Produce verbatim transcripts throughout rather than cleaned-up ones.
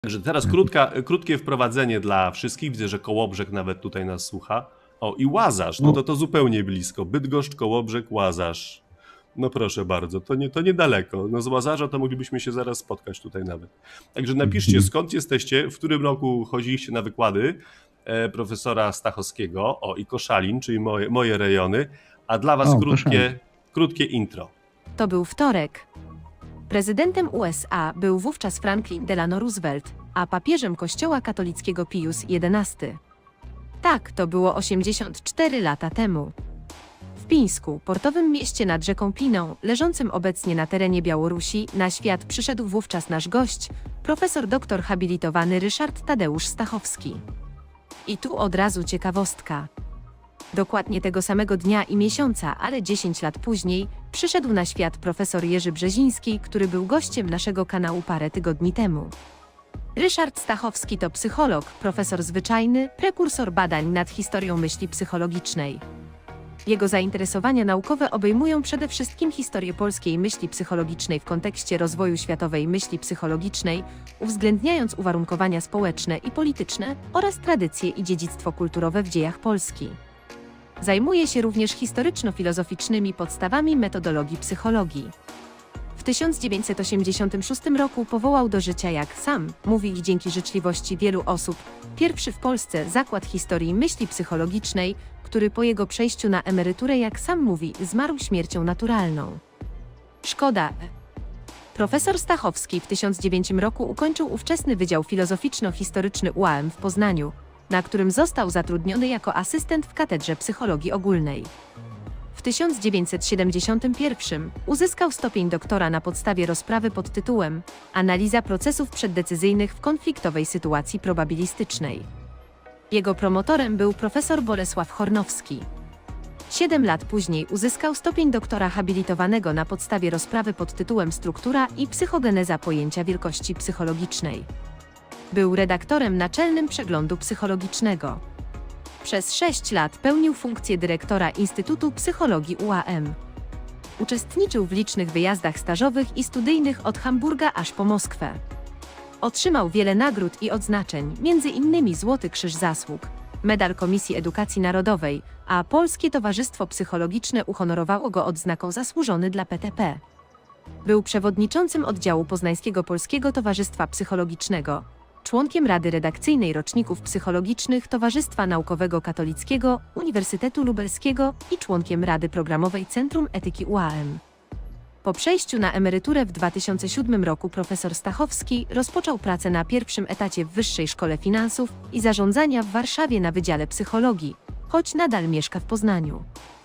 Także teraz krótka, krótkie wprowadzenie dla wszystkich. Widzę, że Kołobrzeg nawet tutaj nas słucha. O, i Łazarz, no to to zupełnie blisko. Bydgoszcz, Kołobrzeg, Łazarz. No proszę bardzo, to, nie, to niedaleko. No z Łazarza to moglibyśmy się zaraz spotkać tutaj nawet. Także napiszcie, skąd jesteście, w którym roku chodziliście na wykłady e, profesora Stachowskiego, o i Koszalin, czyli moje, moje rejony, a dla was o, krótkie, krótkie intro. To był wtorek. Prezydentem U S A był wówczas Franklin Delano Roosevelt, a papieżem Kościoła katolickiego Pius jedenasty. Tak, to było osiemdziesiąt cztery lata temu. W Pińsku, portowym mieście nad rzeką Piną, leżącym obecnie na terenie Białorusi, na świat przyszedł wówczas nasz gość, profesor doktor habilitowany Ryszard Tadeusz Stachowski. I tu od razu ciekawostka. Dokładnie tego samego dnia i miesiąca, ale dziesięć lat później, przyszedł na świat profesor Jerzy Brzeziński, który był gościem naszego kanału parę tygodni temu. Ryszard Stachowski to psycholog, profesor zwyczajny, prekursor badań nad historią myśli psychologicznej. Jego zainteresowania naukowe obejmują przede wszystkim historię polskiej myśli psychologicznej w kontekście rozwoju światowej myśli psychologicznej, uwzględniając uwarunkowania społeczne i polityczne oraz tradycje i dziedzictwo kulturowe w dziejach Polski. Zajmuje się również historyczno-filozoficznymi podstawami metodologii psychologii. W tysiąc dziewięćset osiemdziesiątym szóstym roku powołał do życia, jak sam mówi i dzięki życzliwości wielu osób, pierwszy w Polsce zakład historii myśli psychologicznej, który po jego przejściu na emeryturę, jak sam mówi, zmarł śmiercią naturalną. Szkoda. Profesor Stachowski w tysiąc dziewięćset roku ukończył ówczesny Wydział Filozoficzno-Historyczny U A M w Poznaniu, na którym został zatrudniony jako asystent w Katedrze Psychologii Ogólnej. W tysiąc dziewięćset siedemdziesiątym pierwszym uzyskał stopień doktora na podstawie rozprawy pod tytułem Analiza procesów przeddecyzyjnych w konfliktowej sytuacji probabilistycznej. Jego promotorem był profesor Bolesław Hornowski. Siedem lat później uzyskał stopień doktora habilitowanego na podstawie rozprawy pod tytułem Struktura i psychogeneza pojęcia wielkości psychologicznej. Był redaktorem naczelnym Przeglądu Psychologicznego. Przez sześć lat pełnił funkcję dyrektora Instytutu Psychologii U A M. Uczestniczył w licznych wyjazdach stażowych i studyjnych od Hamburga aż po Moskwę. Otrzymał wiele nagród i odznaczeń, między innymi Złoty Krzyż Zasług, Medal Komisji Edukacji Narodowej, a Polskie Towarzystwo Psychologiczne uhonorowało go odznaką Zasłużony dla P T P. Był przewodniczącym oddziału Poznańskiego Polskiego Towarzystwa Psychologicznego, członkiem Rady Redakcyjnej Roczników Psychologicznych Towarzystwa Naukowego Katolickiego Uniwersytetu Lubelskiego i członkiem Rady Programowej Centrum Etyki U A M. Po przejściu na emeryturę w dwa tysiące siódmym roku profesor Stachowski rozpoczął pracę na pierwszym etacie w Wyższej Szkole Finansów i Zarządzania w Warszawie na Wydziale Psychologii, choć nadal mieszka w Poznaniu.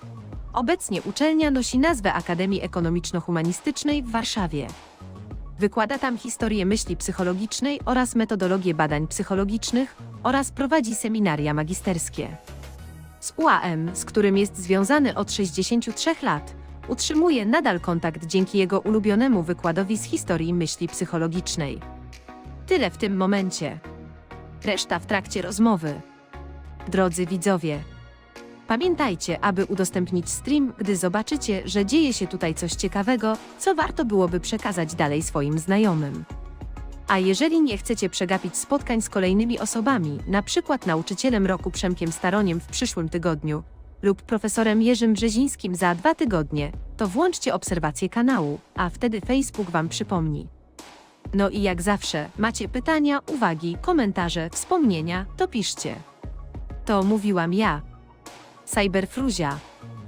Obecnie uczelnia nosi nazwę Akademii Ekonomiczno-Humanistycznej w Warszawie. Wykłada tam historię myśli psychologicznej oraz metodologię badań psychologicznych oraz prowadzi seminaria magisterskie. Z U A M, z którym jest związany od sześćdziesięciu trzech lat, utrzymuje nadal kontakt dzięki jego ulubionemu wykładowi z historii myśli psychologicznej. Tyle w tym momencie. Reszta w trakcie rozmowy. Drodzy widzowie, pamiętajcie, aby udostępnić stream, gdy zobaczycie, że dzieje się tutaj coś ciekawego, co warto byłoby przekazać dalej swoim znajomym. A jeżeli nie chcecie przegapić spotkań z kolejnymi osobami, na przykład nauczycielem roku Przemkiem Staroniem w przyszłym tygodniu lub profesorem Jerzym Brzezińskim za dwa tygodnie, to włączcie obserwację kanału, a wtedy Facebook wam przypomni. No i jak zawsze, macie pytania, uwagi, komentarze, wspomnienia, to piszcie. To mówiłam ja, Cyberfruzia.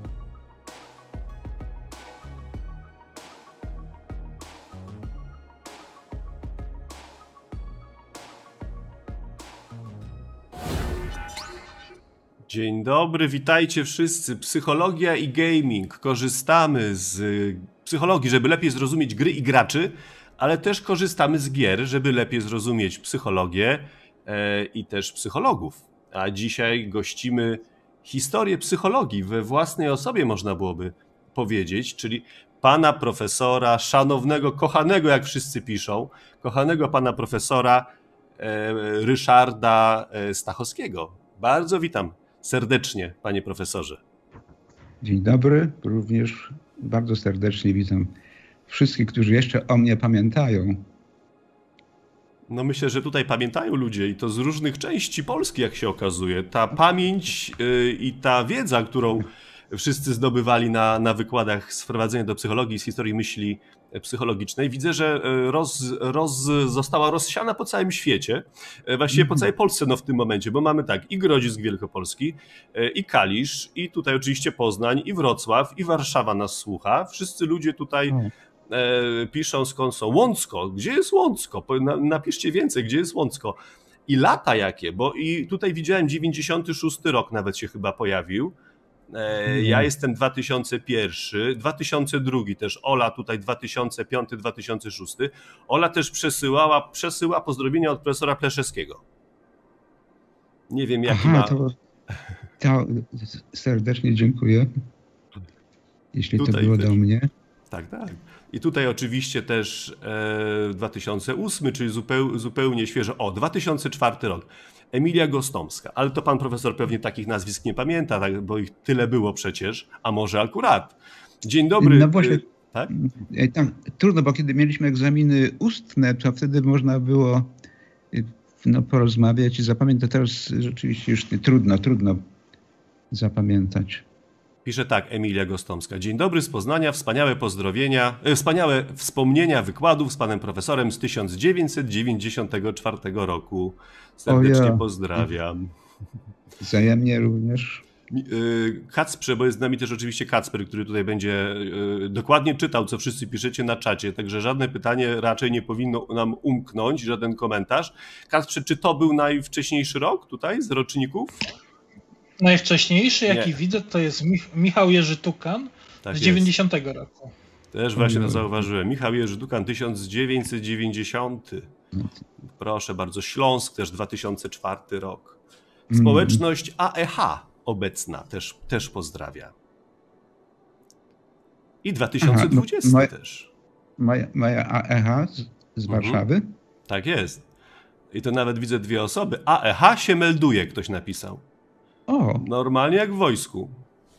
Dzień dobry, witajcie wszyscy. Psychologia i gaming. Korzystamy z psychologii, żeby lepiej zrozumieć gry i graczy, ale też korzystamy z gier, żeby lepiej zrozumieć psychologię e, i też psychologów. A dzisiaj gościmy historię psychologii we własnej osobie, można byłoby powiedzieć, czyli pana profesora, szanownego, kochanego, jak wszyscy piszą, kochanego pana profesora e, Ryszarda Stachowskiego. Bardzo witam serdecznie, panie profesorze. Dzień dobry, również bardzo serdecznie witam wszystkich, którzy jeszcze o mnie pamiętają. No myślę, że tutaj pamiętają ludzie i to z różnych części Polski, jak się okazuje. Ta pamięć yy, i ta wiedza, którą wszyscy zdobywali na, na wykładach z wprowadzenia do psychologii, z historii myśli psychologicznej, widzę, że roz, roz, została rozsiana po całym świecie, właściwie po całej Polsce no w tym momencie, bo mamy tak i Grodzisk Wielkopolski, i Kalisz, i tutaj oczywiście Poznań, i Wrocław, i Warszawa nas słucha. Wszyscy ludzie tutaj e, piszą skąd są. Łącko, gdzie jest Łącko? Napiszcie więcej, gdzie jest Łącko. I lata jakie, bo i tutaj widziałem dziewięćdziesiąty szósty rok nawet się chyba pojawił. Ja jestem dwa tysiące pierwszy, dwa tysiące drugi też, Ola tutaj dwa tysiące piąty, dwa tysiące szósty. Ola też przesyłała, przesyła pozdrowienia od profesora Pleszewskiego. Nie wiem jaki Aha, ma... To, to serdecznie dziękuję, jeśli Tutaj to było też. do mnie. Tak, tak. I tutaj oczywiście też e, dwa tysiące ósmy, czyli zupeł, zupełnie świeżo. O, dwa tysiące czwarty rok. Emilia Gostomska, ale to pan profesor pewnie takich nazwisk nie pamięta, tak, bo ich tyle było przecież, a może akurat. Dzień dobry. No właśnie, tak? tak, trudno, bo kiedy mieliśmy egzaminy ustne, to wtedy można było no, porozmawiać i zapamiętać. Teraz rzeczywiście już nie, trudno, trudno zapamiętać. Pisze tak Emilia Gostomska. Dzień dobry z Poznania, wspaniałe pozdrowienia, e, wspaniałe wspomnienia wykładów z panem profesorem z tysiąc dziewięćset dziewięćdziesiątego czwartego roku. Serdecznie ja. pozdrawiam. Wzajemnie również. Kacprze, bo jest z nami też oczywiście Kacper, który tutaj będzie dokładnie czytał, co wszyscy piszecie na czacie, także żadne pytanie raczej nie powinno nam umknąć, żaden komentarz. Kacprze, czy to był najwcześniejszy rok tutaj z roczników? Najwcześniejszy, jaki Nie. widzę, to jest Mich Michał Jerzy Tukan Tak z jest. dziewięćdziesiątego roku. Też właśnie to zauważyłem. Michał Jerzy Dukan, tysiąc dziewięćset dziewięćdziesiąty. Proszę bardzo. Śląsk też dwa tysiące czwarty rok. Społeczność A E H obecna też, też pozdrawia. I dwa tysiące dwudziesty Aha, no, też. Moja, moja A E H z, z Warszawy? Mhm. Tak jest. I to nawet widzę dwie osoby. A E H się melduje, ktoś napisał. O! Normalnie jak w wojsku.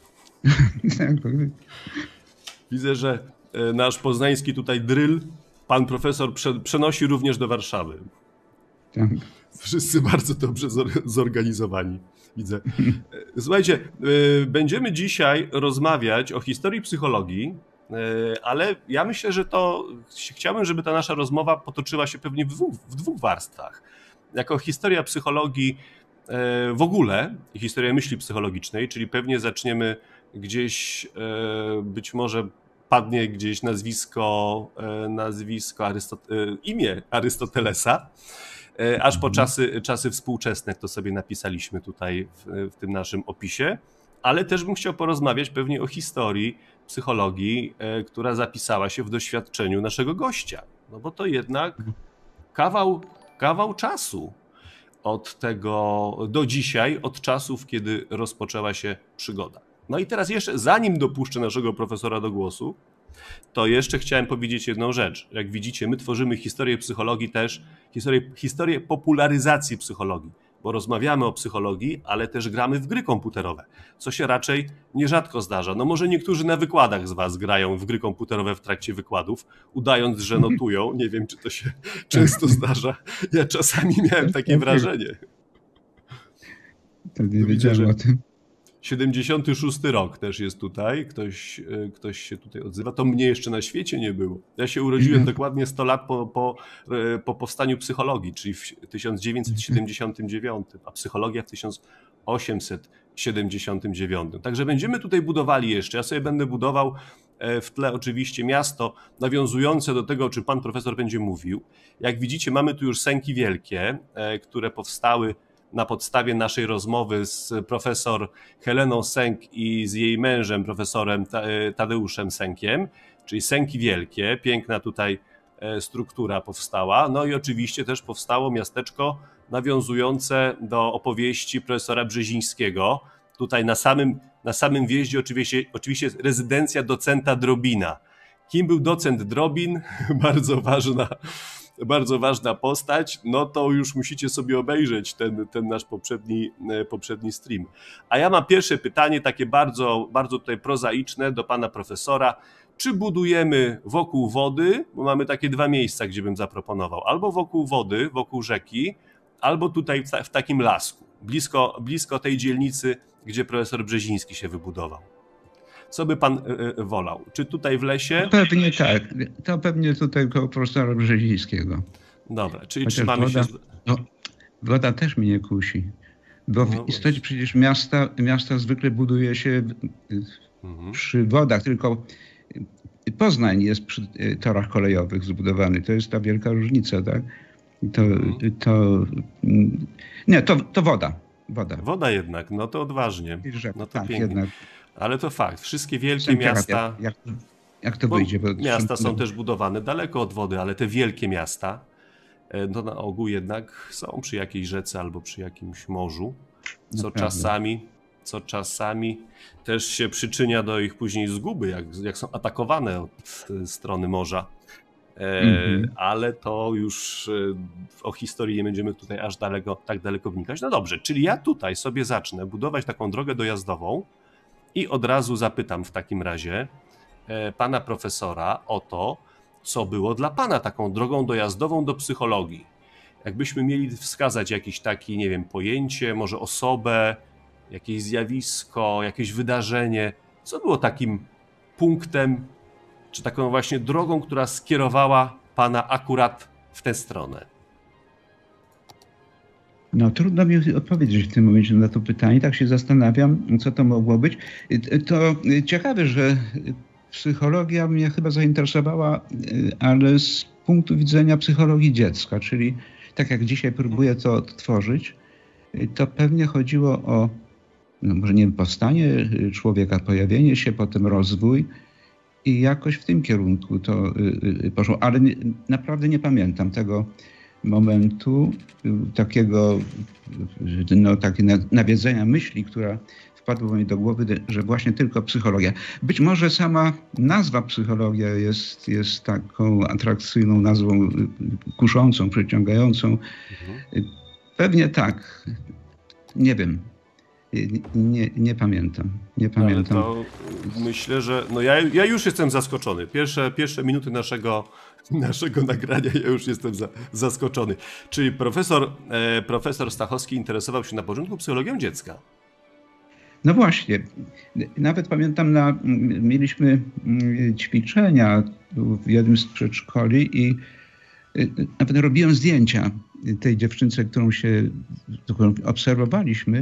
Widzę, że nasz poznański tutaj drill, pan profesor prze, przenosi również do Warszawy. Tak. Wszyscy bardzo dobrze zorganizowani, widzę. Słuchajcie, będziemy dzisiaj rozmawiać o historii psychologii, ale ja myślę, że to chciałbym, żeby ta nasza rozmowa potoczyła się pewnie w dwóch, w dwóch warstwach. Jako historia psychologii w ogóle, historia myśli psychologicznej, czyli pewnie zaczniemy gdzieś, być może padnie gdzieś nazwisko, nazwisko Arystot- imię Arystotelesa, aż po czasy, czasy współczesne, to sobie napisaliśmy tutaj w, w tym naszym opisie, ale też bym chciał porozmawiać pewnie o historii psychologii, która zapisała się w doświadczeniu naszego gościa, no bo to jednak kawał, kawał czasu od tego do dzisiaj, od czasów, kiedy rozpoczęła się przygoda. No i teraz jeszcze, zanim dopuszczę naszego profesora do głosu, to jeszcze chciałem powiedzieć jedną rzecz. Jak widzicie, my tworzymy historię psychologii też, historię, historię popularyzacji psychologii, bo rozmawiamy o psychologii, ale też gramy w gry komputerowe, co się raczej nierzadko zdarza. No może niektórzy na wykładach z was grają w gry komputerowe w trakcie wykładów, udając, że notują. Nie wiem, czy to się często zdarza. Ja czasami miałem takie wrażenie. To nie wiedziałem o tym. siedemdziesiąty szósty rok też jest tutaj, ktoś, ktoś się tutaj odzywa. To mnie jeszcze na świecie nie było. Ja się urodziłem dokładnie sto lat po, po, po powstaniu psychologii, czyli w tysiąc dziewięćset siedemdziesiątym dziewiątym, a psychologia w tysiąc osiemset siedemdziesiątym dziewiątym. Także będziemy tutaj budowali jeszcze. Ja sobie będę budował w tle oczywiście miasto nawiązujące do tego, o czym pan profesor będzie mówił. Jak widzicie, mamy tu już sęki wielkie, które powstały na podstawie naszej rozmowy z profesor Heleną Sęk i z jej mężem, profesorem Tadeuszem Sękiem, czyli sęki wielkie, piękna tutaj struktura powstała. No i oczywiście też powstało miasteczko nawiązujące do opowieści profesora Brzezińskiego. Tutaj na samym, na samym wjeździe oczywiście, oczywiście jest rezydencja docenta Drobina. Kim był docent Drobin? Bardzo ważna Bardzo ważna postać, no to już musicie sobie obejrzeć ten, ten nasz poprzedni, poprzedni stream. A ja mam pierwsze pytanie, takie bardzo, bardzo tutaj prozaiczne do pana profesora. czy budujemy wokół wody, bo mamy takie dwa miejsca, gdzie bym zaproponował, albo wokół wody, wokół rzeki, albo tutaj w, ta, w takim lasku, blisko, blisko tej dzielnicy, gdzie profesor Brzeziński się wybudował. Co by pan y, y, wolał? Czy tutaj w lesie? To pewnie tak. To pewnie tutaj koło profesora Brzezińskiego. Dobra, czyli Chociaż trzymamy woda, się... Z... no, woda też mnie kusi. Bo w No istocie właśnie. przecież miasta, miasta zwykle buduje się Mhm. przy wodach, tylko Poznań jest przy torach kolejowych zbudowany. To jest ta wielka różnica, tak? To, Mhm. to nie, to, to woda. Woda. Woda jednak, no to odważnie. No to tak, pięknie. jednak. Ale to fakt, wszystkie wielkie Jestem ciekaw, miasta... Jak, jak, jak to Bo wyjdzie? Bo miasta są też budowane daleko od wody, ale te wielkie miasta no na ogół jednak są przy jakiejś rzece albo przy jakimś morzu, co Naprawdę. czasami, co czasami też się przyczynia do ich później zguby, jak, jak są atakowane od strony morza. E, Mhm. Ale to już e, o historii nie będziemy tutaj aż daleko, tak daleko wnikać. No dobrze, czyli ja tutaj sobie zacznę budować taką drogę dojazdową i od razu zapytam w takim razie e, pana profesora o to, co było dla pana taką drogą dojazdową do psychologii. Jakbyśmy mieli wskazać jakieś takie, nie wiem, pojęcie, może osobę, jakieś zjawisko, jakieś wydarzenie, co było takim punktem, czy taką właśnie drogą, która skierowała pana akurat w tę stronę? No trudno mi odpowiedzieć w tym momencie na to pytanie. Tak się zastanawiam, co to mogło być. To ciekawe, że psychologia mnie chyba zainteresowała, ale z punktu widzenia psychologii dziecka, czyli tak jak dzisiaj próbuję to odtworzyć, to pewnie chodziło o, no może nie wiem, powstanie człowieka, pojawienie się, potem rozwój i jakoś w tym kierunku to poszło, ale nie, naprawdę nie pamiętam tego momentu, takiego no, takie nawiedzenia myśli, która wpadło mi do głowy, że właśnie tylko psychologia. Być może sama nazwa psychologia jest, jest taką atrakcyjną nazwą, kuszącą, przyciągającą. Mhm. Pewnie tak. Nie wiem. Nie, nie pamiętam. Nie pamiętam. Ale to myślę, że no ja, ja już jestem zaskoczony. Pierwsze, pierwsze minuty naszego, naszego nagrania ja już jestem za, zaskoczony. Czyli profesor, e, profesor Stachowski interesował się na początku psychologią dziecka. No właśnie. Nawet pamiętam, na, mieliśmy ćwiczenia w jednym z przedszkoli i nawet robiłem zdjęcia tej dziewczynce, którą się którą obserwowaliśmy,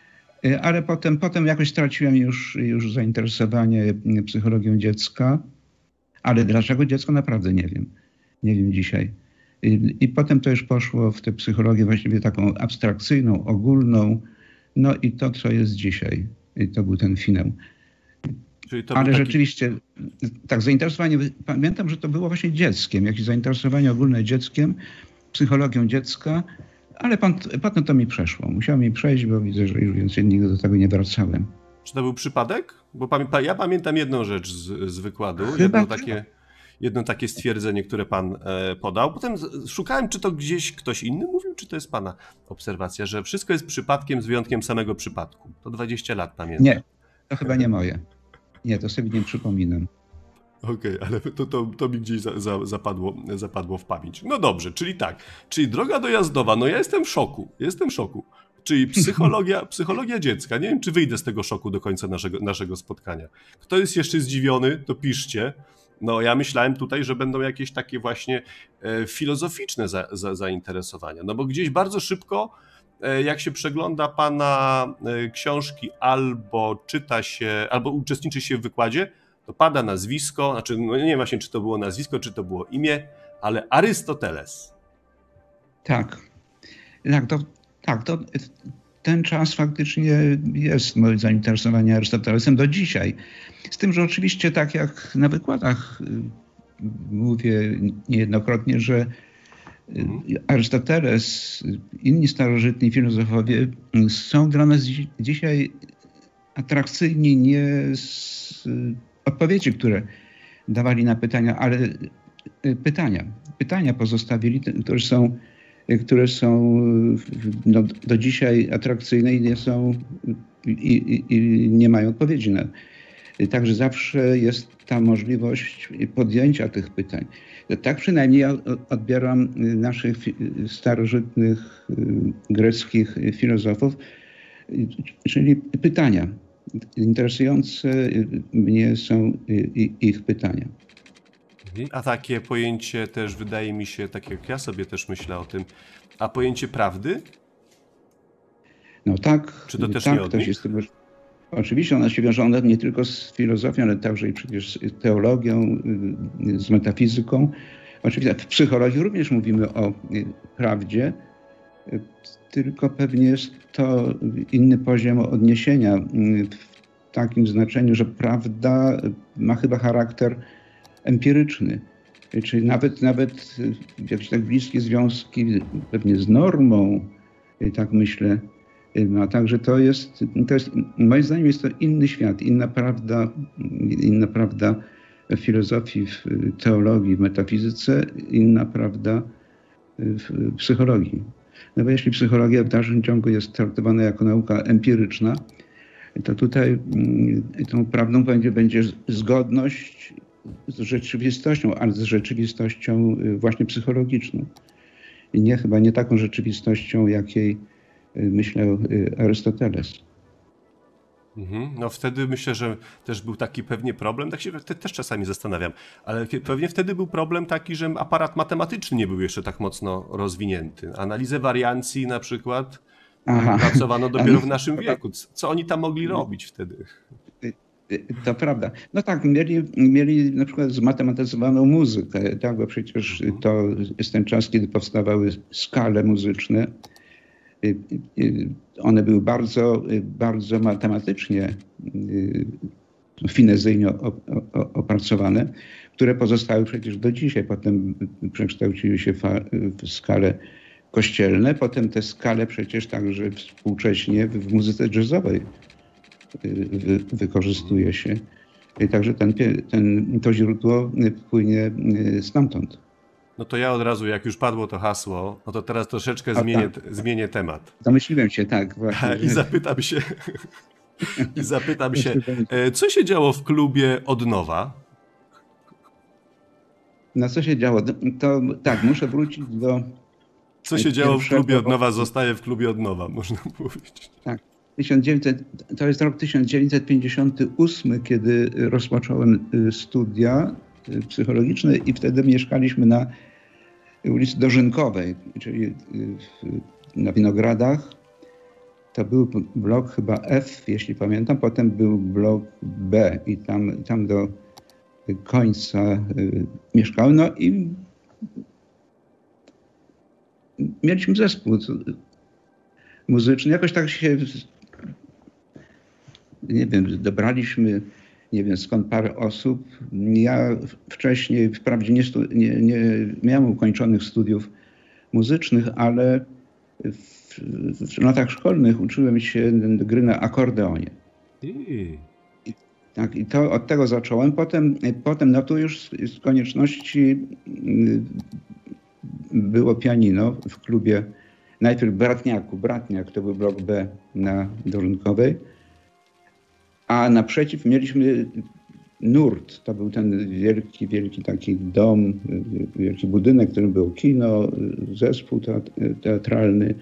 ale potem, potem jakoś straciłem już, już zainteresowanie psychologią dziecka. Ale dlaczego dziecko? Naprawdę nie wiem. Nie wiem dzisiaj. I, i potem to już poszło w tę psychologię właściwie taką abstrakcyjną, ogólną. No i to, co jest dzisiaj. I to był ten finał. Czyli to Ale był taki... rzeczywiście, tak, zainteresowanie, pamiętam, że to było właśnie dzieckiem, jakieś zainteresowanie ogólne dzieckiem, psychologią dziecka, ale pan, potem to mi przeszło. Musiało mi przejść, bo widzę, że już więcej nigdy do tego nie wracałem. Czy to był przypadek? Bo pamię- ja pamiętam jedną rzecz z, z wykładu, Chyba jedno takie, jedno takie stwierdzenie, które pan e, podał. Potem z, szukałem, czy to gdzieś ktoś inny mówił, czy to jest pana obserwacja, że wszystko jest przypadkiem z wyjątkiem samego przypadku. To dwadzieścia lat pamiętam. Nie, to chyba nie moje. Nie, to sobie nie przypominam. Okej, okay, ale to, to, to mi gdzieś za, za, zapadło, zapadło w pamięć. No dobrze, czyli tak, czyli droga dojazdowa, no ja jestem w szoku, jestem w szoku. Czyli psychologia, psychologia dziecka. Nie wiem, czy wyjdę z tego szoku do końca naszego, naszego spotkania. Kto jest jeszcze zdziwiony, to piszcie. No ja myślałem tutaj, że będą jakieś takie właśnie e, filozoficzne za, za, zainteresowania. No bo gdzieś bardzo szybko, e, jak się przegląda pana e, książki albo czyta się, albo uczestniczy się w wykładzie, to pada nazwisko, znaczy no nie wiem właśnie, czy to było nazwisko, czy to było imię, ale Arystoteles. Tak, tak, to, tak, to ten czas faktycznie jest moje zainteresowanie Arystotelesem do dzisiaj. Z tym, że oczywiście tak jak na wykładach mówię niejednokrotnie, że Arystoteles, inni starożytni filozofowie są dla nas dzi- dzisiaj atrakcyjni nie z odpowiedzi, które dawali na pytania, ale pytania. Pytania pozostawili, które są, które są no, do dzisiaj atrakcyjne i nie są i, i, i nie mają odpowiedzi na, Także zawsze jest ta możliwość podjęcia tych pytań. Tak przynajmniej ja odbieram naszych starożytnych greckich filozofów, czyli pytania. Interesujące mnie są ich pytania. A takie pojęcie też wydaje mi się, tak jak ja sobie też myślę o tym, a pojęcie prawdy? No tak, Czy to też tak, nie od to nich? się z tego, oczywiście ona się wiąże one nie tylko z filozofią, ale także i przecież z teologią, z metafizyką. Oczywiście w psychologii również mówimy o prawdzie, tylko pewnie jest to inny poziom odniesienia w takim znaczeniu, że prawda ma chyba charakter empiryczny. Czyli nawet, nawet jakieś tak bliskie związki pewnie z normą, tak myślę, ma. Także to jest, to jest, moim zdaniem jest to inny świat, inna prawda, inna prawda w filozofii, w teologii, w metafizyce, inna prawda w psychologii. No bo jeśli psychologia w dalszym ciągu jest traktowana jako nauka empiryczna, to tutaj tą prawdą będzie, będzie zgodność z rzeczywistością, ale z rzeczywistością właśnie psychologiczną. I nie chyba nie taką rzeczywistością, jakiej myślał Arystoteles. Mhm. No wtedy myślę, że też był taki pewnie problem, tak się te, też czasami zastanawiam, ale pewnie wtedy był problem taki, że aparat matematyczny nie był jeszcze tak mocno rozwinięty. Analizę wariancji na przykład Aha. pracowano dopiero w naszym wieku. Co oni tam mogli robić wtedy? To prawda. No tak, mieli, mieli na przykład zmatematyzowaną muzykę, tak, bo przecież to jest ten czas, kiedy powstawały skale muzyczne. One były bardzo, bardzo matematycznie, finezyjnie opracowane, które pozostały przecież do dzisiaj. Potem przekształciły się w skale kościelne, potem te skale przecież także współcześnie w muzyce jazzowej wy, wykorzystuje się. Także ten, ten, to źródło płynie stamtąd. No to ja od razu, jak już padło to hasło, no to teraz troszeczkę A, zmienię, tak. zmienię temat. Zamyśliłem się, tak. Właśnie, I zapytam się, i zapytam się, co się działo w klubie Od Nowa? No co się działo? To tak, muszę wrócić do... Co się działo w klubie Od Nowa, pierwszego- zostaje w klubie Od Nowa, można powiedzieć. Tak. tysiąc dziewięćset, to jest rok tysiąc dziewięćset pięćdziesiąty ósmy, kiedy rozpocząłem y, studia y, psychologiczne i wtedy mieszkaliśmy na ulicy Dożynkowej, czyli y, w, na Winogradach. To był blok chyba F, jeśli pamiętam, potem był blok B i tam, tam do końca y, mieszkałem. No i mieliśmy zespół muzyczny. Jakoś tak się, nie wiem, dobraliśmy, nie wiem skąd, parę osób. Ja wcześniej, wprawdzie nie, stu, nie, nie miałem ukończonych studiów muzycznych, ale w, w latach szkolnych uczyłem się gry na akordeonie. I... Tak, i to od tego zacząłem. Potem, potem no tu już z, z konieczności było pianino w klubie, najpierw Bratniaku, Bratniak to był blok B na Dożynkowej, a naprzeciw mieliśmy Nurt, to był ten wielki, wielki taki dom, wielki budynek, w którym było kino, zespół teatralny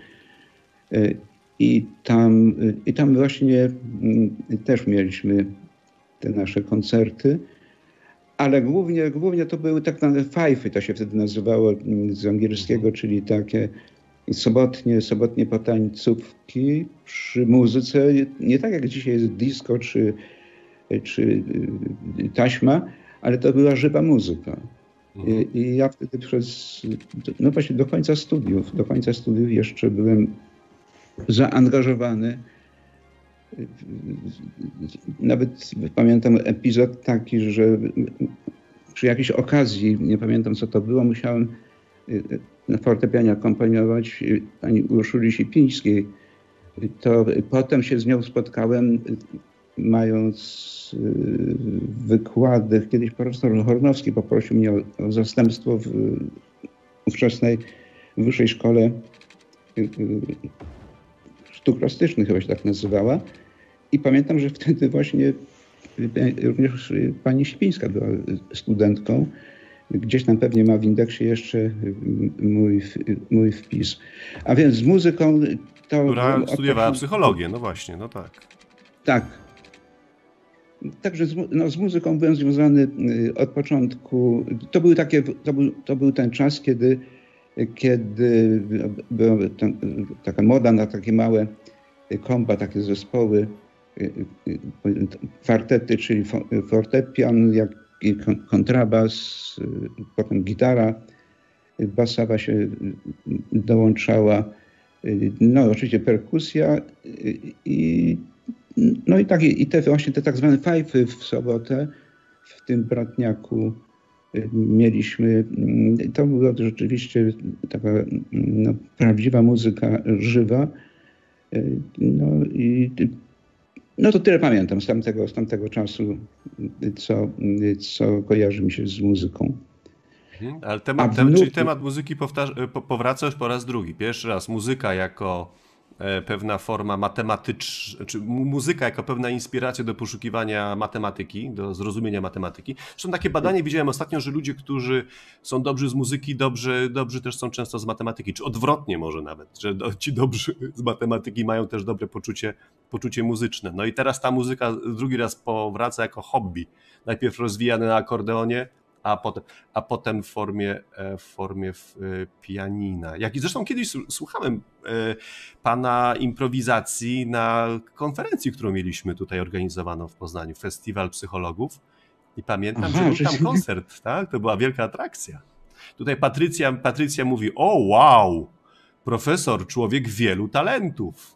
i tam, i tam właśnie też mieliśmy te nasze koncerty, ale głównie, głównie to były tak zwane fajfy, to się wtedy nazywało z angielskiego, czyli takie sobotnie, sobotnie potańcówki przy muzyce, nie tak jak dzisiaj jest disco czy, czy taśma, ale to była żywa muzyka. I, I ja wtedy przez, no właśnie do końca studiów, do końca studiów jeszcze byłem zaangażowany. Nawet pamiętam epizod taki, że przy jakiejś okazji, nie pamiętam co to było, musiałem na fortepianie akompaniować pani Urszuli Sipińskiej. To potem się z nią spotkałem, mając wykłady. Kiedyś profesor Hornowski poprosił mnie o, o zastępstwo w ówczesnej wyższej szkole sztuk plastycznych, chyba się tak nazywała. I pamiętam, że wtedy właśnie również pani Śpińska była studentką. Gdzieś tam pewnie ma w indeksie jeszcze mój, mój wpis. A więc z muzyką to... Która od studiowała początku- psychologię, no właśnie, no tak. Tak. Także z, mu- no, z muzyką byłem związany y, od początku. To był, takie, to był, to był ten czas, kiedy, kiedy była ta, taka moda na takie małe komba, takie zespoły, y, y, y, kwartety, czyli fo- fortepian, jak i kon- kontrabas, y, potem gitara y, basowa się y, dołączała. Y, No oczywiście perkusja y, i no i tak, i te właśnie te tak zwane fajfy w sobotę w tym Bratniaku y, mieliśmy. y, To była rzeczywiście taka no, prawdziwa muzyka żywa. Y, No i no to tyle pamiętam z tamtego, z tamtego czasu, y, co, y, co kojarzy mi się z muzyką. Mhm. Ale A temat, w temat, czyli nuty- temat muzyki powtarza, po, powraca już po raz drugi. Pierwszy raz muzyka jako e, pewna forma matematyczna, czy mu- muzyka jako pewna inspiracja do poszukiwania matematyki, do zrozumienia matematyki. Zresztą takie badanie widziałem ostatnio, że ludzie, którzy są dobrzy z muzyki, dobrzy, dobrzy też są często z matematyki, czy odwrotnie może nawet, że do, ci dobrzy z matematyki mają też dobre poczucie, poczucie muzyczne. No i teraz ta muzyka drugi raz powraca jako hobby. Najpierw rozwijane na akordeonie, a potem, a potem w formie, e, w formie w, e, pianina. Jak i zresztą kiedyś s- słuchałem e, pana improwizacji na konferencji, którą mieliśmy tutaj organizowaną w Poznaniu, Festiwal Psychologów. I pamiętam, Aha, że był że- tam koncert, tak? To była wielka atrakcja. Tutaj Patrycja, Patrycja mówi, o wow, profesor, człowiek wielu talentów.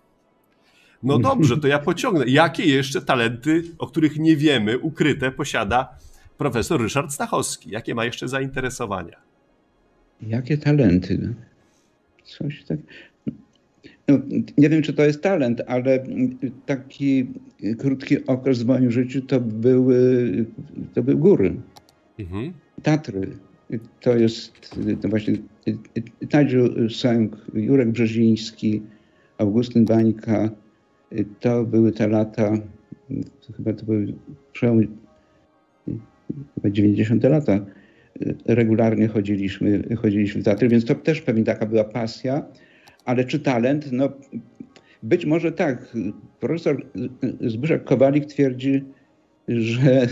No dobrze, to ja pociągnę. Jakie jeszcze talenty, o których nie wiemy, ukryte posiada profesor Ryszard Stachowski? Jakie ma jeszcze zainteresowania? Jakie talenty? Coś tak. No, nie wiem, czy to jest talent, ale taki krótki okres w moim życiu to były, to były góry, Mhm. Tatry. To jest to właśnie Tadziu Sęk, Jurek Brzeziński, Augustyn Bańka. To były te lata, chyba to były przełom chyba dziewięćdziesiąte lata. Regularnie chodziliśmy, chodziliśmy w teatry, więc to też pewnie taka była pasja. Ale czy talent? No być może tak. Profesor Zbyszek Kowalik twierdzi, że,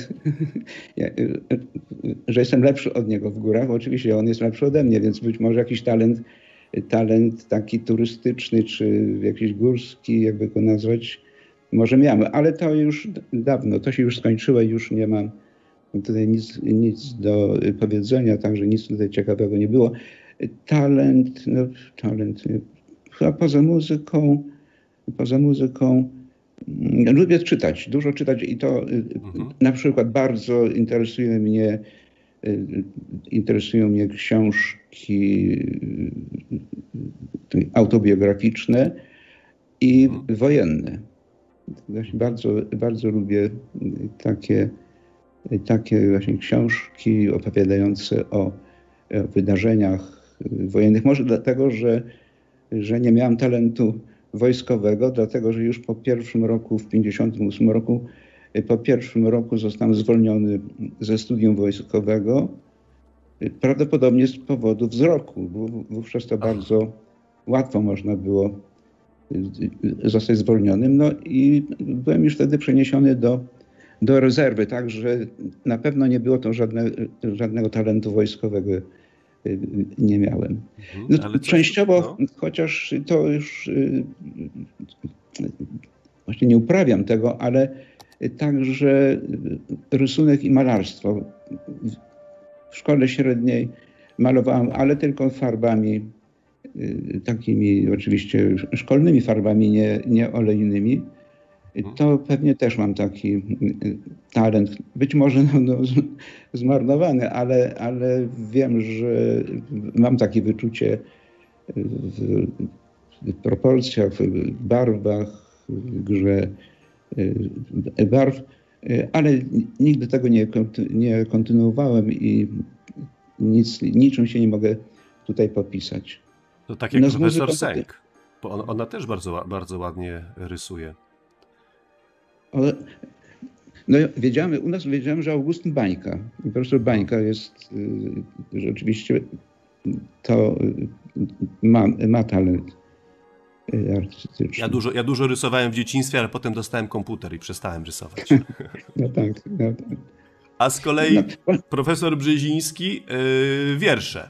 że jestem lepszy od niego w górach. Oczywiście on jest lepszy ode mnie, więc być może jakiś talent, talent taki turystyczny, czy jakiś górski, jakby go nazwać, może miałem. Ale to już dawno, to się już skończyło i już nie mam tutaj nic, nic do powiedzenia, także nic tutaj ciekawego nie było. Talent, no talent, chyba poza muzyką, poza muzyką mm, lubię czytać, dużo czytać i to y, Mhm. na przykład bardzo interesuje mnie, y, interesują mnie książki y, autobiograficzne i Mhm. wojenne. Właśnie bardzo, bardzo lubię takie, takie właśnie książki opowiadające o, o wydarzeniach wojennych. Może dlatego, że, że nie miałem talentu wojskowego, dlatego że już po pierwszym roku, w pięćdziesiątym ósmym roku, po pierwszym roku zostałem zwolniony ze studium wojskowego, prawdopodobnie z powodu wzroku, bo wówczas to bardzo łatwo można było zostać zwolnionym. No i byłem już wtedy przeniesiony do, do rezerwy, także na pewno nie było to żadne, żadnego talentu wojskowego nie miałem. Mhm. No, Ale coś- częściowo, no. chociaż to już y, właśnie nie uprawiam tego, ale także rysunek i malarstwo. W szkole średniej malowałem, ale tylko farbami y, takimi oczywiście szkolnymi farbami, nie, nie olejnymi. To pewnie też mam taki y, talent, być może no, no, z- zmarnowany, ale, ale wiem, że mam takie wyczucie w, w proporcjach, w barwach, w grze y, barw, y, ale nigdy tego nie, konty- nie kontynuowałem i nic, niczym się nie mogę tutaj popisać. To tak jak No z profesor muzyką to ty- Sęk, bo on, ona też bardzo, ła- bardzo ładnie rysuje. Ale No ja wiedziałem, u nas wiedziałem, że Augustyn Bańka. I profesor Bańka jest y, rzeczywiście to y, ma, ma talent y, artystyczny. Ja dużo, ja dużo rysowałem w dzieciństwie, ale potem dostałem komputer i przestałem rysować. No tak, no tak. A z kolei No, profesor Brzeziński yy, wiersze.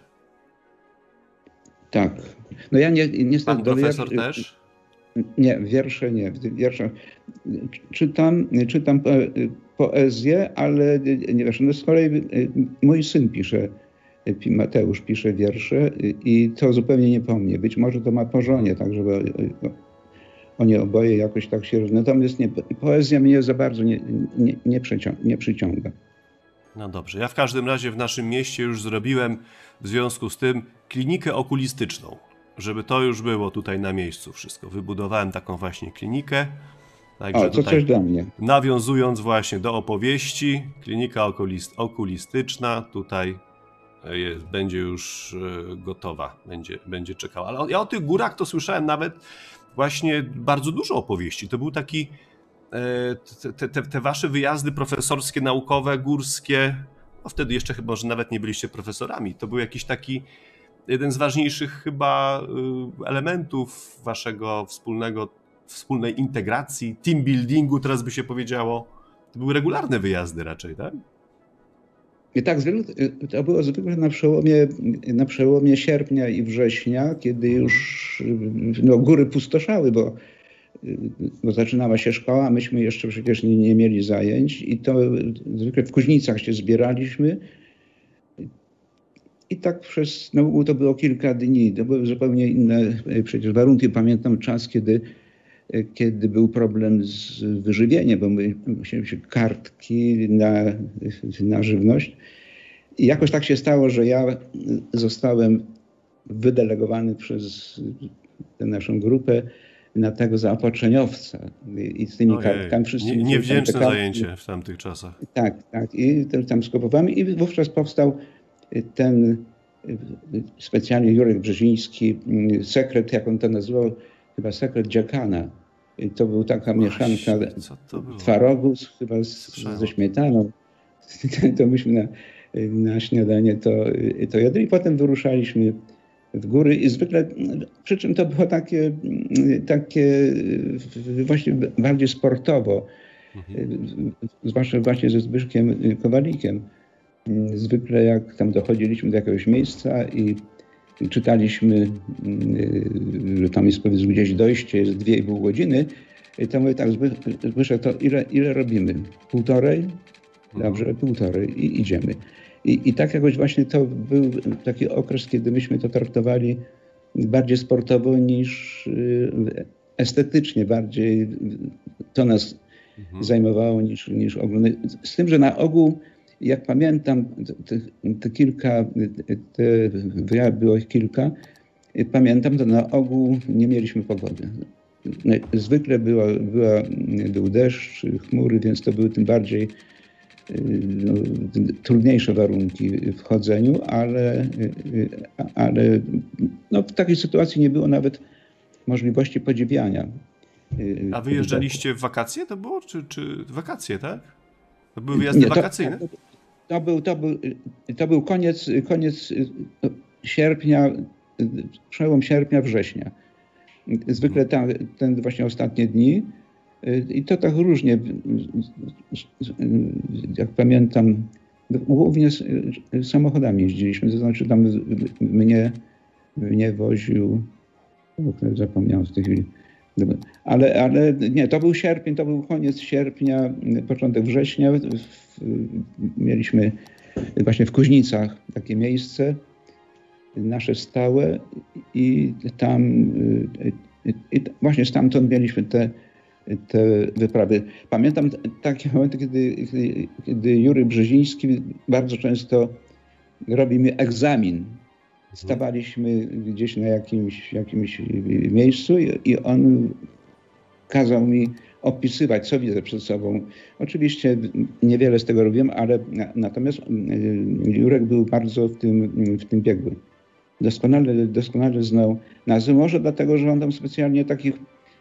tak. No ja nie, niestety Pan do profesor wierszy- też? Nie, wiersze nie. Wiersze czytam, czytam po, poezję, ale nie wiesz, no z kolei mój syn pisze, Mateusz pisze wiersze i to zupełnie nie po mnie. Być może to ma po żonie, tak żeby oni oboje jakoś tak się... Natomiast nie, poezja mnie za bardzo nie, nie, nie, przyciąga, nie przyciąga. No dobrze, ja w każdym razie w naszym mieście już zrobiłem w związku z tym klinikę okulistyczną, żeby to już było tutaj na miejscu wszystko. Wybudowałem taką właśnie klinikę. Także O, to tutaj, coś dla mnie. nawiązując właśnie do opowieści, klinika okulist, okulistyczna tutaj jest, będzie już e, gotowa, będzie, będzie czekała. Ale ja o tych górach to słyszałem nawet właśnie bardzo dużo opowieści. To był taki Te, te, te wasze wyjazdy profesorskie, naukowe, górskie, no wtedy jeszcze chyba, że nawet nie byliście profesorami, to był jakiś taki jeden z ważniejszych chyba elementów waszego wspólnego, wspólnej integracji, team buildingu, teraz by się powiedziało. To były regularne wyjazdy raczej, tak? I tak zwykle, to było zwykle na przełomie, na przełomie sierpnia i września, kiedy już no, góry pustoszały, bo bo zaczynała się szkoła, myśmy jeszcze przecież nie, nie mieli zajęć i to zwykle w Kuźnicach się zbieraliśmy i tak przez, na ogół to było kilka dni, to były zupełnie inne przecież warunki. Pamiętam czas, kiedy, kiedy był problem z wyżywieniem, bo my musieliśmy kartki na, na żywność i jakoś tak się stało, że ja zostałem wydelegowany przez tę naszą grupę na tego zaopatrzeniowca i z tymi Ojej, kartkami wszyscy... nie, niewdzięczne kartki, zajęcie w tamtych czasach. Tak, tak. I tam skupowałem i wówczas powstał ten specjalnie Jurek Brzeziński sekret, jak on to nazywał, chyba sekret dziakana. I to był taka mieszanka twarogu chyba z, ze śmietaną. To myśmy na, na śniadanie to, to jadli i potem wyruszaliśmy w góry i zwykle, przy czym to było takie, takie właśnie bardziej sportowo, mhm. zwłaszcza właśnie ze Zbyszkiem Kowalikiem. Zwykle jak tam dochodziliśmy do jakiegoś miejsca i czytaliśmy, że tam jest powiedzmy gdzieś dojście, jest dwie i pół godziny, to mówię tak, Zbyszek, to ile, ile robimy? Półtorej? Dobrze, półtorej i idziemy. I, I tak jakoś właśnie to był taki okres, kiedy myśmy to traktowali bardziej sportowo niż estetycznie, bardziej to nas mhm. zajmowało niż, niż ogólnie. Z tym, że na ogół, jak pamiętam, te, te kilka, te wyjazdów było ich kilka, pamiętam, to na ogół nie mieliśmy pogody. Zwykle była, była, był deszcz, chmury, więc to były tym bardziej no, trudniejsze warunki w chodzeniu, ale, ale no, w takiej sytuacji nie było nawet możliwości podziwiania. A wyjeżdżaliście w wakacje to było? Czy, czy wakacje, tak? To były wyjazdy nie, to, wakacyjne? To, to, był, to, był, to był koniec, koniec sierpnia, przełom sierpnia, września. Zwykle ta, ten właśnie ostatnie dni. I to tak różnie, jak pamiętam, głównie samochodami jeździliśmy, to znaczy tam mnie, mnie woził, zapomniałem w tej chwili, ale, ale nie, to był sierpień, to był koniec sierpnia, początek września, mieliśmy właśnie w Kuźnicach takie miejsce, nasze stałe i tam, i właśnie stamtąd mieliśmy te te wyprawy. Pamiętam takie momenty, kiedy, kiedy, kiedy Jury Brzeziński bardzo często robił mi egzamin. Stawaliśmy gdzieś na jakimś, jakimś miejscu i, i on kazał mi opisywać, co widzę przed sobą. Oczywiście niewiele z tego robiłem, ale natomiast Jurek był bardzo w tym, w tym biegły. Doskonale, doskonale znał nazwy. Może dlatego, że on tam specjalnie takich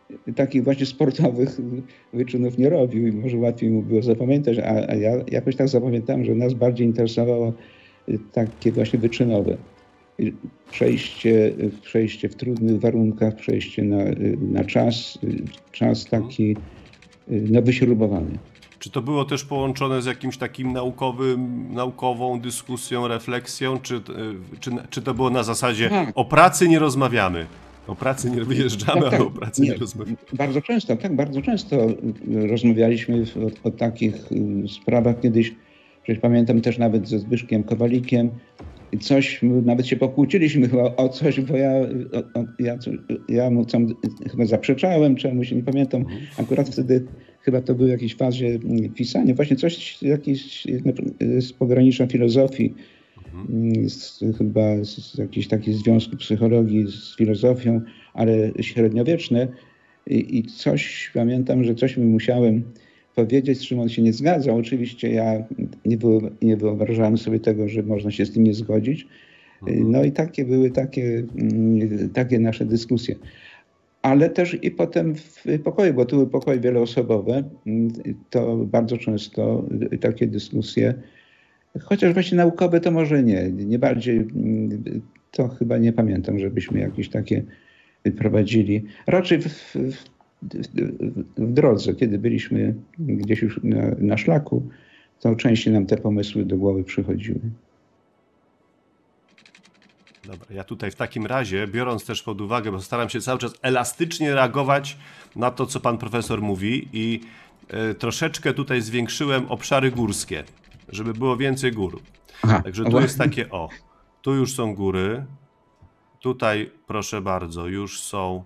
takich właśnie sportowych wyczynów nie robił i może łatwiej mu było zapamiętać, a, a ja jakoś tak zapamiętałem, że nas bardziej interesowało takie właśnie wyczynowe. Przejście, przejście w trudnych warunkach, przejście na, na czas, czas taki no, wyśrubowany. Czy to było też połączone z jakimś takim naukowym, naukową dyskusją, refleksją, czy, czy, czy to było na zasadzie Tak. o pracy nie rozmawiamy? O pracy nie wyjeżdżamy, Tak, tak. ale o pracy nie, Nie, rozmawiamy. Bardzo często, tak, bardzo często rozmawialiśmy o, o takich sprawach kiedyś. Przecież pamiętam też nawet ze Zbyszkiem Kowalikiem. Coś, nawet się pokłóciliśmy chyba o coś, bo ja, o, o, ja, ja mu tam chyba zaprzeczałem czemuś, nie pamiętam. Akurat wtedy chyba to był w jakiejś fazie pisania. Właśnie coś jakieś z pogranicza filozofii, z, chyba z jakiejś takiej związku psychologii z filozofią, ale średniowieczne. I, I coś, pamiętam, że coś mi musiałem powiedzieć, z czym on się nie zgadzał. Oczywiście ja nie, było, nie wyobrażałem sobie tego, że można się z tym nie zgodzić. No i takie były takie, takie nasze dyskusje. Ale też i potem w pokoju, bo tu były pokoje wieloosobowe, to bardzo często takie dyskusje, chociaż właśnie naukowe to może nie, nie bardziej, to chyba nie pamiętam, żebyśmy jakieś takie prowadzili. Raczej w, w, w drodze, kiedy byliśmy gdzieś już na, na szlaku, to częściej nam te pomysły do głowy przychodziły. Dobra, ja tutaj w takim razie, biorąc też pod uwagę, bo staram się cały czas elastycznie reagować na to, co pan profesor mówi i y, troszeczkę tutaj zwiększyłem obszary górskie, żeby było więcej gór. Aha, Także tu jest takie, o, tu już są góry, tutaj proszę bardzo, już są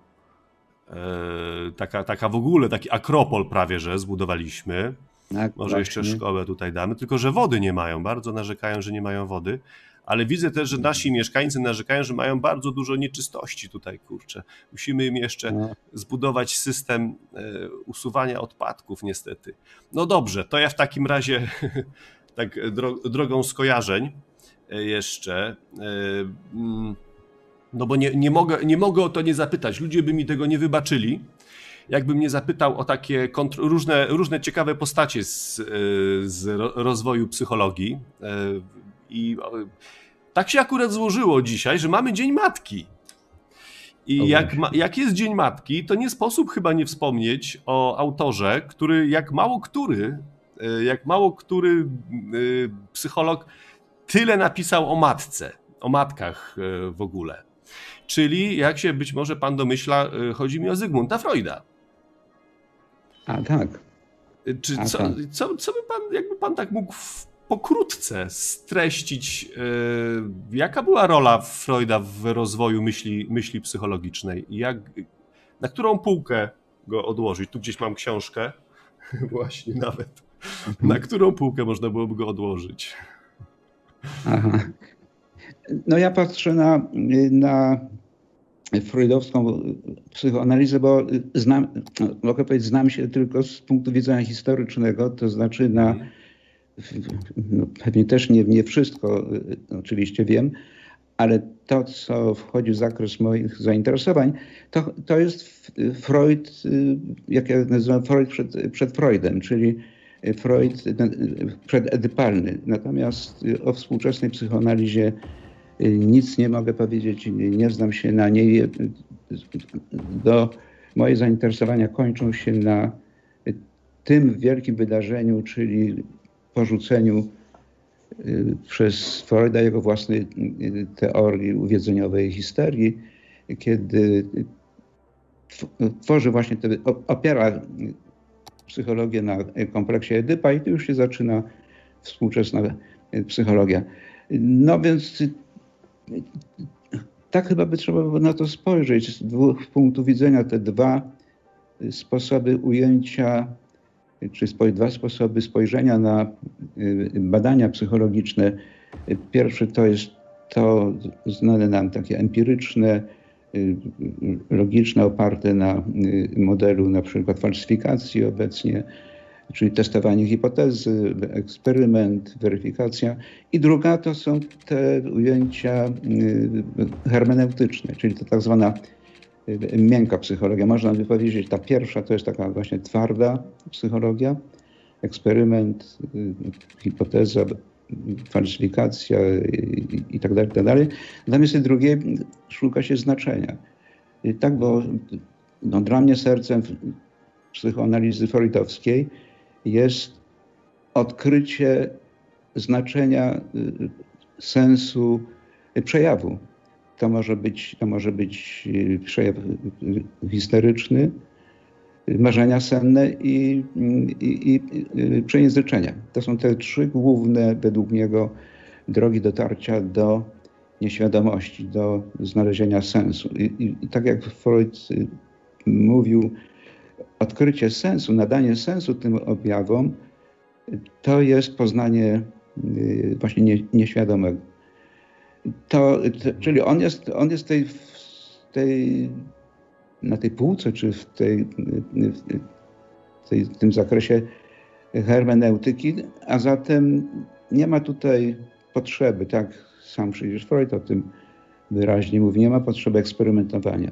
y, taka, taka w ogóle, taki akropol prawie, że zbudowaliśmy. Tak, może właśnie. Jeszcze szkołę tutaj damy, tylko że wody nie mają, bardzo narzekają, że nie mają wody. Ale widzę też, że nasi mieszkańcy narzekają, że mają bardzo dużo nieczystości tutaj, kurczę. Musimy im jeszcze no. zbudować system e, usuwania odpadków, niestety. No dobrze, to ja w takim razie tak dro, drogą skojarzeń e, jeszcze, e, mm, no bo nie, nie, mogę, nie mogę o to nie zapytać. Ludzie by mi tego nie wybaczyli. Jakbym mnie zapytał o takie kontr- różne, różne ciekawe postacie z, z rozwoju psychologii. I tak się akurat złożyło dzisiaj, że mamy Dzień Matki. I jak, ma, jak jest Dzień Matki, to nie sposób chyba nie wspomnieć o autorze, który jak mało który, jak mało który psycholog tyle napisał o matce, o matkach w ogóle. Czyli, jak się być może pan domyśla, chodzi mi o Zygmunta Freuda. A tak. Czy A, co, tak. Co, co by pan, jakby pan tak mógł w, pokrótce streścić, yy, jaka była rola Freuda w rozwoju myśli, myśli psychologicznej? Jak, na którą półkę go odłożyć? Tu gdzieś mam książkę, właśnie nawet. Na którą półkę można byłoby go odłożyć? Aha. No ja patrzę na, na freudowską psychoanalizę, bo znam, mogę powiedzieć, znam się tylko z punktu widzenia historycznego, to znaczy na, no pewnie też nie, nie wszystko oczywiście wiem, ale to, co wchodzi w zakres moich zainteresowań, to, to jest Freud, jak ja nazywam, Freud przed, przed Freudem, czyli Freud przededypalny. Natomiast o współczesnej psychoanalizie nic nie mogę powiedzieć, nie znam się na niej. Do moje zainteresowania kończą się na tym wielkim wydarzeniu, czyli porzuceniu przez Freuda jego własnej teorii uwiedzeniowej histerii, kiedy tworzy właśnie, te, opiera psychologię na kompleksie Edypa i tu już się zaczyna współczesna psychologia. No więc tak chyba by trzeba było na to spojrzeć z dwóch punktów widzenia. Te dwa sposoby ujęcia, czy dwa sposoby spojrzenia na badania psychologiczne. Pierwszy to jest to znane nam takie empiryczne, logiczne, oparte na modelu na przykład falsyfikacji obecnie, czyli testowanie hipotezy, eksperyment, weryfikacja. I druga to są te ujęcia hermeneutyczne, czyli to tak zwana miękka psychologia. Można by powiedzieć, ta pierwsza to jest taka właśnie twarda psychologia, eksperyment, hipoteza, falsyfikacja i, i tak dalej, i tak dalej. Natomiast drugie szuka się znaczenia. I tak, bo no, dla mnie sercem psychoanalizy freudowskiej jest odkrycie znaczenia sensu przejawu. To może być, to może być przejaw histeryczny, marzenia senne i, i, i przejęzyczenia. To są te trzy główne, według niego, drogi dotarcia do nieświadomości, do znalezienia sensu. I, i, i tak jak Freud mówił, odkrycie sensu, nadanie sensu tym objawom, to jest poznanie właśnie nie, nieświadomego. To, to, czyli on jest, on jest tej, tej, na tej półce, czy w, tej, w tej, w tym zakresie hermeneutyki, a zatem nie ma tutaj potrzeby, tak sam przecież Freud o tym wyraźnie mówi, nie ma potrzeby eksperymentowania.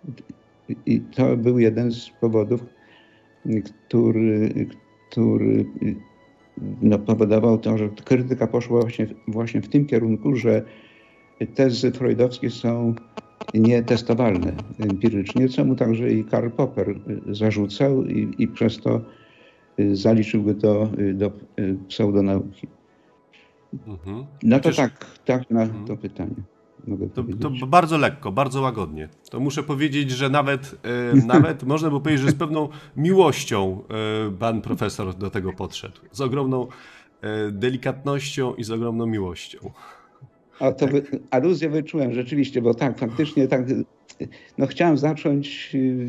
I to był jeden z powodów, który, który no, powodował to, że krytyka poszła właśnie, właśnie w tym kierunku, że tezy freudowskie są nietestowalne empirycznie, co mu także i Karl Popper zarzucał i, i przez to zaliczył go do, do pseudonauki. Mhm. No to Chociaż... tak, tak na mhm. to pytanie mogę To, powiedzieć. to bardzo lekko, bardzo łagodnie. To muszę powiedzieć, że nawet, e, nawet można by powiedzieć, że z pewną miłością e, pan profesor do tego podszedł. Z ogromną e, delikatnością i z ogromną miłością. A to wy, aluzję wyczułem rzeczywiście, bo tak, faktycznie tak, no chciałem zacząć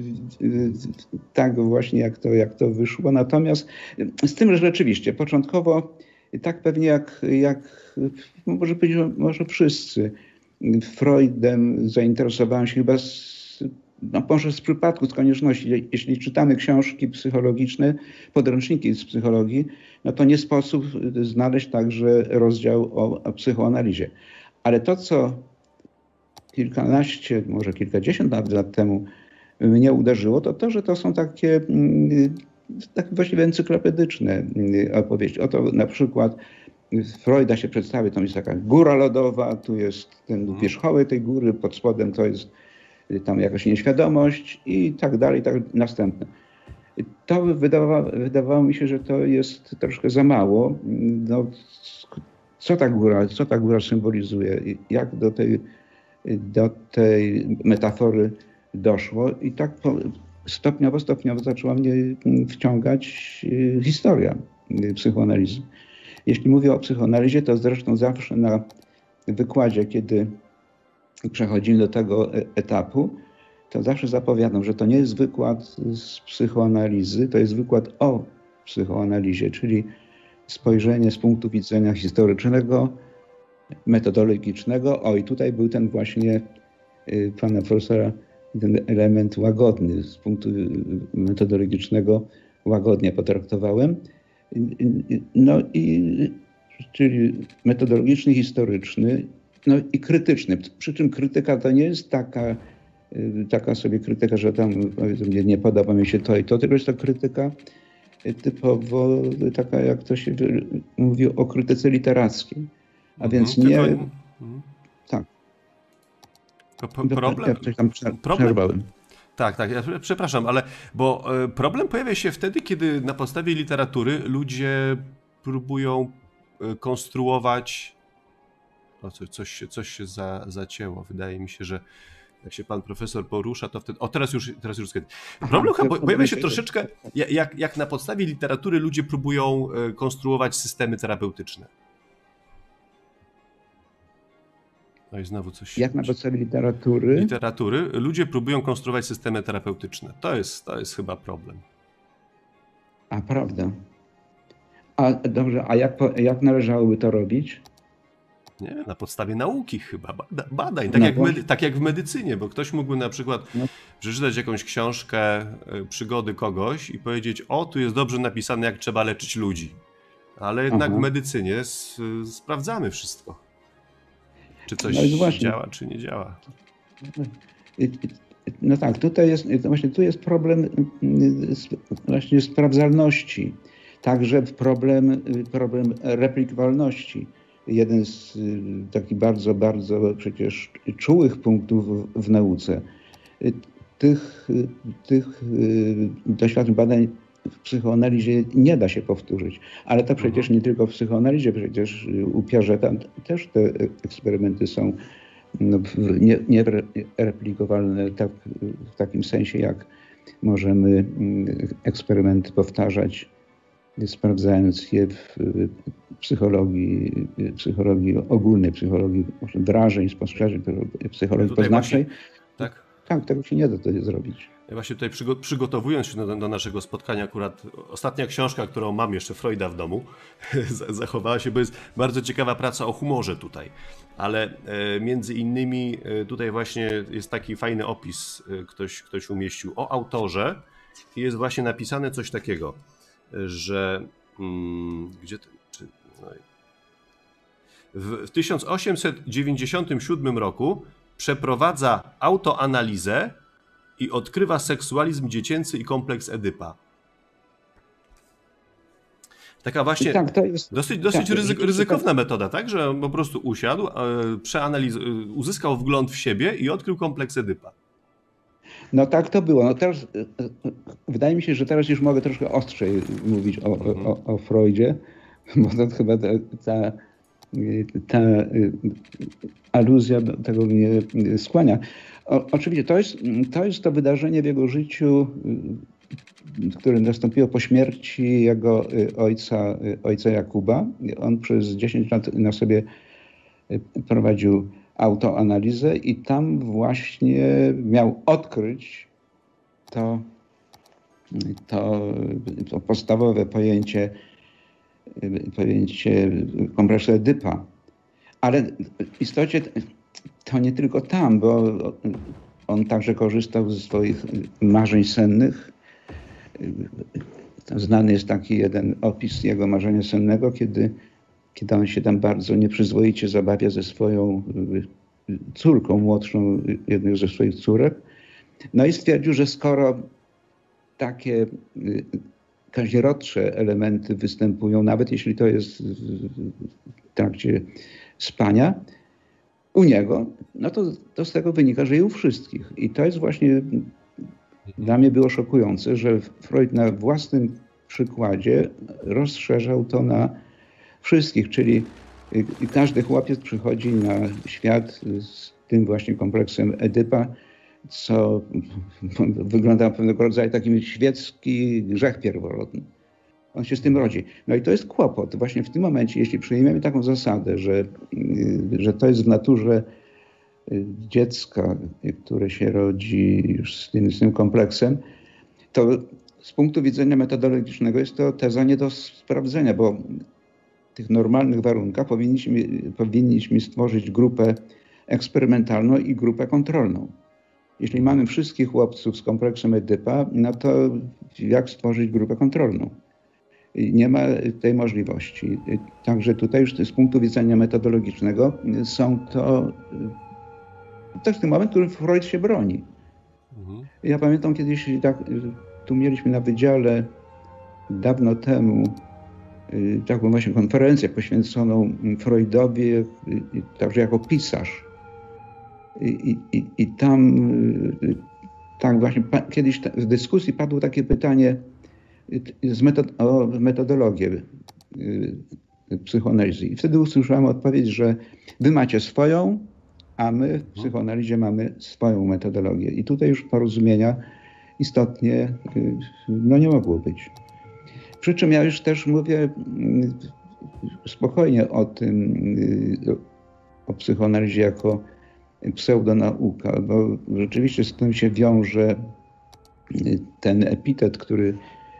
tak właśnie jak to, jak to wyszło, natomiast z tym, że rzeczywiście początkowo tak pewnie jak, jak może powiedzieć, może wszyscy Freudem zainteresowałem się chyba z, no może z przypadku, z konieczności. Jeśli czytamy książki psychologiczne, podręczniki z psychologii, no to nie sposób znaleźć także rozdział o, o psychoanalizie. Ale to, co kilkanaście, może kilkadziesiąt lat temu mnie uderzyło, to to, że to są takie, takie właściwie encyklopedyczne opowieści. Oto na przykład Freuda się przedstawia, tam jest taka góra lodowa, tu jest ten wierzchołek tej góry, pod spodem to jest tam jakaś nieświadomość i tak dalej, tak następne. To wydawało, wydawało mi się, że to jest troszkę za mało. No, co ta góra, co ta góra symbolizuje, jak do tej, do tej metafory doszło i tak stopniowo, stopniowo zaczęła mnie wciągać historia psychoanalizy. Jeśli mówię o psychoanalizie, to zresztą zawsze na wykładzie, kiedy przechodzimy do tego etapu, to zawsze zapowiadam, że to nie jest wykład z psychoanalizy, to jest wykład o psychoanalizie, czyli spojrzenie z punktu widzenia historycznego, metodologicznego. O, i tutaj był ten właśnie pana profesora, ten element łagodny, z punktu metodologicznego łagodnie potraktowałem. No i czyli metodologiczny, historyczny, no i krytyczny. Przy czym krytyka to nie jest taka, taka sobie krytyka, że tam powiedzmy, nie podoba mi się to i to, tylko jest to krytyka typowo taka, jak to się mówi o krytyce literackiej. A mhm, więc nie... Tylko... Mhm. Tak. To problem? Ja coś tam przerwałem. Tak, tak, ja przepraszam, ale bo problem pojawia się wtedy, kiedy na podstawie literatury ludzie próbują konstruować... O, coś, coś się, coś się za, zacięło. Wydaje mi się, że jak się pan profesor porusza, to wtedy... O, teraz już, teraz już zgadnę. Problem Aha, chyba pojawia się troszeczkę, jak, jak na podstawie literatury ludzie próbują konstruować systemy terapeutyczne. No i znowu coś... Jak na podstawie literatury? Literatury. Ludzie próbują konstruować systemy terapeutyczne. To jest, to jest chyba problem. A, prawda. A dobrze, a jak, jak należałoby to robić? Nie, na podstawie nauki chyba, bada, badań, tak, no jak medy, tak jak w medycynie, bo ktoś mógłby na przykład no. przeczytać jakąś książkę, przygody kogoś i powiedzieć, o, tu jest dobrze napisane, jak trzeba leczyć ludzi. Ale jednak Aha. w medycynie s, sprawdzamy wszystko. Czy coś no działa, czy nie działa. No tak, tutaj jest, właśnie tu jest problem właśnie sprawdzalności, także problem, problem replikowalności. Jeden z takich bardzo, bardzo przecież czułych punktów w nauce. Tych, tych doświadczeń, badań w psychoanalizie nie da się powtórzyć, ale to przecież nie tylko w psychoanalizie, przecież u Piageta też te eksperymenty są no, niereplikowalne nie tak, w takim sensie, jak możemy eksperymenty powtarzać, sprawdzając je w psychologii, psychologii ogólnej, psychologii wrażeń, spostrzeżeń, psychologii Tutaj poznawczej. właśnie, tak? Tak, tego się nie da to zrobić. Ja właśnie tutaj przygo przygotowując się do, do naszego spotkania, akurat ostatnia książka, którą mam jeszcze, Freuda w domu, zachowała się, bo jest bardzo ciekawa praca o humorze tutaj. Ale e, między innymi e, tutaj właśnie jest taki fajny opis, e, ktoś, ktoś umieścił o autorze i jest właśnie napisane coś takiego, że mm, gdzie to, czy, no, w, w tysiąc osiemset dziewięćdziesiątym siódmym roku przeprowadza autoanalizę i odkrywa seksualizm dziecięcy i kompleks Edypa. Taka właśnie tak, to jest, dosyć, dosyć tak, ryzyk, ryzykowna metoda, tak? Że on po prostu usiadł, przeanaliz uzyskał wgląd w siebie i odkrył kompleks Edypa. No tak to było. No teraz, wydaje mi się, że teraz już mogę troszkę ostrzej mówić o, mhm. o, o Freudzie, bo to chyba ta, ta, ta aluzja do tego mnie skłania. O, oczywiście to jest, to jest to wydarzenie w jego życiu, które nastąpiło po śmierci jego ojca, ojca Jakuba. On przez dziesięć lat na sobie prowadził autoanalizę i tam właśnie miał odkryć to, to, to podstawowe pojęcie, pojęcie kompleksu Edypa. Ale w istocie to nie tylko tam, bo on także korzystał ze swoich marzeń sennych. Znany jest taki jeden opis jego marzenia sennego, kiedy, kiedy on się tam bardzo nieprzyzwoicie zabawia ze swoją córką młodszą, jedną ze swoich córek. No i stwierdził, że skoro takie kazirodcze elementy występują, nawet jeśli to jest w trakcie spania, u niego, no to, to z tego wynika, że i u wszystkich. I to jest właśnie, dla mnie było szokujące, że Freud na własnym przykładzie rozszerzał to na wszystkich, czyli każdy chłopiec przychodzi na świat z tym właśnie kompleksem Edypa, co wygląda pewnego rodzaju taki świecki grzech pierworodny. On się z tym rodzi. No i to jest kłopot. Właśnie w tym momencie, jeśli przyjmiemy taką zasadę, że, że to jest w naturze dziecka, które się rodzi już z tym, z tym kompleksem, to z punktu widzenia metodologicznego jest to teza nie do sprawdzenia, bo w tych normalnych warunkach powinniśmy, powinniśmy stworzyć grupę eksperymentalną i grupę kontrolną. Jeśli mamy wszystkich chłopców z kompleksem Edypa, no to jak stworzyć grupę kontrolną? Nie ma tej możliwości. Także tutaj już z punktu widzenia metodologicznego są to też ten moment, w którym Freud się broni. Mhm. Ja pamiętam kiedyś, tak, tu mieliśmy na wydziale dawno temu taką właśnie konferencję poświęconą Freudowi, także jako pisarz. I, i, i tam tak właśnie kiedyś w dyskusji padło takie pytanie z metod o metodologię psychoanalizy. I wtedy usłyszałem odpowiedź, że wy macie swoją, a my w psychoanalizie mamy swoją metodologię. I tutaj już porozumienia istotnie no, nie mogło być. Przy czym ja już też mówię spokojnie o tym, o psychoanalizie jako pseudonauka, bo rzeczywiście z tym się wiąże ten epitet, który,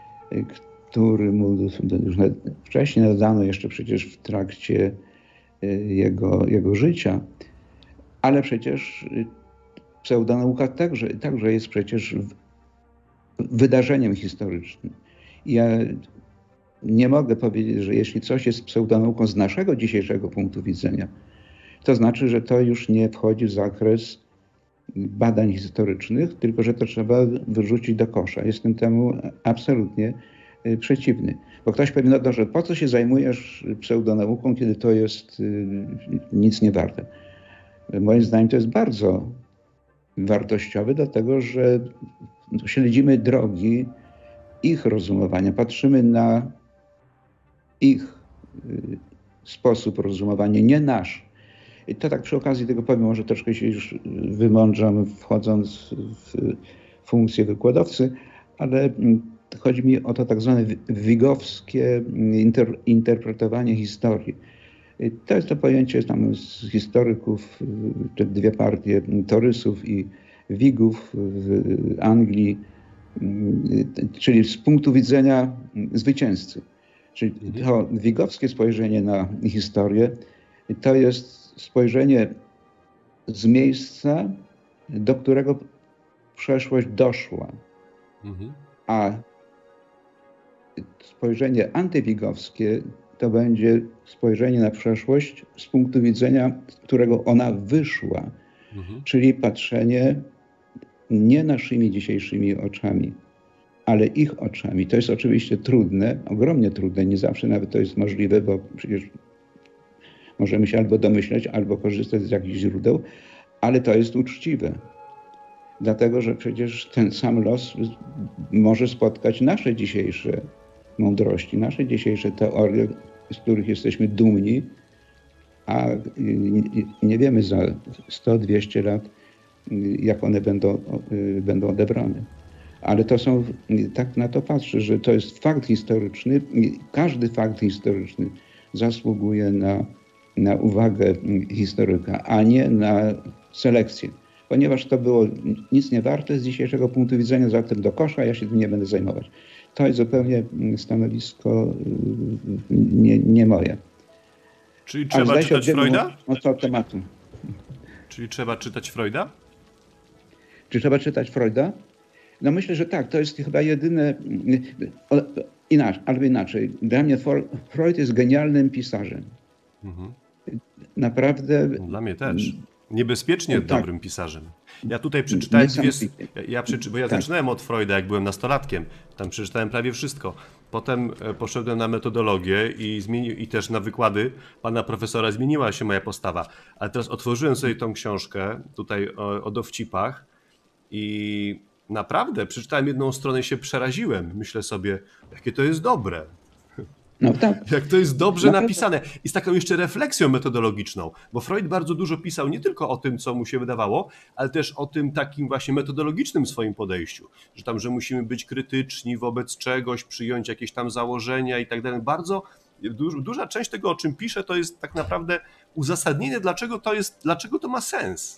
który mu już wcześniej nadano, jeszcze przecież w trakcie jego, jego życia, ale przecież pseudonauka także, także jest przecież wydarzeniem historycznym. Ja nie mogę powiedzieć, że jeśli coś jest pseudonauką z naszego dzisiejszego punktu widzenia, to znaczy, że to już nie wchodzi w zakres badań historycznych, tylko że to trzeba wyrzucić do kosza. Jestem temu absolutnie przeciwny. Bo ktoś powie, no dobrze, po co się zajmujesz pseudonauką, kiedy to jest nic nie warte? Moim zdaniem to jest bardzo wartościowe, dlatego że śledzimy drogi ich rozumowania, patrzymy na ich sposób rozumowania, nie nasz. I to tak przy okazji tego powiem, może troszkę się już wymądrzam, wchodząc w funkcję wykładowcy, ale chodzi mi o to tak zwane wigowskie inter, interpretowanie historii. To jest to pojęcie tam z historyków, te dwie partie torysów i wigów w Anglii, czyli z punktu widzenia zwycięzcy. Czyli to wigowskie spojrzenie na historię to jest spojrzenie z miejsca, do którego przeszłość doszła. Mhm. A spojrzenie antywigowskie to będzie spojrzenie na przeszłość z punktu widzenia, z którego ona wyszła. Mhm. Czyli patrzenie nie naszymi dzisiejszymi oczami, ale ich oczami. To jest oczywiście trudne, ogromnie trudne, nie zawsze nawet to jest możliwe, bo przecież możemy się albo domyślać, albo korzystać z jakichś źródeł, ale to jest uczciwe. Dlatego, że przecież ten sam los może spotkać nasze dzisiejsze mądrości, nasze dzisiejsze teorie, z których jesteśmy dumni, a nie wiemy za sto dwieście lat, jak one będą, będą odebrane. Ale to są, tak na to patrzę, że to jest fakt historyczny. Każdy fakt historyczny zasługuje na, na uwagę historyka, a nie na selekcję. Ponieważ to było nic nie warte z dzisiejszego punktu widzenia, zatem do kosza, ja się tym nie będę zajmować. To jest zupełnie stanowisko nie, nie moje. Czyli trzeba czytać Freuda? Od tego tematu. Czyli trzeba czytać Freuda? Czy trzeba czytać Freuda? No myślę, że tak. To jest chyba jedyne... Inaczej, albo inaczej. Dla mnie Freud jest genialnym pisarzem. Mhm. Naprawdę... Dla mnie też. Niebezpiecznie tak. dobrym pisarzem. Ja tutaj przeczytałem dwie... Ja, ja przeczy... Bo ja tak. zaczynałem od Freuda, jak byłem nastolatkiem. Tam przeczytałem prawie wszystko. Potem poszedłem na metodologię i, zmieni... i też na wykłady pana profesora. Zmieniła się moja postawa. Ale teraz otworzyłem sobie tą książkę tutaj o, o dowcipach i naprawdę przeczytałem jedną stronę i się przeraziłem. Myślę sobie, jakie to jest dobre. No tak. Jak to jest dobrze napisane. I z taką jeszcze refleksją metodologiczną, bo Freud bardzo dużo pisał nie tylko o tym, co mu się wydawało, ale też o tym takim właśnie metodologicznym swoim podejściu, że tam, że musimy być krytyczni wobec czegoś, przyjąć jakieś tam założenia i tak dalej. Bardzo du- duża część tego, o czym pisze, to jest tak naprawdę uzasadnienie, dlaczego to jest, dlaczego to ma sens.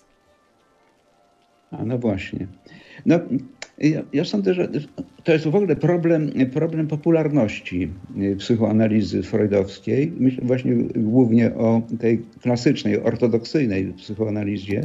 A no właśnie. No, ja, ja sądzę, że to jest w ogóle problem, problem popularności psychoanalizy freudowskiej. Myślę właśnie głównie o tej klasycznej, ortodoksyjnej psychoanalizie.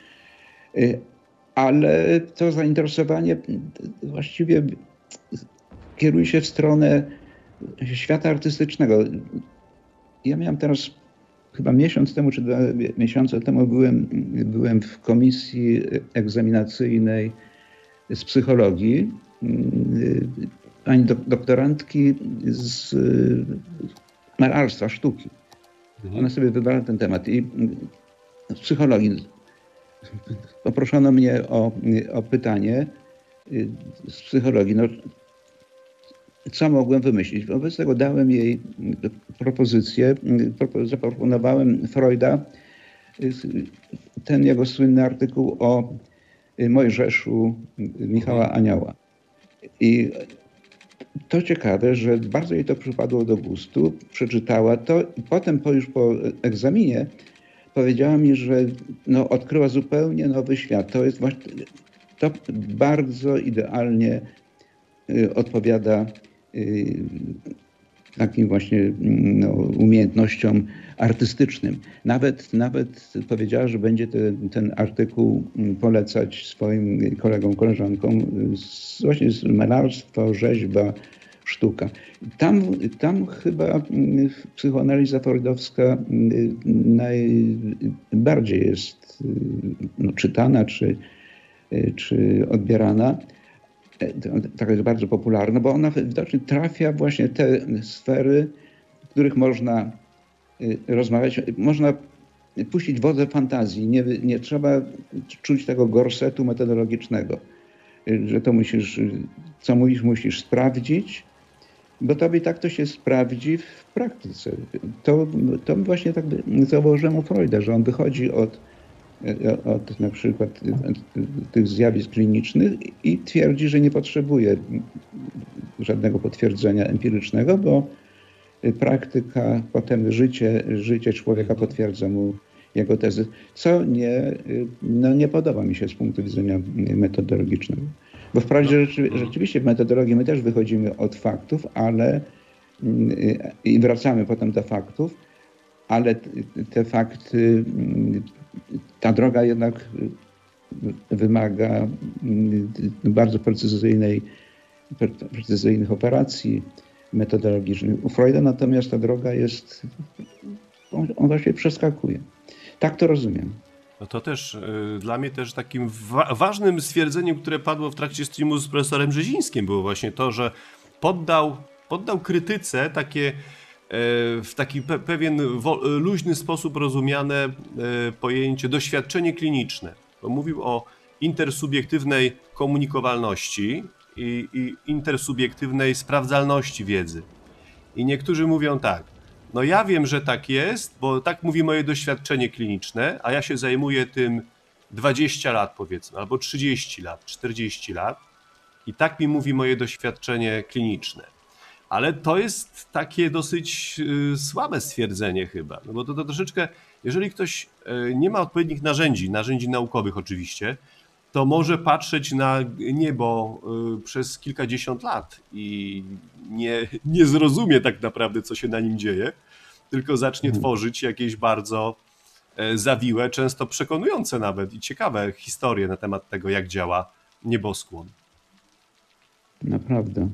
Ale to zainteresowanie właściwie kieruje się w stronę świata artystycznego. Ja miałem teraz chyba miesiąc temu, czy dwa miesiące temu byłem, byłem w komisji egzaminacyjnej z psychologii, pani dok- doktorantki z malarstwa, sztuki. Ona sobie wybrała ten temat i z psychologii poproszono mnie o, o pytanie z psychologii. No, co mogłem wymyślić? Wobec tego dałem jej propozycję, zaproponowałem Freuda, ten jego słynny artykuł o Mojżeszu Michała Anioła. I to ciekawe, że bardzo jej to przypadło do gustu, przeczytała to i potem po, już po egzaminie powiedziała mi, że no, odkryła zupełnie nowy świat. To jest właśnie, to bardzo idealnie y, odpowiada y, takim właśnie no, umiejętnościom artystycznym. Nawet, nawet powiedziała, że będzie te, ten artykuł polecać swoim kolegom, koleżankom z, właśnie z malarstwa, rzeźba, sztuka. Tam, tam chyba psychoanaliza freudowska najbardziej jest no, czytana czy, czy odbierana. Tak jest bardzo popularna, bo ona widocznie trafia właśnie te sfery, w których można rozmawiać, można puścić wodze fantazji. Nie, nie trzeba czuć tego gorsetu metodologicznego, że to musisz, co mówisz, musisz sprawdzić, bo tobie tak to się sprawdzi w praktyce. To, to właśnie tak zauważyłem u Freuda, że on wychodzi od, od na przykład tych zjawisk klinicznych i twierdzi, że nie potrzebuje żadnego potwierdzenia empirycznego, bo praktyka, potem życie, życie człowieka potwierdza mu jego tezy, co nie, no nie podoba mi się z punktu widzenia metodologicznego. Bo wprawdzie rzeczy, rzeczywiście w metodologii my też wychodzimy od faktów, ale i wracamy potem do faktów, ale te fakty, ta droga jednak wymaga bardzo precyzyjnej, precyzyjnych operacji metodologicznych. U Freuda natomiast ta droga jest, on, on właśnie przeskakuje. Tak to rozumiem. No to też y, dla mnie też takim wa ważnym stwierdzeniem, które padło w trakcie streamu z profesorem Brzezińskim, było właśnie to, że poddał, poddał krytyce takie y, w taki pe pewien luźny sposób rozumiane y, pojęcie doświadczenie kliniczne. Bo mówił o intersubiektywnej komunikowalności i, i intersubiektywnej sprawdzalności wiedzy. I niektórzy mówią tak, no ja wiem, że tak jest, bo tak mówi moje doświadczenie kliniczne, a ja się zajmuję tym dwadzieścia lat powiedzmy, albo trzydzieści lat, czterdzieści lat i tak mi mówi moje doświadczenie kliniczne. Ale to jest takie dosyć y, słabe stwierdzenie chyba, no bo to, to troszeczkę, jeżeli ktoś y, nie ma odpowiednich narzędzi, narzędzi naukowych oczywiście, to może patrzeć na niebo y, przez kilkadziesiąt lat i nie, nie zrozumie tak naprawdę, co się na nim dzieje, tylko zacznie hmm. tworzyć jakieś bardzo e, zawiłe, często przekonujące nawet i ciekawe historie na temat tego, jak działa nieboskłon. Naprawdę.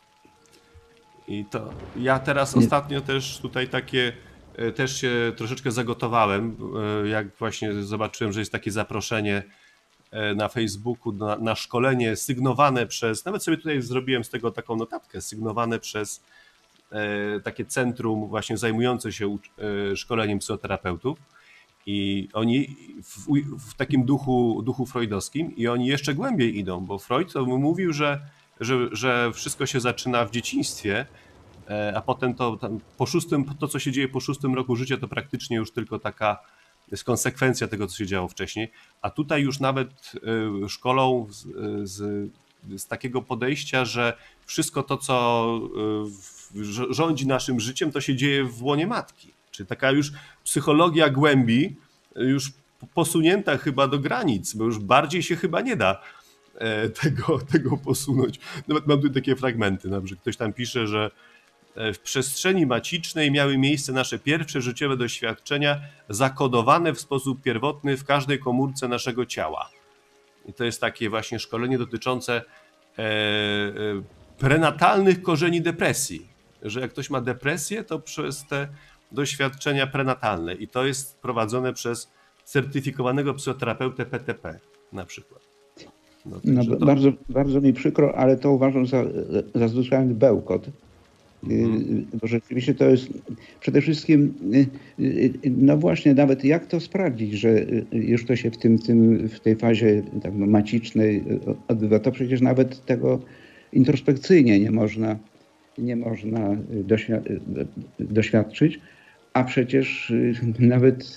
I to ja teraz nie. ostatnio też tutaj takie, e, też się troszeczkę zagotowałem, e, jak właśnie zobaczyłem, że jest takie zaproszenie na Facebooku na, na szkolenie sygnowane przez, nawet sobie tutaj zrobiłem z tego taką notatkę, sygnowane przez e, takie centrum właśnie zajmujące się e, szkoleniem psychoterapeutów i oni w, w takim duchu, duchu freudowskim i oni jeszcze głębiej idą, bo Freud to mówił, że, że, że wszystko się zaczyna w dzieciństwie, e, a potem to tam po szóstym, to co się dzieje po szóstym roku życia to praktycznie już tylko taka jest konsekwencja tego, co się działo wcześniej, a tutaj już nawet szkolą z, z, z takiego podejścia, że wszystko to, co rządzi naszym życiem, to się dzieje w łonie matki. Czyli taka już psychologia głębi, już posunięta chyba do granic, bo już bardziej się chyba nie da tego, tego posunąć. Nawet mam tu takie fragmenty, na przykład ktoś tam pisze, że w przestrzeni macicznej miały miejsce nasze pierwsze życiowe doświadczenia zakodowane w sposób pierwotny w każdej komórce naszego ciała. I to jest takie właśnie szkolenie dotyczące e, e, prenatalnych korzeni depresji. Że jak ktoś ma depresję, to przez te doświadczenia prenatalne. I to jest prowadzone przez certyfikowanego psychoterapeutę P T P na przykład. No, no, to... bardzo, bardzo mi przykro, ale to uważam za, za zwyczajny bełkot. Hmm. Bo rzeczywiście to jest przede wszystkim, no właśnie, nawet jak to sprawdzić, że już to się w, tym, tym, w tej fazie tak no, macicznej odbywa, to przecież nawet tego introspekcyjnie nie można, nie można doświadczyć, a przecież nawet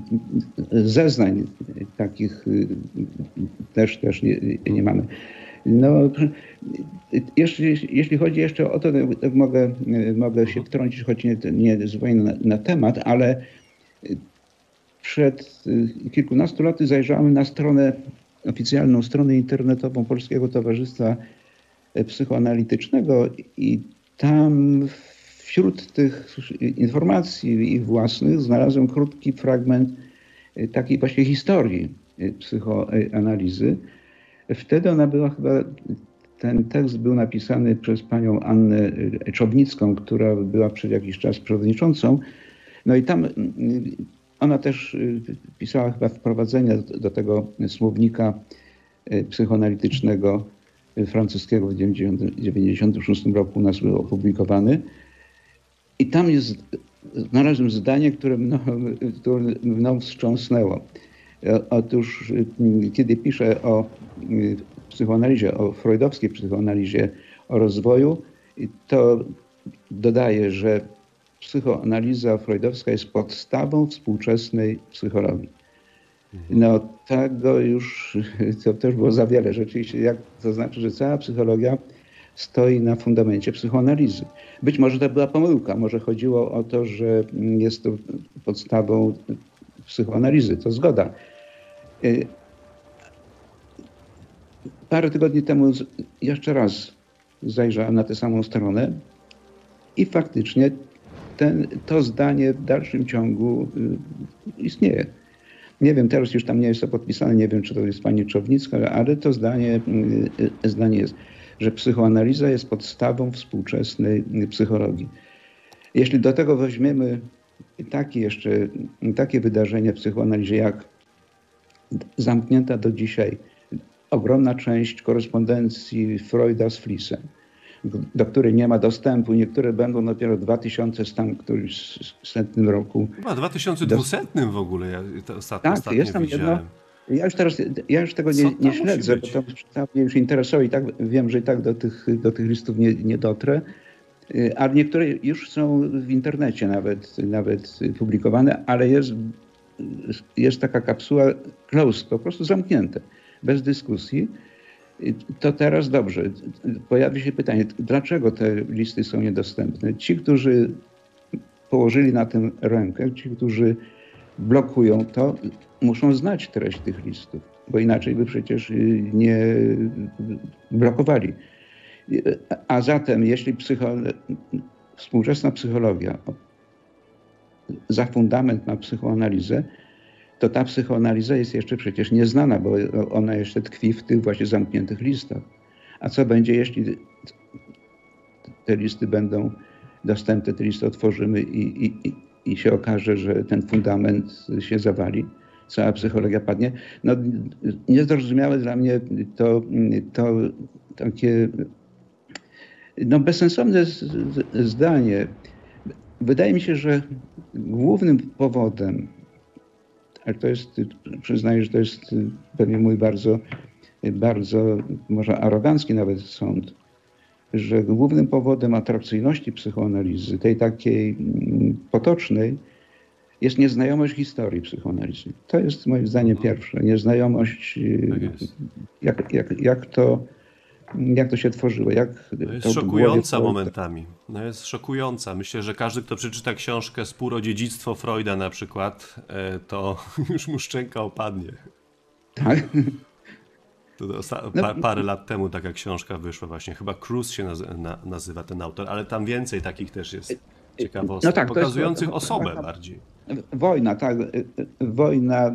zeznań takich też, też nie, nie mamy. No, jeśli, jeśli chodzi jeszcze o to, to mogę, mogę się wtrącić, choć nie, nie zupełnie na, na temat, ale przed kilkunastu laty zajrzałem na stronę, oficjalną stronę internetową Polskiego Towarzystwa Psychoanalitycznego i tam wśród tych informacji ich własnych znalazłem krótki fragment takiej właśnie historii psychoanalizy. Wtedy ona była chyba ten tekst był napisany przez panią Annę Czobnicką, która była przez jakiś czas przewodniczącą. No i tam ona też pisała chyba wprowadzenie do, do tego słownika psychoanalitycznego francuskiego w tysiąc dziewięćset dziewięćdziesiątym szóstym roku u nas był opublikowany. I tam jest, znalazłem zdanie, które mną, które mną wstrząsnęło. Otóż kiedy piszę o psychoanalizie, o freudowskiej psychoanalizie, o rozwoju, to dodaję, że psychoanaliza freudowska jest podstawą współczesnej psychologii. No tego już, to też było za wiele rzeczywiście, jak, to znaczy, że cała psychologia stoi na fundamencie psychoanalizy. Być może to była pomyłka, może chodziło o to, że jest to podstawą psychoanalizy, to zgoda. Parę tygodni temu jeszcze raz zajrzałem na tę samą stronę i faktycznie ten, to zdanie w dalszym ciągu istnieje. Nie wiem, teraz już tam nie jest to podpisane, nie wiem, czy to jest pani Czobnicka, ale to zdanie, zdanie jest, że psychoanaliza jest podstawą współczesnej psychologii. Jeśli do tego weźmiemy takie jeszcze, takie wydarzenie w psychoanalizie, jak zamknięta do dzisiaj ogromna część korespondencji Freuda z Fliessem, do której nie ma dostępu. Niektóre będą dopiero w dwa tysiące setnym roku. Chyba w dwa tysiące dwuście w ogóle, ja to ostatnio, tak, ostatnio jest tam widziałem. Jedno, ja już teraz, ja już tego nie, nie śledzę, bo to mnie już interesuje i tak wiem, że i tak do tych, do tych listów nie, nie dotrę, ale niektóre już są w internecie nawet, nawet publikowane, ale jest, jest taka kapsuła closed, po prostu zamknięte, bez dyskusji. To teraz dobrze. Pojawi się pytanie, dlaczego te listy są niedostępne? Ci, którzy położyli na tym rękę, ci, którzy blokują to, muszą znać treść tych listów, bo inaczej by przecież nie blokowali. A zatem, jeśli psycho... współczesna psychologia za fundament ma psychoanalizę, to ta psychoanaliza jest jeszcze przecież nieznana, bo ona jeszcze tkwi w tych właśnie zamkniętych listach. A co będzie, jeśli te listy będą dostępne, te listy otworzymy i, i, i się okaże, że ten fundament się zawali, cała psychologia padnie? No, niezrozumiałe dla mnie to, to takie no, bezsensowne zdanie. Wydaje mi się, że głównym powodem, ale to jest, przyznaję, że to jest pewnie mój bardzo, bardzo może arogancki nawet sąd, że głównym powodem atrakcyjności psychoanalizy, tej takiej potocznej, jest nieznajomość historii psychoanalizy. To jest moim zdaniem pierwsze. Nieznajomość, tak jak, jak, jak, to, jak to się tworzyło. Jak no jest to szokująca momentami. No jest szokująca. Myślę, że każdy, kto przeczyta książkę Spór o dziedzictwo Freuda na przykład, to już mu szczęka opadnie. Tak. To pa, parę lat temu taka książka wyszła właśnie. Chyba Cruz się nazy- na, nazywa ten autor, ale tam więcej takich też jest ciekawostek, no tak, pokazujących jest, osobę taka, bardziej. Wojna, tak. Wojna,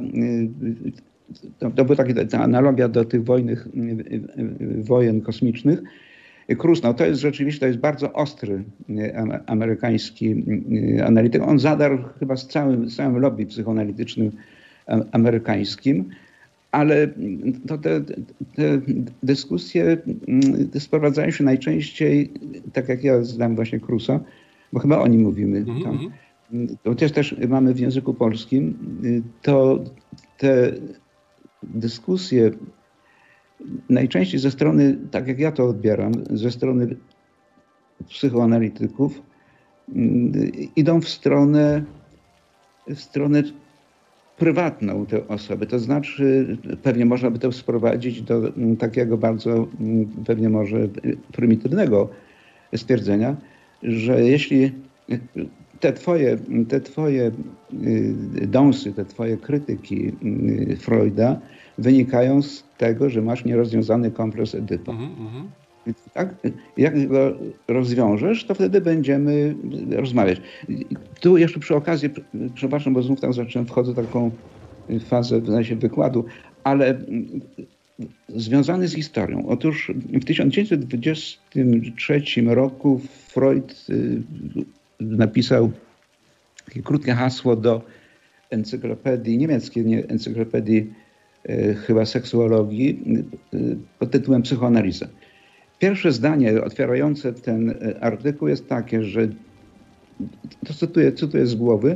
to, to była taka ta analogia do tych wojnych, wojen kosmicznych. Cruz, no to jest rzeczywiście, to jest bardzo ostry amerykański analityk. On zadarł chyba z całym, całym lobby psychoanalitycznym amerykańskim. Ale to te, te dyskusje sprowadzają się najczęściej, tak jak ja znam właśnie Cruza, bo chyba o nim mówimy mm-hmm. tam. To też, też mamy w języku polskim, to te dyskusje najczęściej ze strony, tak jak ja to odbieram, ze strony psychoanalityków idą w stronę, w stronę prywatną tę osobę. To znaczy, pewnie można by to sprowadzić do takiego bardzo, pewnie może prymitywnego stwierdzenia, że jeśli te twoje, te twoje dąsy, te twoje krytyki Freuda wynikają z tego, że masz nierozwiązany kompleks Edypa. Mm-hmm. Tak? Jak go rozwiążesz, to wtedy będziemy rozmawiać. Tu jeszcze przy okazji, przepraszam, bo znów tam zacząłem, wchodzę w taką fazę w sensie wykładu, ale związany z historią. Otóż w tysiąc dziewięćset dwudziestym trzecim roku Freud napisał takie krótkie hasło do encyklopedii, niemieckiej nie, encyklopedii chyba seksuologii pod tytułem Psychoanaliza. Pierwsze zdanie otwierające ten artykuł jest takie, że, to cytuję, cytuję z głowy,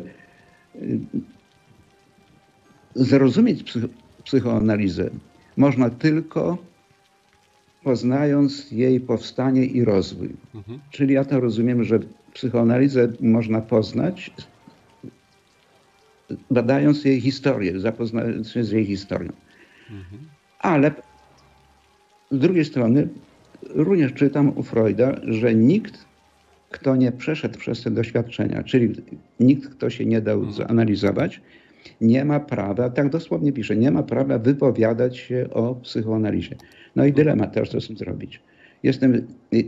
zrozumieć psych, psychoanalizę można tylko poznając jej powstanie i rozwój. Mhm. Czyli ja to rozumiem, że psychoanalizę można poznać badając jej historię, zapoznając się z jej historią. Mhm. Ale z drugiej strony również czytam u Freuda, że nikt, kto nie przeszedł przez te doświadczenia, czyli nikt, kto się nie dał mhm. zanalizować, nie ma prawa, tak dosłownie pisze, nie ma prawa wypowiadać się o psychoanalizie. No i dylemat teraz co z tym zrobić. Jestem,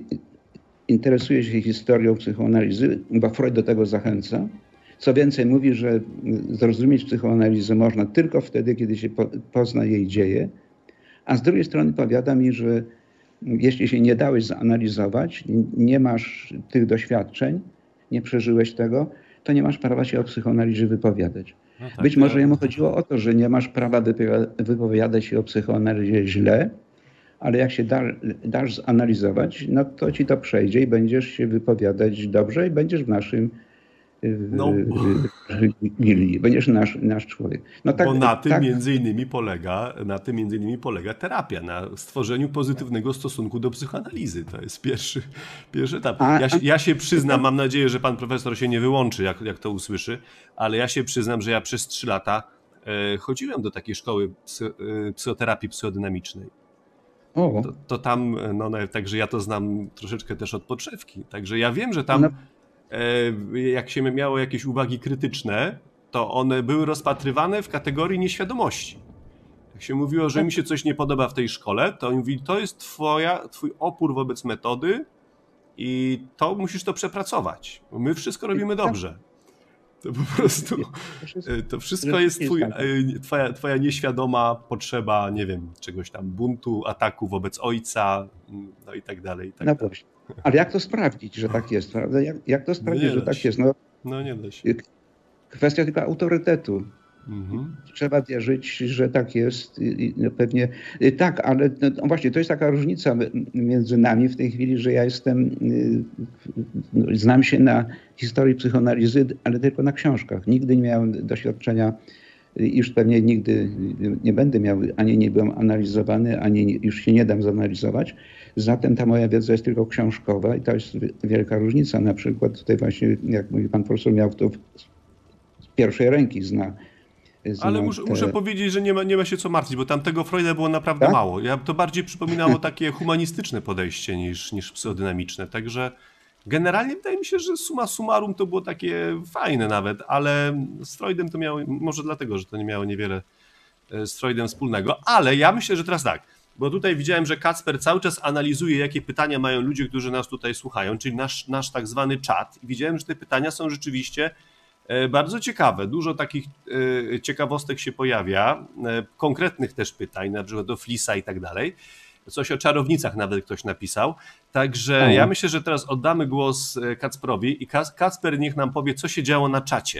interesuję się historią psychoanalizy, bo Freud do tego zachęca. Co więcej, mówi, że zrozumieć psychoanalizę można tylko wtedy, kiedy się pozna jej dzieje, a z drugiej strony powiada mi, że jeśli się nie dałeś zanalizować, nie masz tych doświadczeń, nie przeżyłeś tego, to nie masz prawa się o psychoanalizie wypowiadać. No tak, Być może jemu chodziło o to, że nie masz prawa wypowiadać się o psychoanalizie źle, ale jak się da, dasz zanalizować, no to ci to przejdzie i będziesz się wypowiadać dobrze i będziesz w naszym no, gilii, będziesz nasz, nasz człowiek. No tak, bo na tym tak. między innymi polega, na tym między innymi polega terapia, na stworzeniu pozytywnego stosunku do psychoanalizy. To jest pierwszy, pierwszy etap. Ja się, ja się przyznam, mam nadzieję, że pan profesor się nie wyłączy, jak, jak to usłyszy, ale ja się przyznam, że ja przez trzy lata e, chodziłem do takiej szkoły psy, e, psychoterapii psychodynamicznej. O. To, to tam, no, no także ja to znam troszeczkę też od podszewki. Także ja wiem, że tam no. jak się miało jakieś uwagi krytyczne, to one były rozpatrywane w kategorii nieświadomości. Jak się mówiło, że mi się coś nie podoba w tej szkole, to on mówi, to jest twoja, twój opór wobec metody i to musisz to przepracować, bo my wszystko robimy dobrze. To po prostu, to wszystko jest twój, twoja, twoja nieświadoma potrzeba, nie wiem, czegoś tam, buntu, ataku wobec ojca, no i tak dalej. I tak no dalej. Właśnie. Ale jak to sprawdzić, że tak jest, prawda? Jak, jak to sprawdzić, że tak jest? No, no nie da się. Kwestia tylko autorytetu. Mhm. Trzeba wierzyć, że tak jest. No pewnie tak, ale no właśnie to jest taka różnica między nami w tej chwili, że ja jestem, znam się na historii psychoanalizy, ale tylko na książkach. Nigdy nie miałem doświadczenia i już pewnie nigdy nie będę miał, ani nie byłem analizowany, ani już się nie dam zanalizować. Zatem ta moja wiedza jest tylko książkowa i to jest wielka różnica. Na przykład tutaj właśnie, jak mówi pan profesor, miał to z pierwszej ręki zna. zna Ale muszę, te... muszę powiedzieć, że nie ma, nie ma się co martwić, bo tam tego Freuda było naprawdę tak? mało. Ja to bardziej przypominało takie humanistyczne podejście niż, niż psychodynamiczne. Także generalnie wydaje mi się, że summa summarum to było takie fajne nawet, ale z Freudem to miało, może dlatego, że to nie miało niewiele z Freudem wspólnego. Ale ja myślę, że teraz tak. Bo tutaj widziałem, że Kacper cały czas analizuje, jakie pytania mają ludzie, którzy nas tutaj słuchają, czyli nasz, nasz tak zwany czat. I widziałem, że te pytania są rzeczywiście bardzo ciekawe. Dużo takich ciekawostek się pojawia, konkretnych też pytań, na przykład do Flisa i tak dalej. Coś o czarownicach nawet ktoś napisał. Także o. ja myślę, że teraz oddamy głos Kacprowi i Kacper niech nam powie, co się działo na czacie.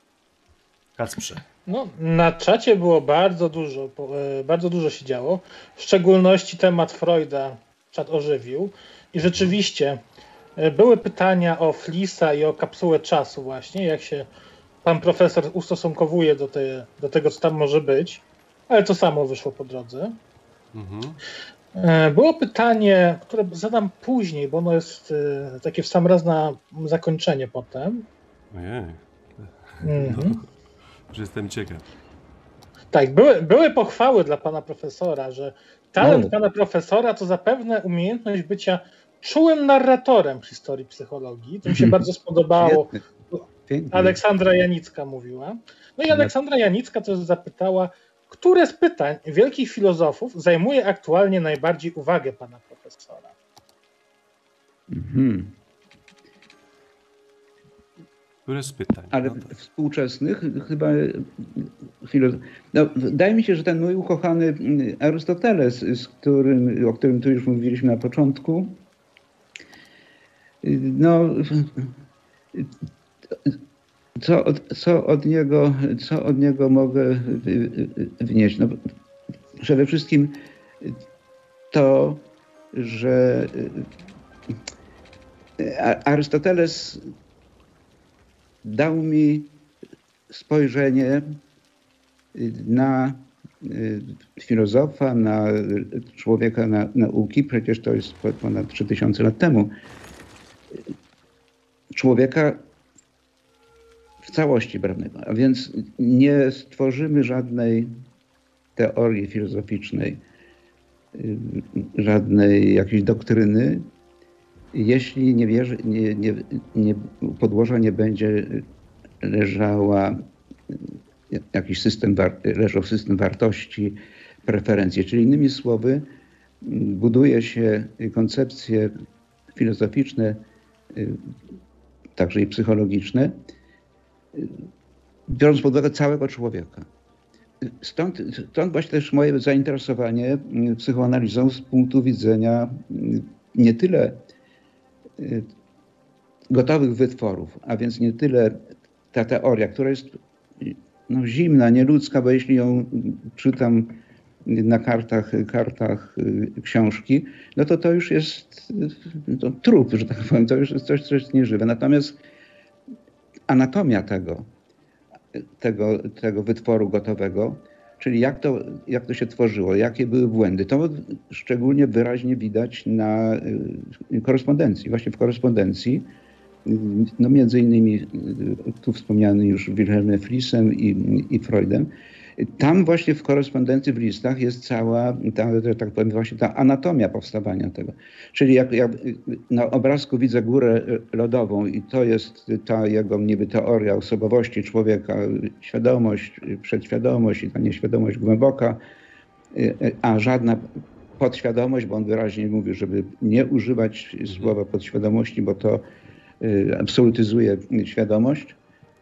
Kacprze. No, na czacie było bardzo dużo, bardzo dużo się działo. W szczególności temat Freuda czat ożywił. I rzeczywiście były pytania o Flisa i o kapsułę czasu właśnie, jak się pan profesor ustosunkowuje do, te, do tego, co tam może być. Ale to samo wyszło po drodze. Mhm. Było pytanie, które zadam później, bo ono jest takie w sam raz na zakończenie potem. Ojej. Mhm. No. Że jestem ciekaw. Tak, były, były pochwały dla pana profesora, że talent no. pana profesora to zapewne umiejętność bycia czułym narratorem historii psychologii. To mi się bardzo spodobało. Pięknie. Aleksandra Janicka mówiła. No i Aleksandra Janicka też zapytała, które z pytań wielkich filozofów zajmuje aktualnie najbardziej uwagę pana profesora? Mhm. Które z pytań? Ale No tak. współczesnych chyba filozof... No, wydaje mi się, że ten mój ukochany Arystoteles, z którym, o którym tu już mówiliśmy na początku, no co od, co od niego, co od niego mogę wnieść? No, przede wszystkim to, że Arystoteles dał mi spojrzenie na filozofa, na człowieka na, nauki, przecież to jest ponad trzy tysiące lat temu, człowieka w całości branego. A więc nie stworzymy żadnej teorii filozoficznej, żadnej jakiejś doktryny, jeśli nie wierzy, nie, nie, nie, podłoża nie będzie leżała jakiś system, leżał system wartości, preferencji. Czyli innymi słowy, buduje się koncepcje filozoficzne, także i psychologiczne, biorąc pod uwagę całego człowieka. Stąd, stąd właśnie też moje zainteresowanie psychoanalizą z punktu widzenia nie tyle gotowych wytworów, a więc nie tyle ta teoria, która jest no, zimna, nieludzka, bo jeśli ją czytam na kartach, kartach książki, no to to już jest to trup, że tak powiem, to już jest coś, co jest nieżywe. Natomiast anatomia tego, tego, tego wytworu gotowego, czyli jak to, jak to się tworzyło, jakie były błędy, to szczególnie wyraźnie widać na korespondencji. Właśnie w korespondencji, no między innymi tu wspomniany już Wilhelmem Flissem i, i Freudem, tam właśnie w korespondencji, w listach jest cała, ta, że tak powiem, właśnie ta anatomia powstawania tego. Czyli jak, jak na obrazku widzę górę lodową i to jest ta jego niby teoria osobowości człowieka, świadomość, przedświadomość i ta nieświadomość głęboka, a żadna podświadomość, bo on wyraźnie mówił, żeby nie używać słowa podświadomości, bo to absolutyzuje świadomość.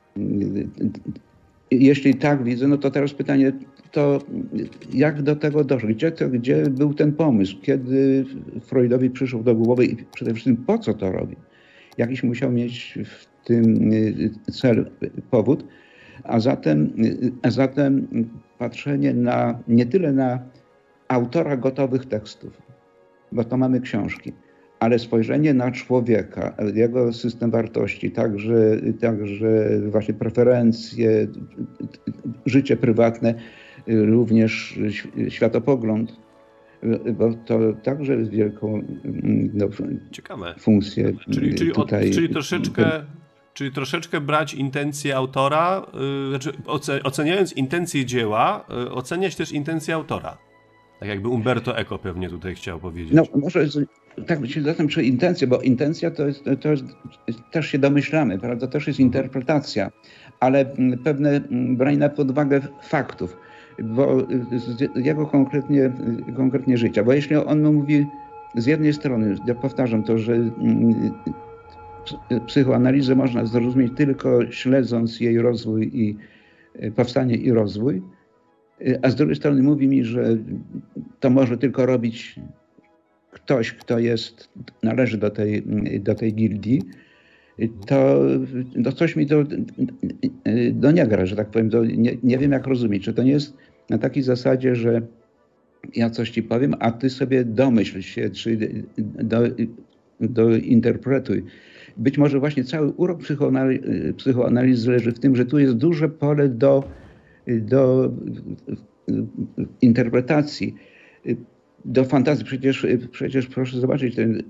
Jeśli tak widzę, no to teraz pytanie, to jak do tego doszło? Gdzie, to, gdzie był ten pomysł? Kiedy Freudowi przyszło do głowy i przede wszystkim po co to robi? Jakiś musiał mieć w tym cel, powód. A zatem, a zatem patrzenie na, nie tyle na autora gotowych tekstów, bo to mamy książki, ale spojrzenie na człowieka, jego system wartości, także, także właśnie preferencje, życie prywatne, również światopogląd, bo to także wielką no, Ciekawe. funkcję Czyli, czyli, tutaj. od, czyli, troszeczkę, czyli troszeczkę brać intencje autora, yy, znaczy oceniając intencje dzieła, yy, oceniać też intencje autora. Tak jakby Umberto Eco pewnie tutaj chciał powiedzieć. No może tak się zastanawiam, czy intencje, bo intencja to jest, to jest, też się domyślamy, prawda? To też jest interpretacja, ale pewne branie pod uwagę faktów, bo z jego konkretnie, konkretnie życia. Bo jeśli on mówi z jednej strony, ja powtarzam to, że psychoanalizę można zrozumieć tylko śledząc jej rozwój i powstanie i rozwój, a z drugiej strony mówi mi, że to może tylko robić ktoś, kto jest, należy do tej, do tej gildii, to, to coś mi do, do nie gra, że tak powiem. To nie, nie wiem, jak rozumieć. Czy to nie jest na takiej zasadzie, że ja coś ci powiem, a ty sobie domyśl się, czy do, dointerpretuj. Być może właśnie cały urok psychoanalizy, psychoanalizy leży w tym, że tu jest duże pole do, do interpretacji, do fantazji. Przecież, przecież proszę zobaczyć, ten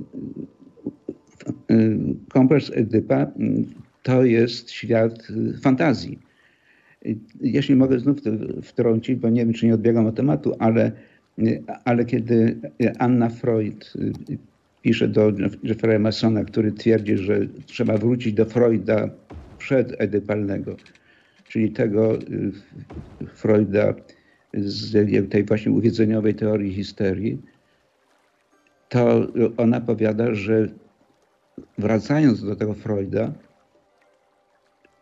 kompleks Edypa to jest świat fantazji. Jeśli mogę znów wtrącić, bo nie wiem, czy nie odbiegam od tematu, ale, ale kiedy Anna Freud pisze do Jeffrey'a Masona, który twierdzi, że trzeba wrócić do Freuda przededypalnego, czyli tego Freuda z tej właśnie uwiedzeniowej teorii histerii, to ona powiada, że wracając do tego Freuda,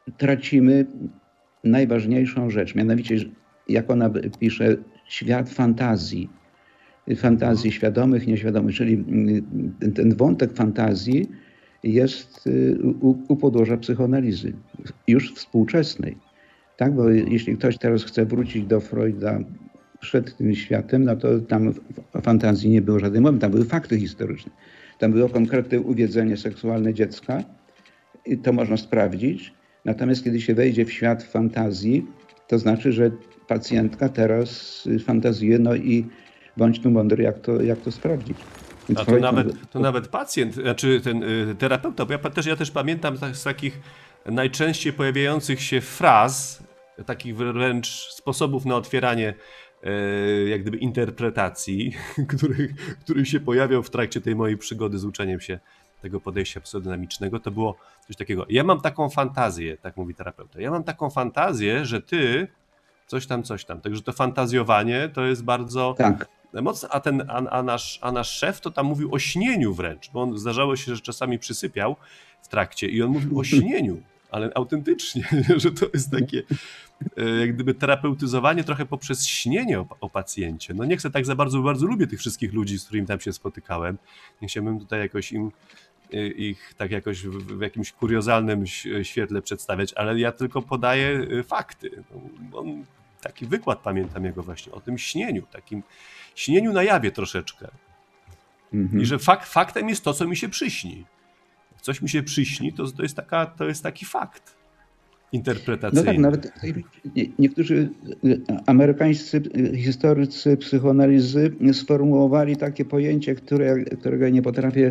tracimy najważniejszą rzecz, mianowicie, jak ona pisze, świat fantazji. Fantazji świadomych, nieświadomych, czyli ten wątek fantazji jest u, u podłoża psychoanalizy, już współczesnej. Tak, bo jeśli ktoś teraz chce wrócić do Freuda przed tym światem, no to tam o fantazji nie było żadnej mowy, tam były fakty historyczne. Tam było konkretne uwiedzenie seksualne dziecka, i to można sprawdzić. Natomiast kiedy się wejdzie w świat fantazji, to znaczy, że pacjentka teraz fantazjuje, no i bądź tu mądry, jak to, jak to sprawdzić. A to nawet, to nawet pacjent, znaczy ten y, terapeuta, bo ja też, ja też pamiętam z takich najczęściej pojawiających się fraz, takich wręcz sposobów na otwieranie y, jak gdyby interpretacji, których, których się pojawiał w trakcie tej mojej przygody z uczeniem się tego podejścia pseudodynamicznego, to było coś takiego. Ja mam taką fantazję, tak mówi terapeuta, ja mam taką fantazję, że ty coś tam, coś tam. Także to fantazjowanie to jest bardzo tak. mocne, a, ten, a, a, nasz, a nasz szef to tam mówił o śnieniu wręcz, bo on zdarzało się, że czasami przysypiał w trakcie i on mówił o śnieniu, ale autentycznie, że to jest takie jak gdyby terapeutyzowanie trochę poprzez śnienie o, o pacjencie. No nie chcę tak za bardzo, bardzo lubię tych wszystkich ludzi, z którymi tam się spotykałem. Nie chciałbym tutaj jakoś im ich tak jakoś w, w jakimś kuriozalnym świetle przedstawiać, ale ja tylko podaję fakty. On, taki wykład pamiętam jego właśnie o tym śnieniu, takim śnieniu na jawie troszeczkę. Mhm. I że fak, faktem jest to, co mi się przyśni. Jak coś mi się przyśni, to, to, jest, taka, to jest taki fakt interpretacyjny. No tak, nawet niektórzy amerykańscy historycy psychoanalizy sformułowali takie pojęcie, które, którego nie potrafię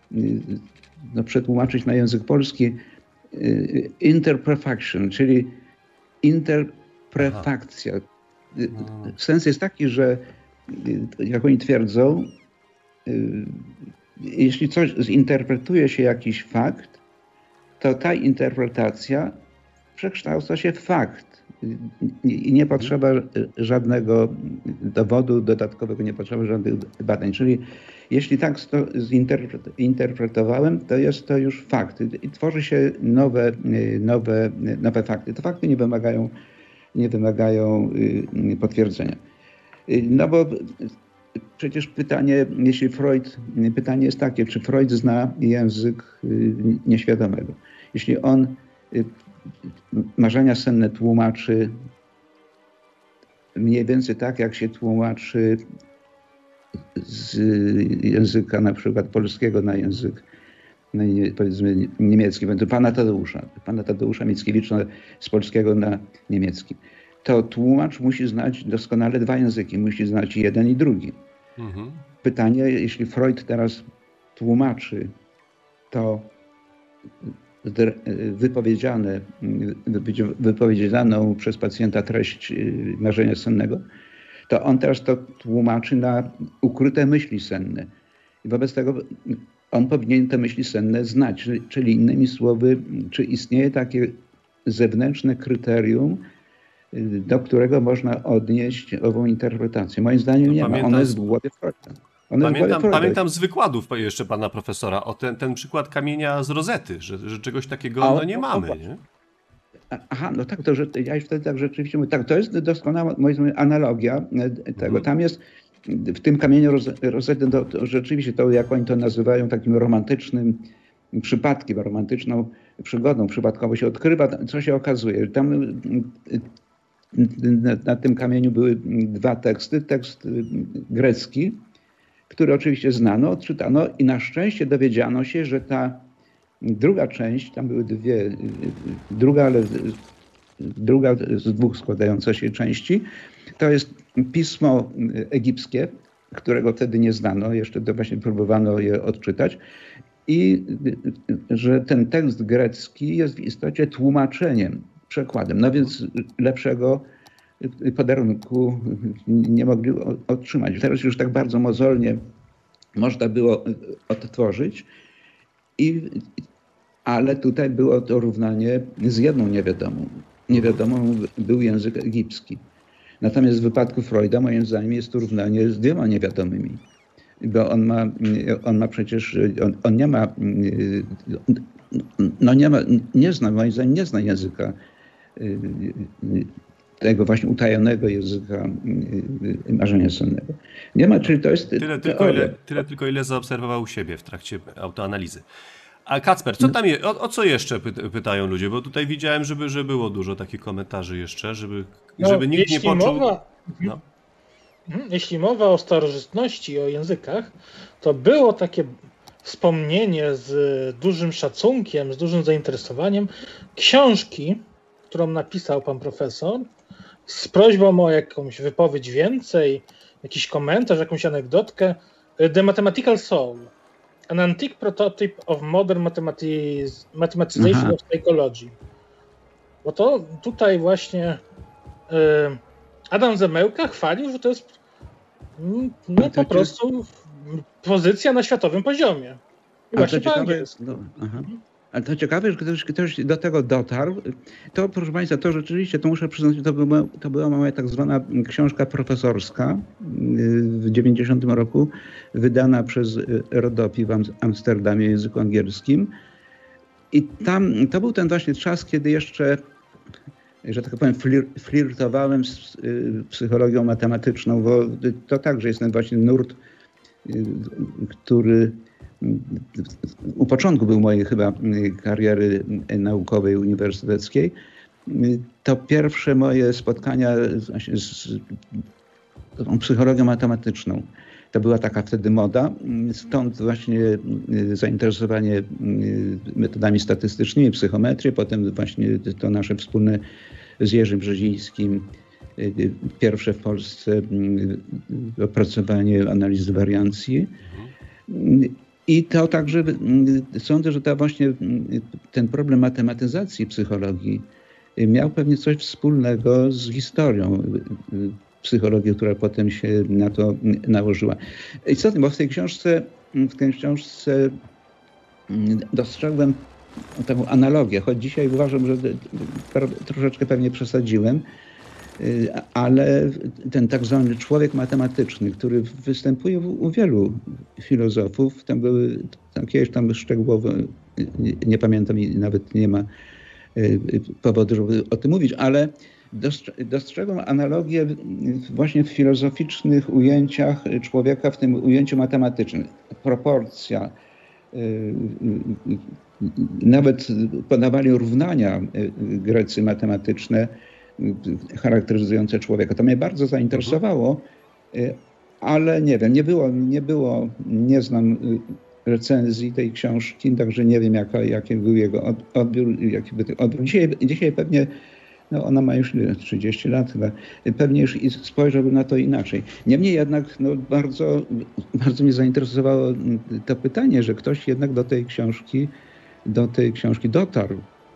no, przetłumaczyć na język polski, interprefaction, czyli interprefakcja. Aha. Sens jest taki, że jak oni twierdzą, jeśli coś zinterpretuje się jakiś fakt, to ta interpretacja przekształca się w fakt. I nie potrzeba żadnego dowodu dodatkowego, nie potrzeba żadnych badań. Czyli jeśli tak to zinterpretowałem, to jest to już fakt. I tworzy się nowe, nowe, nowe fakty. Te fakty nie wymagają, nie wymagają potwierdzenia. No bo przecież pytanie, jeśli Freud, pytanie jest takie, czy Freud zna język nieświadomego? Jeśli on marzenia senne tłumaczy mniej więcej tak, jak się tłumaczy z języka na przykład polskiego na język no, powiedzmy niemiecki, pana Tadeusza, pana Tadeusza Mickiewicza z polskiego na niemiecki, to tłumacz musi znać doskonale dwa języki, musi znać jeden i drugi. Mhm. Pytanie, jeśli Freud teraz tłumaczy to wypowiedziane, wypowiedzianą przez pacjenta treść marzenia sennego, to on teraz to tłumaczy na ukryte myśli senne. I wobec tego on powinien te myśli senne znać. Czyli innymi słowy, czy istnieje takie zewnętrzne kryterium, do którego można odnieść ową interpretację. Moim zdaniem nie ma. Ona jest w głowie Freuda. Pamiętam, pamiętam z wykładów jeszcze pana profesora o ten, ten przykład kamienia z rozety, że, że czegoś takiego no, nie mamy. Nie? Aha, no tak, to że ja już wtedy tak rzeczywiście mówię. Tak, to jest doskonała moim zdaniem analogia tego. Mhm. Tam jest w tym kamieniu rozety, to, to rzeczywiście to, jak oni to nazywają, takim romantycznym przypadkiem, romantyczną przygodą. Przypadkowo się odkrywa, co się okazuje. Tam na, na tym kamieniu były dwa teksty. Tekst grecki, który oczywiście znano, odczytano i na szczęście dowiedziano się, że ta druga część, tam były dwie, druga, ale druga z dwóch składająca się części, to jest pismo egipskie, którego wtedy nie znano, jeszcze to właśnie próbowano je odczytać i że ten tekst grecki jest w istocie tłumaczeniem, przekładem. No więc lepszego podarunku nie mogli otrzymać. Teraz już tak bardzo mozolnie można było odtworzyć, i, ale tutaj było to równanie z jedną niewiadomą. Niewiadomą był język egipski. Natomiast w wypadku Freuda moim zdaniem jest to równanie z dwiema niewiadomymi. Bo on ma, on ma przecież, on, on nie ma, no nie ma, nie zna, moim zdaniem nie zna języka, tego właśnie utajonego języka marzenia sennego. Nie ma, czyli to jest Tyle tylko, ile, tyle tylko, ile zaobserwował u siebie w trakcie autoanalizy. A Kacper, co tam je, o, o co jeszcze pytają ludzie? Bo tutaj widziałem, żeby, że było dużo takich komentarzy jeszcze, żeby, no, żeby nikt nie poczuł... Mowa, no. Jeśli mowa o starożytności, o językach, to było takie wspomnienie z dużym szacunkiem, z dużym zainteresowaniem książki, którą napisał pan profesor, z prośbą o jakąś wypowiedź więcej, jakiś komentarz, jakąś anegdotkę. The Mathematical Soul. An Antique Prototype of Modern Mathematiz- Mathematization Aha. of Psychology. Bo to tutaj właśnie y, Adam Zemełka chwalił, że to jest mm, no, po prostu pozycja na światowym poziomie. I właśnie po angielsku. No, aha. Ale to ciekawe, że ktoś, ktoś do tego dotarł. To, proszę Państwa, to rzeczywiście, to muszę przyznać, to była, to była moja tak zwana książka profesorska w dziewięćdziesiątym roku, wydana przez Rodopi w Amsterdamie w języku angielskim. I tam, to był ten właśnie czas, kiedy jeszcze, że tak powiem, flir, flirtowałem z psychologią matematyczną, bo to także jest ten właśnie nurt, który u początku był mojej chyba kariery naukowej, uniwersyteckiej. To pierwsze moje spotkania właśnie z tą psychologią matematyczną. To była taka wtedy moda, stąd właśnie zainteresowanie metodami statystycznymi, psychometrią, potem właśnie to nasze wspólne z Jerzym Brzezińskim, pierwsze w Polsce opracowanie analizy wariancji. I to także sądzę, że to właśnie ten problem matematyzacji psychologii miał pewnie coś wspólnego z historią psychologii, która potem się na to nałożyła. I co tym, bo w tej książce, w tej książce dostrzegłem taką analogię, choć dzisiaj uważam, że troszeczkę pewnie przesadziłem, ale ten tak zwany człowiek matematyczny, który występuje u, u wielu filozofów, tam były tam kiedyś tam szczegółowo, nie, nie pamiętam i nawet nie ma powodu, żeby o tym mówić, ale dostrzegam analogię właśnie w filozoficznych ujęciach człowieka, w tym ujęciu matematycznym. Proporcja, nawet podawali równania Grecy matematyczne charakteryzujące człowieka. To mnie bardzo zainteresowało, ale nie wiem, nie było, nie było, nie znam recenzji tej książki, także nie wiem, jaka, jaki był jego odbiór, jaki był odbiór. Dzisiaj, dzisiaj pewnie, no ona ma już trzydzieści lat chyba, pewnie już spojrzałbym na to inaczej. Niemniej jednak no, bardzo, bardzo mnie zainteresowało to pytanie, że ktoś jednak do tej książki, do tej książki dotarł.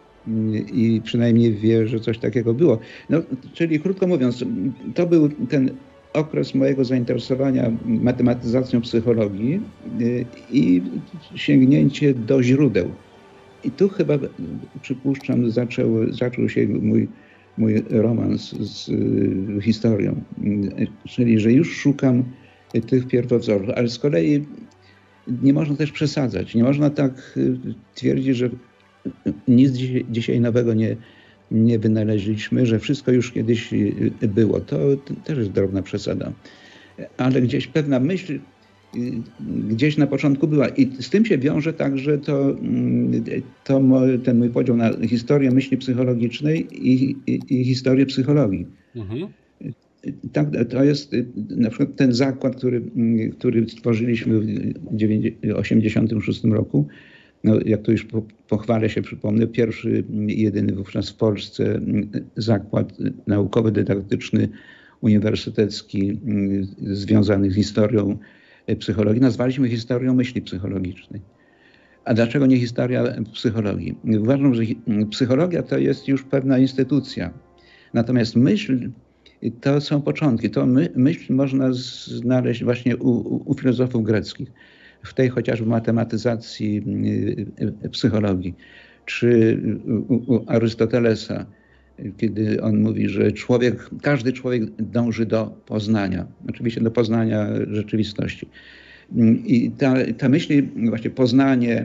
I przynajmniej wie, że coś takiego było. No, czyli krótko mówiąc, to był ten okres mojego zainteresowania matematyzacją psychologii i sięgnięcie do źródeł. I tu chyba, przypuszczam, zaczął, zaczął się mój, mój romans z historią. Czyli, że już szukam tych pierwowzorów, ale z kolei nie można też przesadzać. Nie można tak twierdzić, że nic dzisiaj, dzisiaj nowego nie, nie wynaleźliśmy, że wszystko już kiedyś było. To, to też jest drobna przesada. Ale gdzieś pewna myśl gdzieś na początku była. I z tym się wiąże także to, to ten mój podział na historię myśli psychologicznej i, i, i historię psychologii. Mhm. Tak, to jest na przykład ten zakład, który, który stworzyliśmy w osiemdziesiątym szóstym roku. No, jak to już po, pochwalę się, przypomnę, pierwszy, jedyny wówczas w Polsce zakład naukowo-dydaktyczny, uniwersytecki, związany z historią psychologii. Nazwaliśmy historią myśli psychologicznej. A dlaczego nie historia psychologii? Uważam, że psychologia to jest już pewna instytucja. Natomiast myśl to są początki. To my, myśl można znaleźć właśnie u, u, u filozofów greckich. W tej chociażby matematyzacji psychologii, czy u, u Arystotelesa, kiedy on mówi, że człowiek, każdy człowiek dąży do poznania, oczywiście do poznania rzeczywistości. I ta, ta myśl, właśnie poznanie,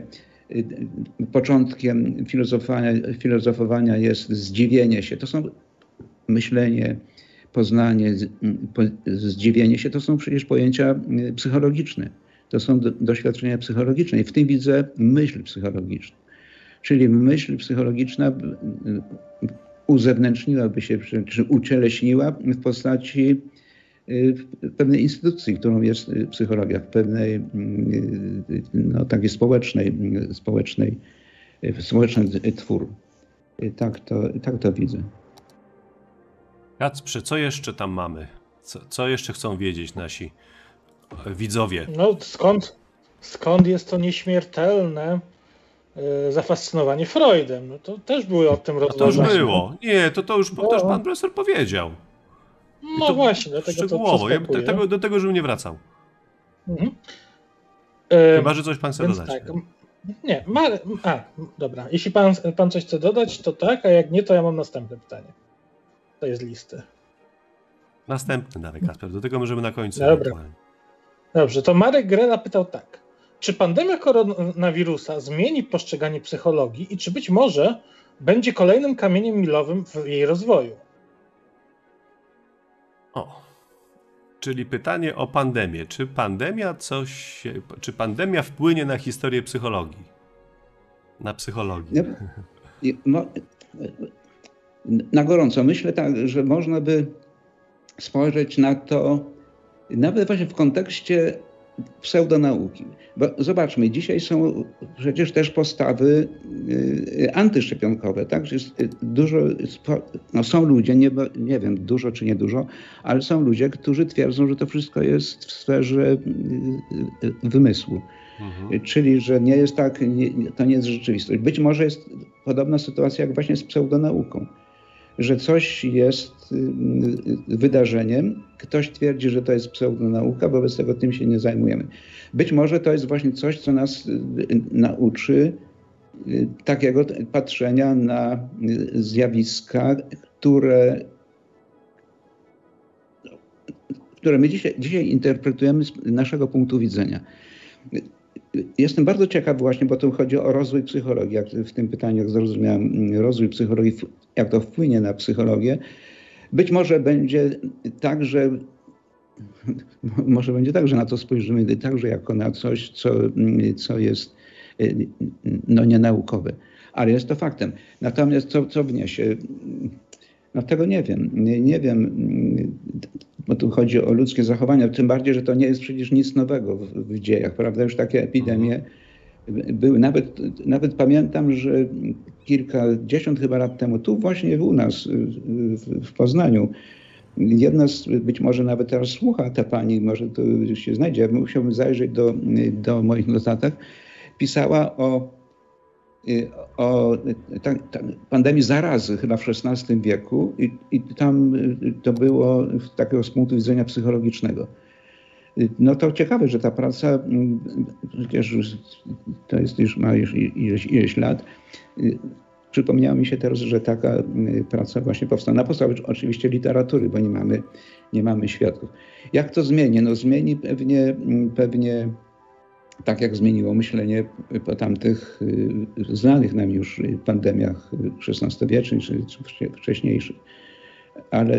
początkiem filozofowania, filozofowania jest zdziwienie się. To są myślenie, poznanie, zdziwienie się, to są przecież pojęcia psychologiczne. To są do, doświadczenia psychologiczne i w tym widzę myśl psychologiczną. Czyli myśl psychologiczna uzewnętrzniłaby się, czy ucieleśniła w postaci pewnej instytucji, którą jest psychologia, w pewnej no, takiej społecznej, społecznej, społeczny twór. Tak to, tak to widzę. Kacprze, co jeszcze tam mamy? Co, co jeszcze chcą wiedzieć nasi widzowie? No skąd, skąd jest to nieśmiertelne y, zafascynowanie Freudem? No to też były o tym A to już rozważania. było. Nie, to, to, już, to już pan profesor powiedział. No to właśnie, dlatego szczegółowo. to Ja przeskakuję. do tego, do tego, żebym nie wracał. Mhm. Y, Chyba, że coś pan chce Więc dodać. tak, nie, ma, a, dobra. Jeśli pan, pan coś chce dodać, to tak, a jak nie, to ja mam następne pytanie. To jest listy. Następny dalej, Kacper. Do tego możemy na końcu. Dobra. ewentualnie. Dobrze, to Marek Grela pytał tak. Czy pandemia koronawirusa zmieni postrzeganie psychologii i czy być może będzie kolejnym kamieniem milowym w jej rozwoju? O. Czyli pytanie o pandemię. Czy pandemia coś, czy pandemia wpłynie na historię psychologii? Na psychologię. Ja, no, na gorąco myślę tak, że można by spojrzeć na to nawet właśnie w kontekście pseudonauki. Bo zobaczmy, dzisiaj są przecież też postawy antyszczepionkowe, tak? Jest dużo, no są ludzie, nie, nie wiem dużo czy nie dużo, ale są ludzie, którzy twierdzą, że to wszystko jest w sferze wymysłu. Mhm. Czyli, że nie jest tak, nie, to nie jest rzeczywistość. Być może jest podobna sytuacja jak właśnie z pseudonauką, że coś jest wydarzeniem, ktoś twierdzi, że to jest pseudonauka, wobec tego tym się nie zajmujemy. Być może to jest właśnie coś, co nas nauczy takiego patrzenia na zjawiska, które, które my dzisiaj, dzisiaj interpretujemy z naszego punktu widzenia. Jestem bardzo ciekaw właśnie, bo tu chodzi o rozwój psychologii, jak w tym pytaniu, jak zrozumiałem, rozwój psychologii, jak to wpłynie na psychologię. Być może będzie tak, że może będzie tak, że na to spojrzymy także jako na coś, co, co jest no, nienaukowe, ale jest to faktem. Natomiast co, co wniesie? No tego nie wiem. Nie, nie wiem, bo tu chodzi o ludzkie zachowania, tym bardziej, że to nie jest przecież nic nowego w, w dziejach, prawda? Już takie epidemie były. Nawet, nawet pamiętam, że kilkadziesiąt chyba lat temu, tu właśnie u nas w, w Poznaniu, jedna z, być może nawet teraz słucha ta pani, może to się znajdzie, ja musiałbym zajrzeć do, do moich notatek, pisała o o ta, ta pandemii zarazy chyba w szesnastym wieku i, i tam to było takiego z punktu widzenia psychologicznego. No to ciekawe, że ta praca, przecież to jest już, ma już ileś, ileś lat, przypomniało mi się teraz, że taka praca właśnie powstała. Na podstawie oczywiście literatury, bo nie mamy, nie mamy świadków. Jak to zmieni? No zmieni pewnie, pewnie tak jak zmieniło myślenie po tamtych znanych nam już pandemiach szesnastowiecznych czy, czy wcześniejszych. Ale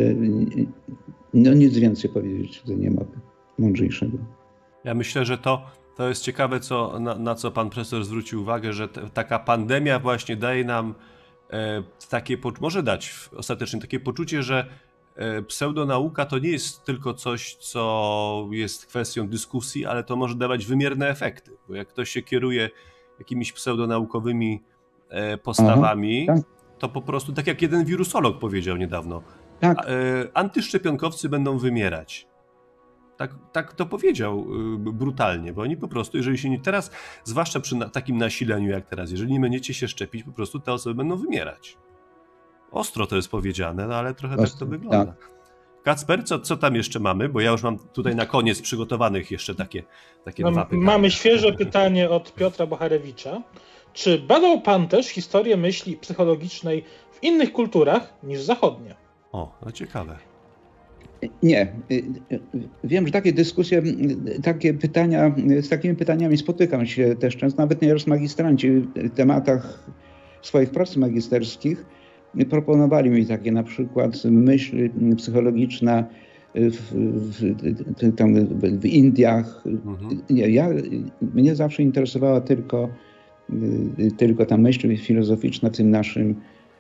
no nic więcej powiedzieć tutaj nie mogę mądrzejszego. Ja myślę, że to, to jest ciekawe, co, na, na co pan profesor zwrócił uwagę, że te, taka pandemia właśnie daje nam e, takie, może dać ostatecznie takie poczucie, że pseudonauka to nie jest tylko coś, co jest kwestią dyskusji, ale to może dawać wymierne efekty. Bo jak ktoś się kieruje jakimiś pseudonaukowymi postawami, Aha, tak. to po prostu, tak jak jeden wirusolog powiedział niedawno, tak. antyszczepionkowcy będą wymierać. Tak, tak to powiedział brutalnie, bo oni po prostu, jeżeli się nie teraz, zwłaszcza przy takim nasileniu jak teraz, jeżeli nie będziecie się szczepić, po prostu te osoby będą wymierać. Ostro to jest powiedziane, no ale trochę Ostro, tak to wygląda. Tak. Kacper, co, co tam jeszcze mamy? Bo ja już mam tutaj na koniec przygotowanych jeszcze takie, takie Mam, dwa pytania. Mamy świeże pytanie od Piotra Bocharewicza. Czy badał pan też historię myśli psychologicznej w innych kulturach niż zachodnie? O, no ciekawe. Nie. Wiem, że takie dyskusje, takie pytania, z takimi pytaniami spotykam się też często, nawet nieraz magistranci w tematach swoich prac magisterskich proponowali mi takie na przykład myśl psychologiczna w, w, tam w Indiach. Mhm. Nie, ja, mnie zawsze interesowała tylko, tylko ta myśl filozoficzna w tym naszym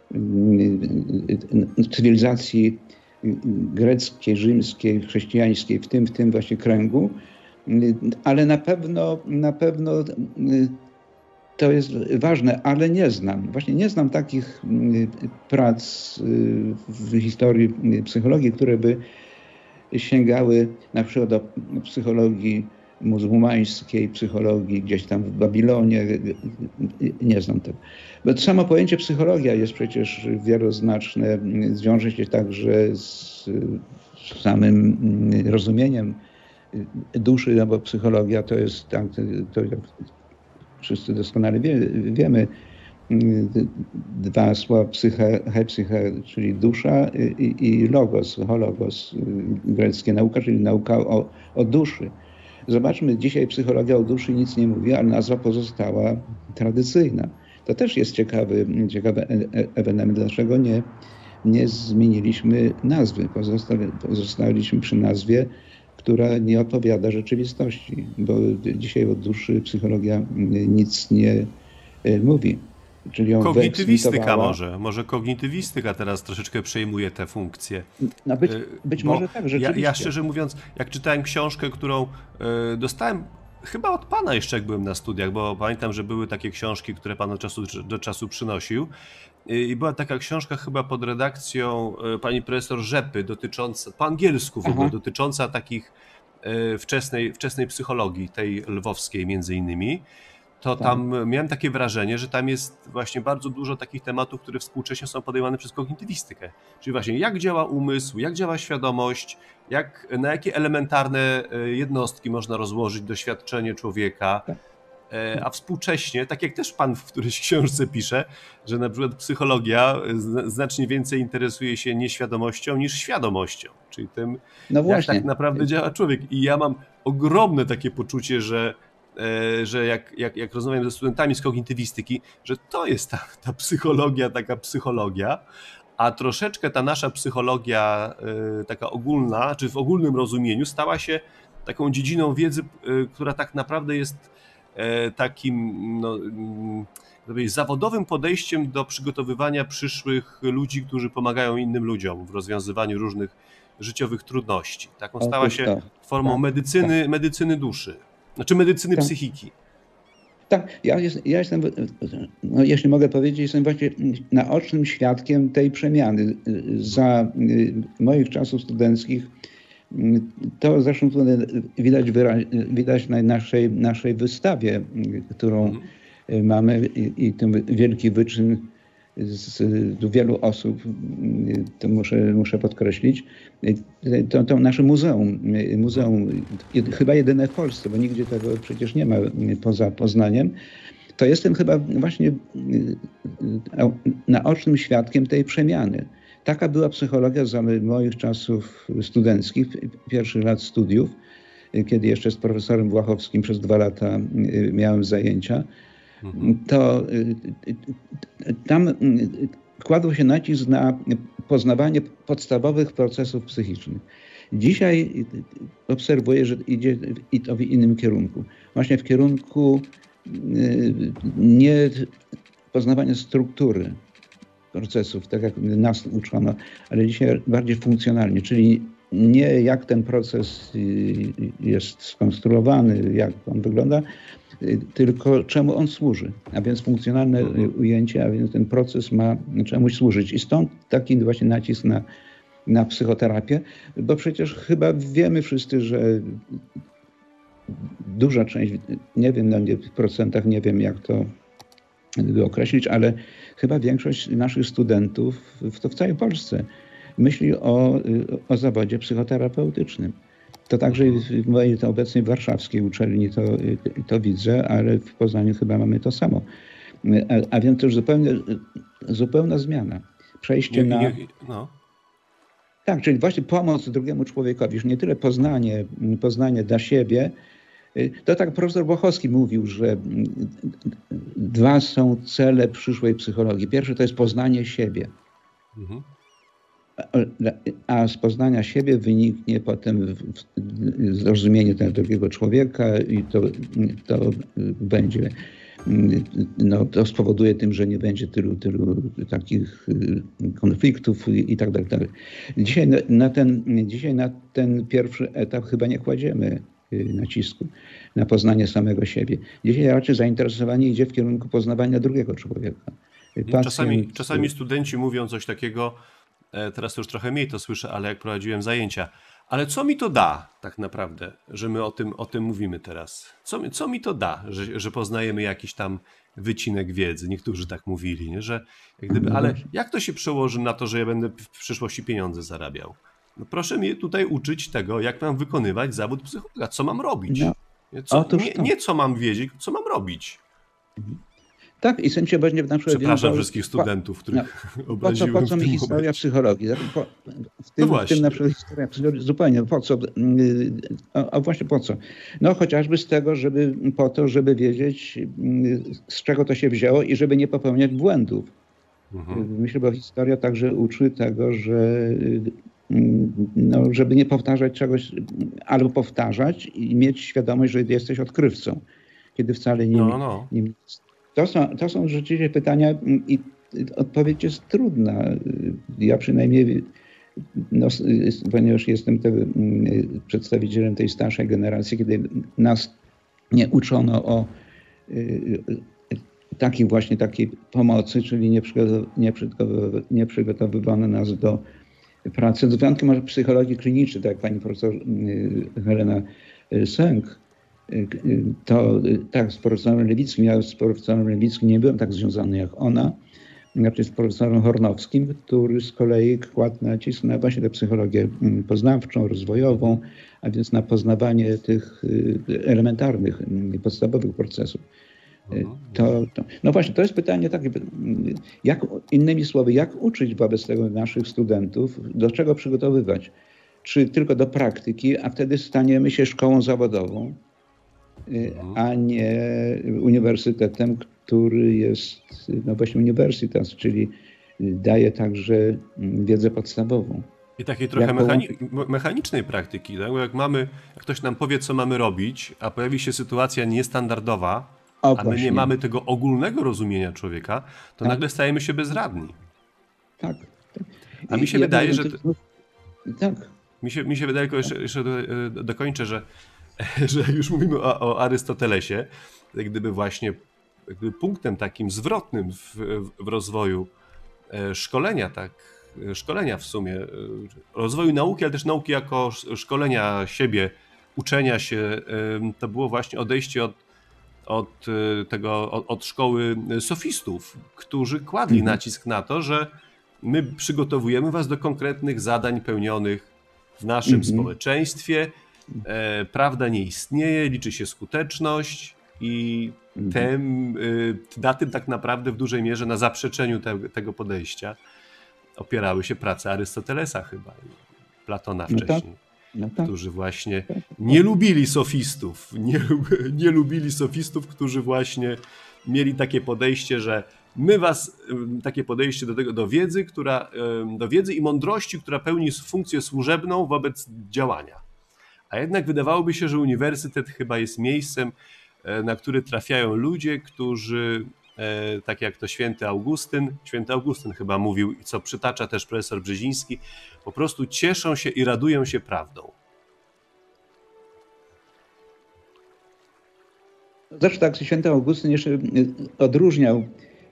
cywilizacji greckiej, rzymskiej, chrześcijańskiej, w tym, w tym właśnie kręgu, ale na pewno, na pewno to jest ważne, ale nie znam, właśnie nie znam takich prac w historii psychologii, które by sięgały na przykład do psychologii muzułmańskiej, psychologii gdzieś tam w Babilonie. Nie znam tego. Bo to samo pojęcie psychologia jest przecież wieloznaczne, wiąże się także z samym rozumieniem duszy, no bo psychologia to jest, tak, to jak wszyscy doskonale wie, wiemy, dwa słowa psyche, he, psyche, czyli dusza i, i logos, hologos, greckie nauka, czyli nauka o, o duszy. Zobaczmy, dzisiaj psychologia o duszy nic nie mówi, ale nazwa pozostała tradycyjna. To też jest ciekawy, ciekawy ewenement, dlaczego nie, nie zmieniliśmy nazwy. Pozostali, pozostaliśmy przy nazwie, która nie odpowiada rzeczywistości, bo dzisiaj o duszy psychologia nic nie mówi. Czyli ją kognitywistyka może. Może kognitywistyka teraz troszeczkę przejmuje te funkcje. No być być może tak, rzeczywiście. Ja, ja szczerze mówiąc, jak czytałem książkę, którą y, dostałem chyba od pana jeszcze, jak byłem na studiach, bo pamiętam, że były takie książki, które pan od czasu do czasu przynosił. I była taka książka chyba pod redakcją pani profesor Rzepy, dotycząca, po angielsku w ogóle, Aha. dotycząca takich y, wczesnej, wczesnej psychologii, tej lwowskiej między innymi. To tak. Tam miałem takie wrażenie, że tam jest właśnie bardzo dużo takich tematów, które współcześnie są podejmowane przez kognitywistykę. Czyli właśnie jak działa umysł, jak działa świadomość, jak, na jakie elementarne jednostki można rozłożyć doświadczenie człowieka. Tak. A współcześnie, tak jak też pan w którejś książce pisze, że na przykład psychologia znacznie więcej interesuje się nieświadomością niż świadomością. Czyli tym, no jak tak naprawdę działa człowiek. I ja mam ogromne takie poczucie, że że jak, jak, jak rozmawiam ze studentami z kognitywistyki, że to jest ta, ta psychologia, taka psychologia, a troszeczkę ta nasza psychologia y, taka ogólna, czy w ogólnym rozumieniu stała się taką dziedziną wiedzy, y, która tak naprawdę jest y, takim no, y, zawodowym podejściem do przygotowywania przyszłych ludzi, którzy pomagają innym ludziom w rozwiązywaniu różnych życiowych trudności. Taką stała się formą medycyny, medycyny duszy. Znaczy medycyny tak. psychiki. Tak, ja, jest, ja jestem, no jeśli mogę powiedzieć, jestem właśnie naocznym świadkiem tej przemiany. Za moich czasów studenckich to zresztą widać, widać na naszej, naszej wystawie, którą mhm. mamy i, i ten wielki wyczyn z wielu osób, to muszę, muszę podkreślić, to, to nasze muzeum, muzeum, chyba jedyne w Polsce, bo nigdzie tego przecież nie ma poza Poznaniem, to jestem chyba właśnie naocznym świadkiem tej przemiany. Taka była psychologia za moich czasów studenckich, pierwszych lat studiów, kiedy jeszcze z profesorem Włachowskim przez dwa lata miałem zajęcia. To tam kładło się nacisk na poznawanie podstawowych procesów psychicznych. Dzisiaj obserwuję, że idzie i to w innym kierunku. Właśnie w kierunku nie poznawania struktury procesów, tak jak nas uczono, ale dzisiaj bardziej funkcjonalnie, czyli nie jak ten proces jest skonstruowany, jak on wygląda, tylko czemu on służy, a więc funkcjonalne ujęcie, a więc ten proces ma czemuś służyć. I stąd taki właśnie nacisk na, na psychoterapię, bo przecież chyba wiemy wszyscy, że duża część, nie wiem, no nie, w procentach nie wiem jak to określić, ale chyba większość naszych studentów, to w całej Polsce, myśli o, o zawodzie psychoterapeutycznym. To także w mojej to obecnej warszawskiej uczelni to, to widzę, ale w Poznaniu chyba mamy to samo. A, a więc też zupełnie, zupełna zmiana. Przejście nie, na... Nie, no. Tak, czyli właśnie pomoc drugiemu człowiekowi, już nie tyle poznanie, poznanie dla siebie. To tak profesor Bochowski mówił, że dwa są cele przyszłej psychologii. Pierwszy to jest poznanie siebie. Mhm. A z poznania siebie wyniknie potem zrozumienie tego drugiego człowieka i to, to będzie, no, to spowoduje tym, że nie będzie tylu, tylu takich konfliktów i, i tak dalej. Dzisiaj na, na ten, dzisiaj na ten pierwszy etap chyba nie kładziemy nacisku na poznanie samego siebie. Dzisiaj raczej zainteresowanie idzie w kierunku poznawania drugiego człowieka. Pacjent... Czasami, czasami studenci mówią coś takiego, teraz już trochę mniej to słyszę, ale jak prowadziłem zajęcia, ale co mi to da tak naprawdę, że my o tym, o tym mówimy teraz? Co, co mi to da, że, że poznajemy jakiś tam wycinek wiedzy? Niektórzy tak mówili, nie? Że jak gdyby, ale jak to się przełoży na to, że ja będę w przyszłości pieniądze zarabiał? No proszę mnie tutaj uczyć tego, jak mam wykonywać zawód psychologa, co mam robić. No, co, nie, nie co mam wiedzieć, co mam robić. Tak, i sędzia będzie na przykład... Przepraszam wiedział, wszystkich studentów, po, których no, obraziłem. Po co, po co mi historia momencie. Psychologii? Po, w, tym, no w tym na przykład historia psychologii zupełnie po co? A, a właśnie po co? No chociażby z tego, żeby po to, żeby wiedzieć, z czego to się wzięło i żeby nie popełniać błędów. Mhm. Myślę, bo historia także uczy tego, że no, żeby nie powtarzać czegoś, albo powtarzać i mieć świadomość, że jesteś odkrywcą, kiedy wcale nie... No, no. nie To są, to są rzeczywiście pytania i odpowiedź jest trudna. Ja przynajmniej, no, ponieważ jestem te, przedstawicielem tej starszej generacji, kiedy nas nie uczono o takiej właśnie takiej pomocy, czyli nie, nie, nie przygotowywano nas do pracy. Z wyjątkiem może psychologii klinicznej, tak jak pani profesor Helena Sęk, to tak, z profesorem Lewickim, ja z profesorem Lewickim nie byłem tak związany jak ona, znaczy z profesorem Hornowskim, który z kolei kładł nacisk na właśnie tę psychologię poznawczą, rozwojową, a więc na poznawanie tych elementarnych, podstawowych procesów. To, to, no właśnie, to jest pytanie takie, jak, innymi słowy, jak uczyć wobec tego naszych studentów, do czego przygotowywać? Czy tylko do praktyki, a wtedy staniemy się szkołą zawodową, a nie uniwersytetem, który jest, no właśnie uniwersytet, czyli daje także wiedzę podstawową. I takiej trochę mechani mechanicznej praktyki, tak? Bo jak mamy, jak ktoś nam powie, co mamy robić, a pojawi się sytuacja niestandardowa, o, a my właśnie. nie mamy tego ogólnego rozumienia człowieka, to tak. nagle stajemy się bezradni. Tak. tak. A mi się ja wydaje, że... To... Tak. Mi się, mi się wydaje, tylko jeszcze, jeszcze dokończę, że że jak już mówimy o, o Arystotelesie, jak gdyby właśnie jak gdyby punktem takim zwrotnym w, w rozwoju szkolenia, tak, szkolenia w sumie, rozwoju nauki, ale też nauki jako szkolenia siebie, uczenia się, to było właśnie odejście od, od tego, od, od szkoły sofistów, którzy kładli mhm. nacisk na to, że my przygotowujemy was do konkretnych zadań pełnionych w naszym mhm. społeczeństwie. E, prawda nie istnieje, liczy się skuteczność i tem, y, na tym tak naprawdę w dużej mierze, na zaprzeczeniu te, tego podejścia opierały się prace Arystotelesa chyba i Platona wcześniej, no tak, no tak. którzy właśnie nie lubili sofistów, nie, nie lubili sofistów, którzy właśnie mieli takie podejście, że my was, takie podejście do tego, do wiedzy, która, do wiedzy i mądrości, która pełni funkcję służebną wobec działania. A jednak wydawałoby się, że uniwersytet chyba jest miejscem, na który trafiają ludzie, którzy, tak jak to święty Augustyn, święty Augustyn chyba mówił, i co przytacza też profesor Brzeziński, po prostu cieszą się i radują się prawdą. Zresztą tak święty Augustyn jeszcze odróżniał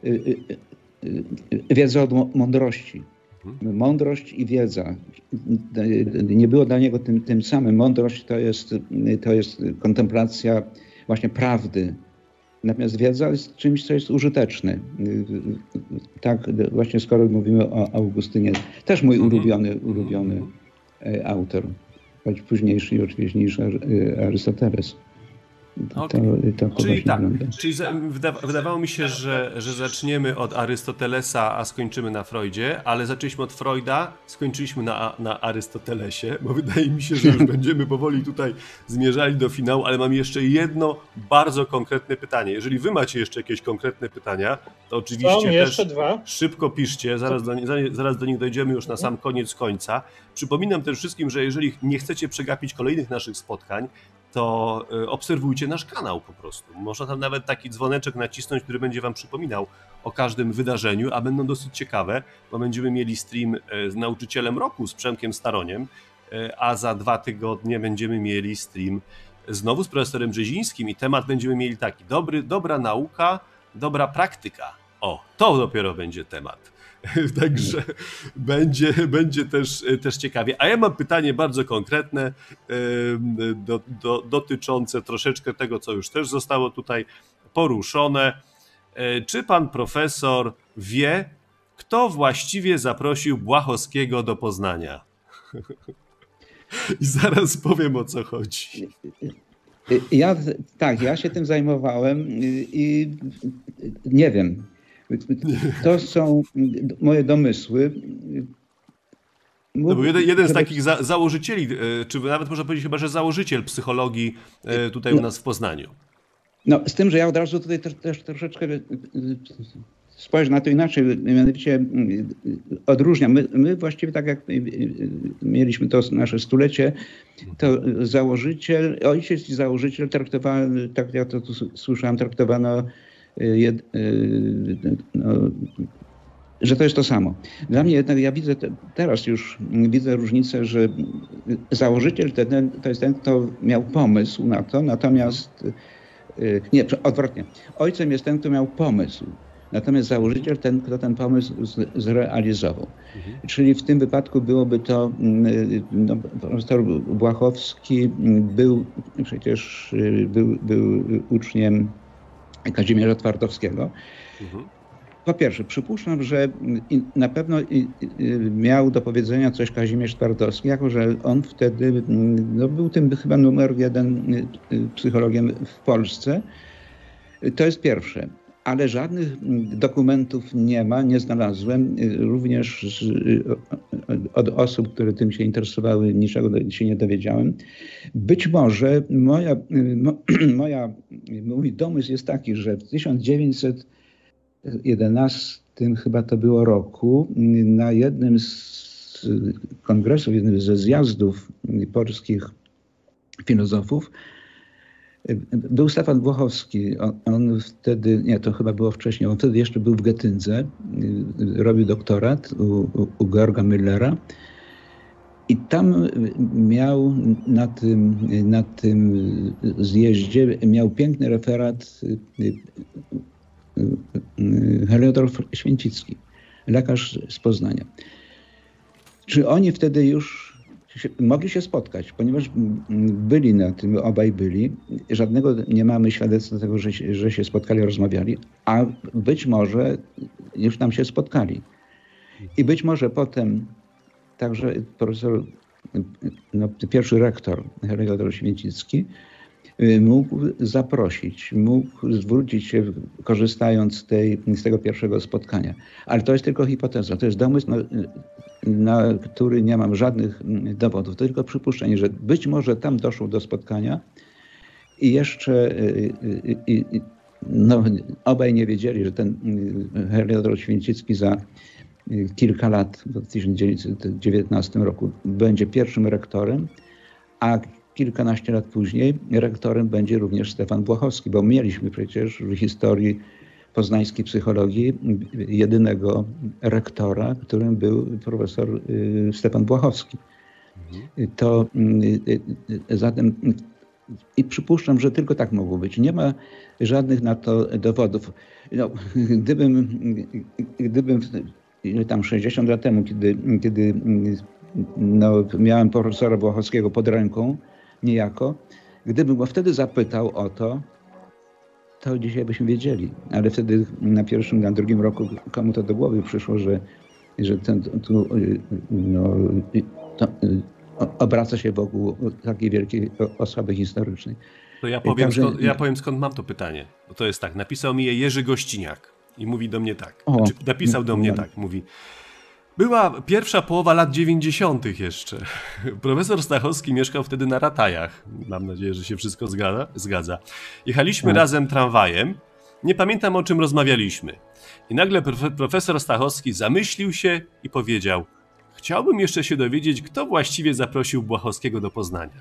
wiedzę od mądrości. Mądrość i wiedza. Nie było dla niego tym, tym samym. Mądrość to jest, to jest kontemplacja właśnie prawdy. Natomiast wiedza jest czymś, co jest użyteczne. Tak, właśnie skoro mówimy o Augustynie, też mój ulubiony, ulubiony autor, choć późniejszy oczywiście niż Arystoteles. To, Okay. to, to czyli tak, wygląda. czyli wyda, wydawało mi się, że, że zaczniemy od Arystotelesa, a skończymy na Freudzie, ale zaczęliśmy od Freuda, skończyliśmy na, na Arystotelesie, bo wydaje mi się, że już będziemy powoli tutaj zmierzali do finału, ale mam jeszcze jedno bardzo konkretne pytanie. Jeżeli wy macie jeszcze jakieś konkretne pytania, to oczywiście Są jeszcze też dwa. szybko piszcie, zaraz do, zaraz do nich dojdziemy już na sam koniec końca. Przypominam też wszystkim, że jeżeli nie chcecie przegapić kolejnych naszych spotkań, to obserwujcie nasz kanał po prostu. Można tam nawet taki dzwoneczek nacisnąć, który będzie wam przypominał o każdym wydarzeniu, a będą dosyć ciekawe, bo będziemy mieli stream z nauczycielem roku, z Przemkiem Staroniem, a za dwa tygodnie będziemy mieli stream znowu z profesorem Brzezińskim i temat będziemy mieli taki, dobry, dobra nauka, dobra praktyka. O, to dopiero będzie temat. Także będzie, będzie też, też ciekawie. A ja mam pytanie bardzo konkretne, do, do, dotyczące troszeczkę tego, co już też zostało tutaj poruszone. Czy pan profesor wie, kto właściwie zaprosił Błachowskiego do Poznania? I zaraz powiem, o co chodzi. Ja, tak, ja się tym zajmowałem i nie wiem. To są moje domysły. No bo jeden, jeden z takich za, założycieli, czy nawet można powiedzieć chyba, że założyciel psychologii tutaj u nas w Poznaniu. No z tym, że ja od razu tutaj też, też troszeczkę spojrzę na to inaczej, mianowicie odróżniam. My, my właściwie tak jak mieliśmy to nasze stulecie, to założyciel, ojciec i założyciel traktowano, tak ja to tu słyszałem, traktowano Jed, no, że to jest to samo. Dla mnie jednak, ja widzę, te, teraz już widzę różnicę, że założyciel ten, to jest ten, kto miał pomysł na to, natomiast, nie, odwrotnie, ojcem jest ten, kto miał pomysł, natomiast założyciel ten, kto ten pomysł z, zrealizował. Mhm. Czyli w tym wypadku byłoby to, no, profesor Błachowski był przecież, był, był uczniem Kazimierza Twardowskiego. Mhm. Po pierwsze, przypuszczam, że na pewno miał do powiedzenia coś Kazimierz Twardowski, jako że on wtedy no, był tym chyba numer jeden psychologiem w Polsce. To jest pierwsze. Ale żadnych dokumentów nie ma, nie znalazłem. Również od osób, które tym się interesowały, niczego się nie dowiedziałem. Być może moja, moja, mój domysł jest taki, że w tysiąc dziewięćset jedenastym chyba to było roku, na jednym z kongresów, jednym ze zjazdów polskich filozofów, był Stefan Błachowski. On, on wtedy, nie, to chyba było wcześniej, on wtedy jeszcze był w Getyndze, robił doktorat u, u, u Georga Müllera i tam miał na tym, na tym zjeździe miał piękny referat Heliodor Święcicki, lekarz z Poznania. Czy oni wtedy już mogli się spotkać, ponieważ byli na tym, obaj byli. Żadnego nie mamy świadectwa tego, że się, że się spotkali, rozmawiali, a być może już tam się spotkali. I być może potem także profesor, no, pierwszy rektor Heliodor Święcicki mógł zaprosić, mógł zwrócić się, korzystając z, tej, z tego pierwszego spotkania. Ale to jest tylko hipoteza, to jest domysł, na, na który nie mam żadnych dowodów. To tylko przypuszczenie, że być może tam doszło do spotkania i jeszcze i, i, no, obaj nie wiedzieli, że ten Heliodor Święcicki za kilka lat, w tysiąc dziewięćset dziewiętnastym roku, będzie pierwszym rektorem, a kilkanaście lat później rektorem będzie również Stefan Błachowski, bo mieliśmy przecież w historii poznańskiej psychologii jedynego rektora, którym był profesor Stefan Błachowski. To zatem i przypuszczam, że tylko tak mogło być. Nie ma żadnych na to dowodów. No, gdybym, gdybym ile tam sześćdziesiąt lat temu, kiedy, kiedy no, miałem profesora Błachowskiego pod ręką, niejako, gdybym go wtedy zapytał o to, to dzisiaj byśmy wiedzieli. Ale wtedy na pierwszym, na drugim roku komu to do głowy przyszło, że, że ten, tu, no, to, obraca się wokół takiej wielkiej osoby historycznej. To ja powiem, Także... skąd, ja powiem skąd mam to pytanie. Bo to jest tak, napisał mi je Jerzy Gościniak i mówi do mnie tak. O, znaczy, napisał do mnie no. tak, mówi. Była pierwsza połowa lat dziewięćdziesiątych jeszcze. Profesor Stachowski mieszkał wtedy na Ratajach. Mam nadzieję, że się wszystko zgadza. zgadza. Jechaliśmy tak. razem tramwajem. Nie pamiętam, o czym rozmawialiśmy. I nagle prof- profesor Stachowski zamyślił się i powiedział: chciałbym jeszcze się dowiedzieć, kto właściwie zaprosił Błachowskiego do Poznania.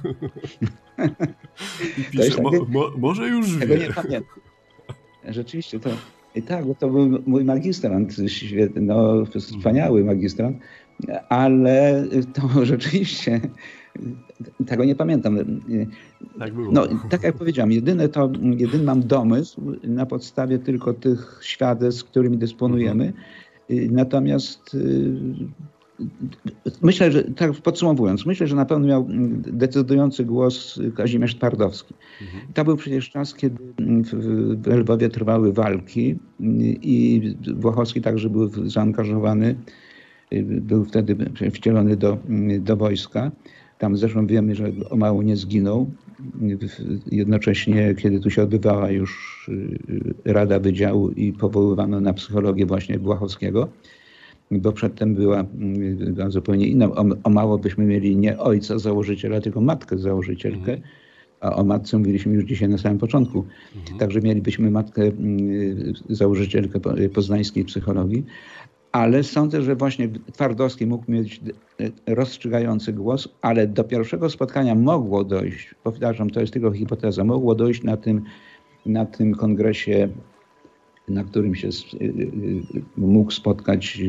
I pisze, tak, mo, mo, może już tego wie. Nie pamiętam. Rzeczywiście to... I tak, bo to był mój magistrant, świetny, no, wspaniały magistrant, ale to rzeczywiście, tego nie pamiętam. Tak było. No, tak jak powiedziałem, jedyne to, jedyny mam domysł na podstawie tylko tych świadectw, którymi dysponujemy. Natomiast myślę, że tak podsumowując, myślę, że na pewno miał decydujący głos Kazimierz Twardowski. Mhm. To był przecież czas, kiedy w Lwowie trwały walki i Błachowski także był zaangażowany, był wtedy wcielony do, do wojska. Tam zresztą wiemy, że o mało nie zginął. Jednocześnie, kiedy tu się odbywała już Rada Wydziału i powoływano na psychologię właśnie Błachowskiego, bo przedtem była, była zupełnie inna. O, o mało byśmy mieli nie ojca założyciela, tylko matkę założycielkę, mhm. a o matce mówiliśmy już dzisiaj na samym początku. Mhm. Także mielibyśmy matkę założycielkę poznańskiej psychologii, ale sądzę, że właśnie Twardowski mógł mieć rozstrzygający głos, ale do pierwszego spotkania mogło dojść, powtarzam, to jest tylko hipoteza, mogło dojść na tym, na tym kongresie, na którym się mógł spotkać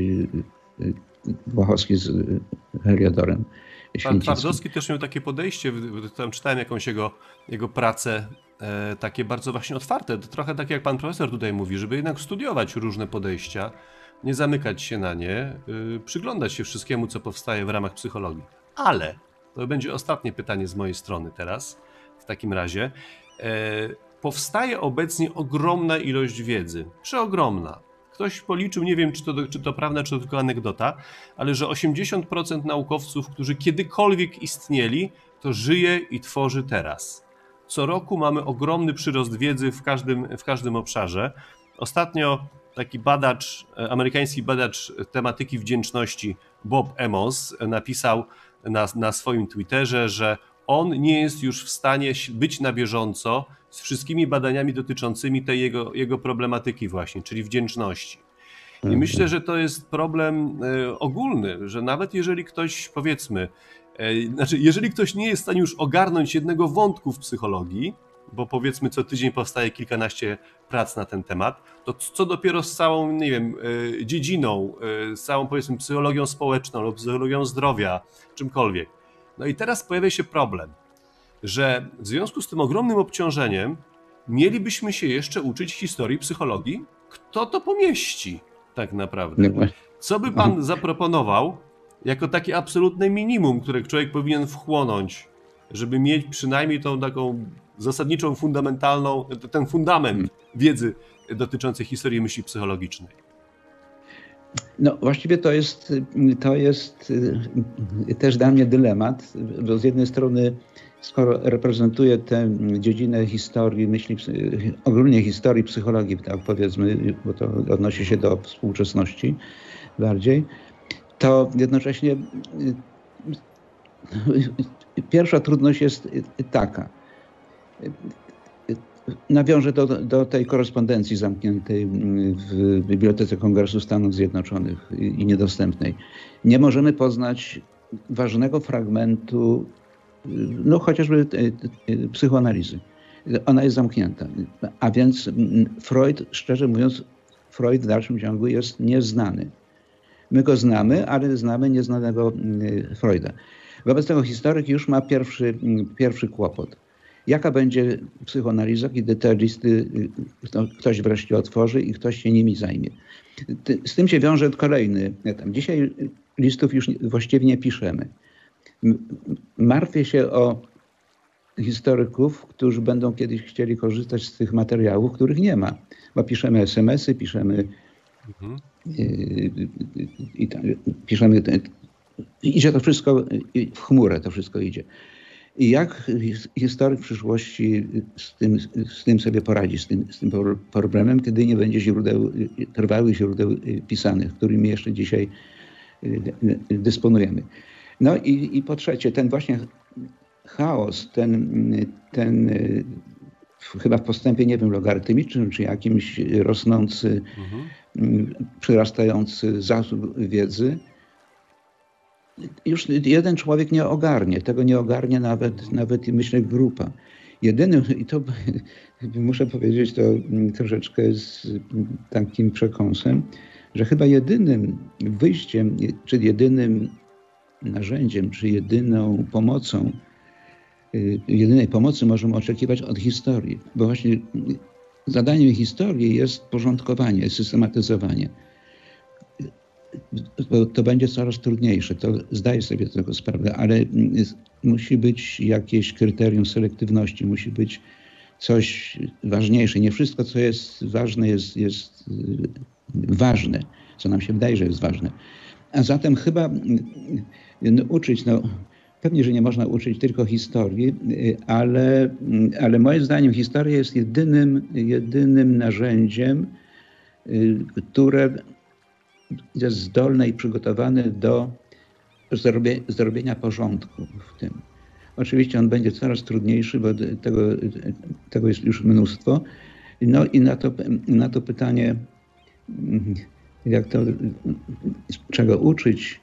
Błachowski z Heliodorem Pan Twardowski też miał takie podejście, tam czytałem jakąś jego, jego pracę, e, takie bardzo właśnie otwarte, to trochę tak jak pan profesor tutaj mówi, żeby jednak studiować różne podejścia, nie zamykać się na nie, y, przyglądać się wszystkiemu, co powstaje w ramach psychologii. Ale, to będzie ostatnie pytanie z mojej strony teraz, w takim razie, e, powstaje obecnie ogromna ilość wiedzy, przeogromna. Ktoś policzył, nie wiem czy to, czy to prawda, czy to tylko anegdota, ale że osiemdziesiąt procent naukowców, którzy kiedykolwiek istnieli, to żyje i tworzy teraz. Co roku mamy ogromny przyrost wiedzy w każdym, w każdym obszarze. Ostatnio taki badacz, amerykański badacz tematyki wdzięczności Bob Amos napisał na, na swoim Twitterze, że on nie jest już w stanie być na bieżąco z wszystkimi badaniami dotyczącymi tej jego, jego problematyki właśnie, czyli wdzięczności. I myślę, że to jest problem e, ogólny, że nawet jeżeli ktoś, powiedzmy, e, znaczy jeżeli ktoś nie jest w stanie już ogarnąć jednego wątku w psychologii, bo powiedzmy co tydzień powstaje kilkanaście prac na ten temat, to co dopiero z całą, nie wiem, e, dziedziną, e, z całą powiedzmy psychologią społeczną lub psychologią zdrowia, czymkolwiek. No i teraz pojawia się problem, że w związku z tym ogromnym obciążeniem mielibyśmy się jeszcze uczyć historii psychologii? Kto to pomieści tak naprawdę? Co by pan zaproponował jako takie absolutne minimum, które człowiek powinien wchłonąć, żeby mieć przynajmniej tą taką zasadniczą, fundamentalną, ten fundament wiedzy dotyczącej historii myśli psychologicznej? No właściwie to jest, to jest też dla mnie dylemat, bo z jednej strony skoro reprezentuję tę dziedzinę historii, myśli, ogólnie historii psychologii, tak powiedzmy, bo to odnosi się do współczesności bardziej, to jednocześnie pierwsza trudność jest taka. Nawiążę do, do tej korespondencji zamkniętej w Bibliotece Kongresu Stanów Zjednoczonych i, i niedostępnej. Nie możemy poznać ważnego fragmentu, no chociażby psychoanalizy. Ona jest zamknięta. A więc Freud, szczerze mówiąc, Freud w dalszym ciągu jest nieznany. My go znamy, ale znamy nieznanego Freuda. Wobec tego historyk już ma pierwszy, pierwszy kłopot. Jaka będzie psychoanaliza, kiedy te listy ktoś wreszcie otworzy i ktoś się nimi zajmie. Z tym się wiąże kolejny etap. Dzisiaj listów już właściwie nie piszemy. Martwię się o historyków, którzy będą kiedyś chcieli korzystać z tych materiałów, których nie ma. Bo piszemy es em esy, piszemy mhm. i, i, i, piszemy idzie to wszystko w chmurę, to wszystko idzie. I jak his- historyk w przyszłości z tym, z tym sobie poradzi, z tym, z tym por- problemem, kiedy nie będzie źródeł, trwałych źródeł pisanych, którymi jeszcze dzisiaj dysponujemy. No i, i po trzecie, ten właśnie chaos, ten, ten chyba w postępie, nie wiem, logarytmicznym, czy jakimś rosnący, mhm. przyrastający zasób wiedzy, już jeden człowiek nie ogarnie. Tego nie ogarnie nawet, nawet myślę, grupa. Jedynym, i to muszę powiedzieć to troszeczkę z takim przekąsem, że chyba jedynym wyjściem, czy jedynym narzędziem, czy jedyną pomocą, jedynej pomocy możemy oczekiwać od historii. Bo właśnie zadaniem historii jest porządkowanie, systematyzowanie. Bo to będzie coraz trudniejsze, to zdaję sobie z tego sprawę, ale musi być jakieś kryterium selektywności, musi być coś ważniejsze. Nie wszystko, co jest ważne, jest, jest ważne, co nam się wydaje, że jest ważne. A zatem chyba no, uczyć, no pewnie, że nie można uczyć tylko historii, ale, ale moim zdaniem historia jest jedynym, jedynym narzędziem, które jest zdolne i przygotowane do zrobienia, zrobienia porządku w tym. Oczywiście on będzie coraz trudniejszy, bo tego, tego jest już mnóstwo. No i na to, na to pytanie, jak to, czego uczyć,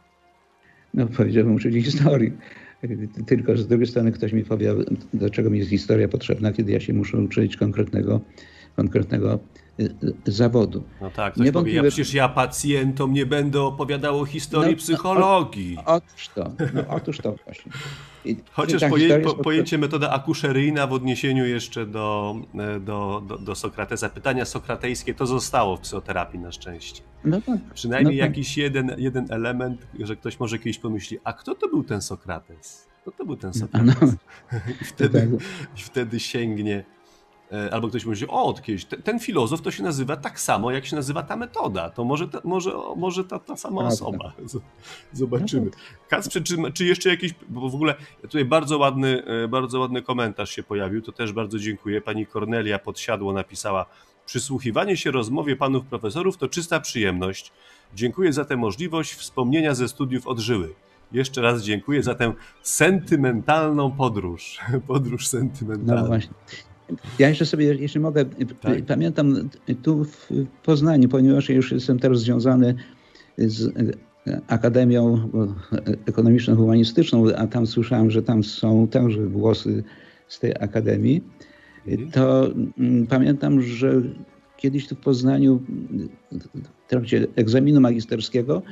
no powiedziałbym uczyć historii. Tylko z drugiej strony ktoś mi powie, dlaczego mi jest historia potrzebna, kiedy ja się muszę uczyć konkretnego, konkretnego zawodu. No tak, ktoś powie, ja przecież ja pacjentom nie będę opowiadał o historii no, psychologii. O, otóż to, no, otóż to właśnie. I Chociaż poje, po, pojęcie metoda akuszeryjna w odniesieniu jeszcze do, do, do, do Sokratesa, pytania sokratejskie, to zostało w psychoterapii na szczęście. No tak. Przynajmniej no tak. jakiś jeden, jeden element, że ktoś może kiedyś pomyśli, a kto to był ten Sokrates? Kto to był ten Sokrates? No, I, wtedy, tak. I wtedy sięgnie. Albo ktoś mówi, o, kiedyś, ten, ten filozof to się nazywa tak samo, jak się nazywa ta metoda. To może, ta, może, może ta, ta sama osoba. Zobaczymy. Kacprze, czy, czy jeszcze jakiś, bo w ogóle tutaj bardzo ładny, bardzo ładny komentarz się pojawił, to też bardzo dziękuję. Pani Kornelia Podsiadło napisała, przysłuchiwanie się rozmowie panów profesorów to czysta przyjemność. Dziękuję za tę możliwość wspomnienia ze studiów odżyły. Jeszcze raz dziękuję za tę sentymentalną podróż. Podróż sentymentalną. No właśnie. Ja jeszcze sobie, jeśli mogę, tak. Pamiętam tu w Poznaniu, ponieważ ja już jestem teraz związany z Akademią Ekonomiczną Humanistyczną, a tam słyszałem, że tam są także głosy z tej akademii, to pamiętam, że kiedyś tu w Poznaniu w trakcie egzaminu magisterskiego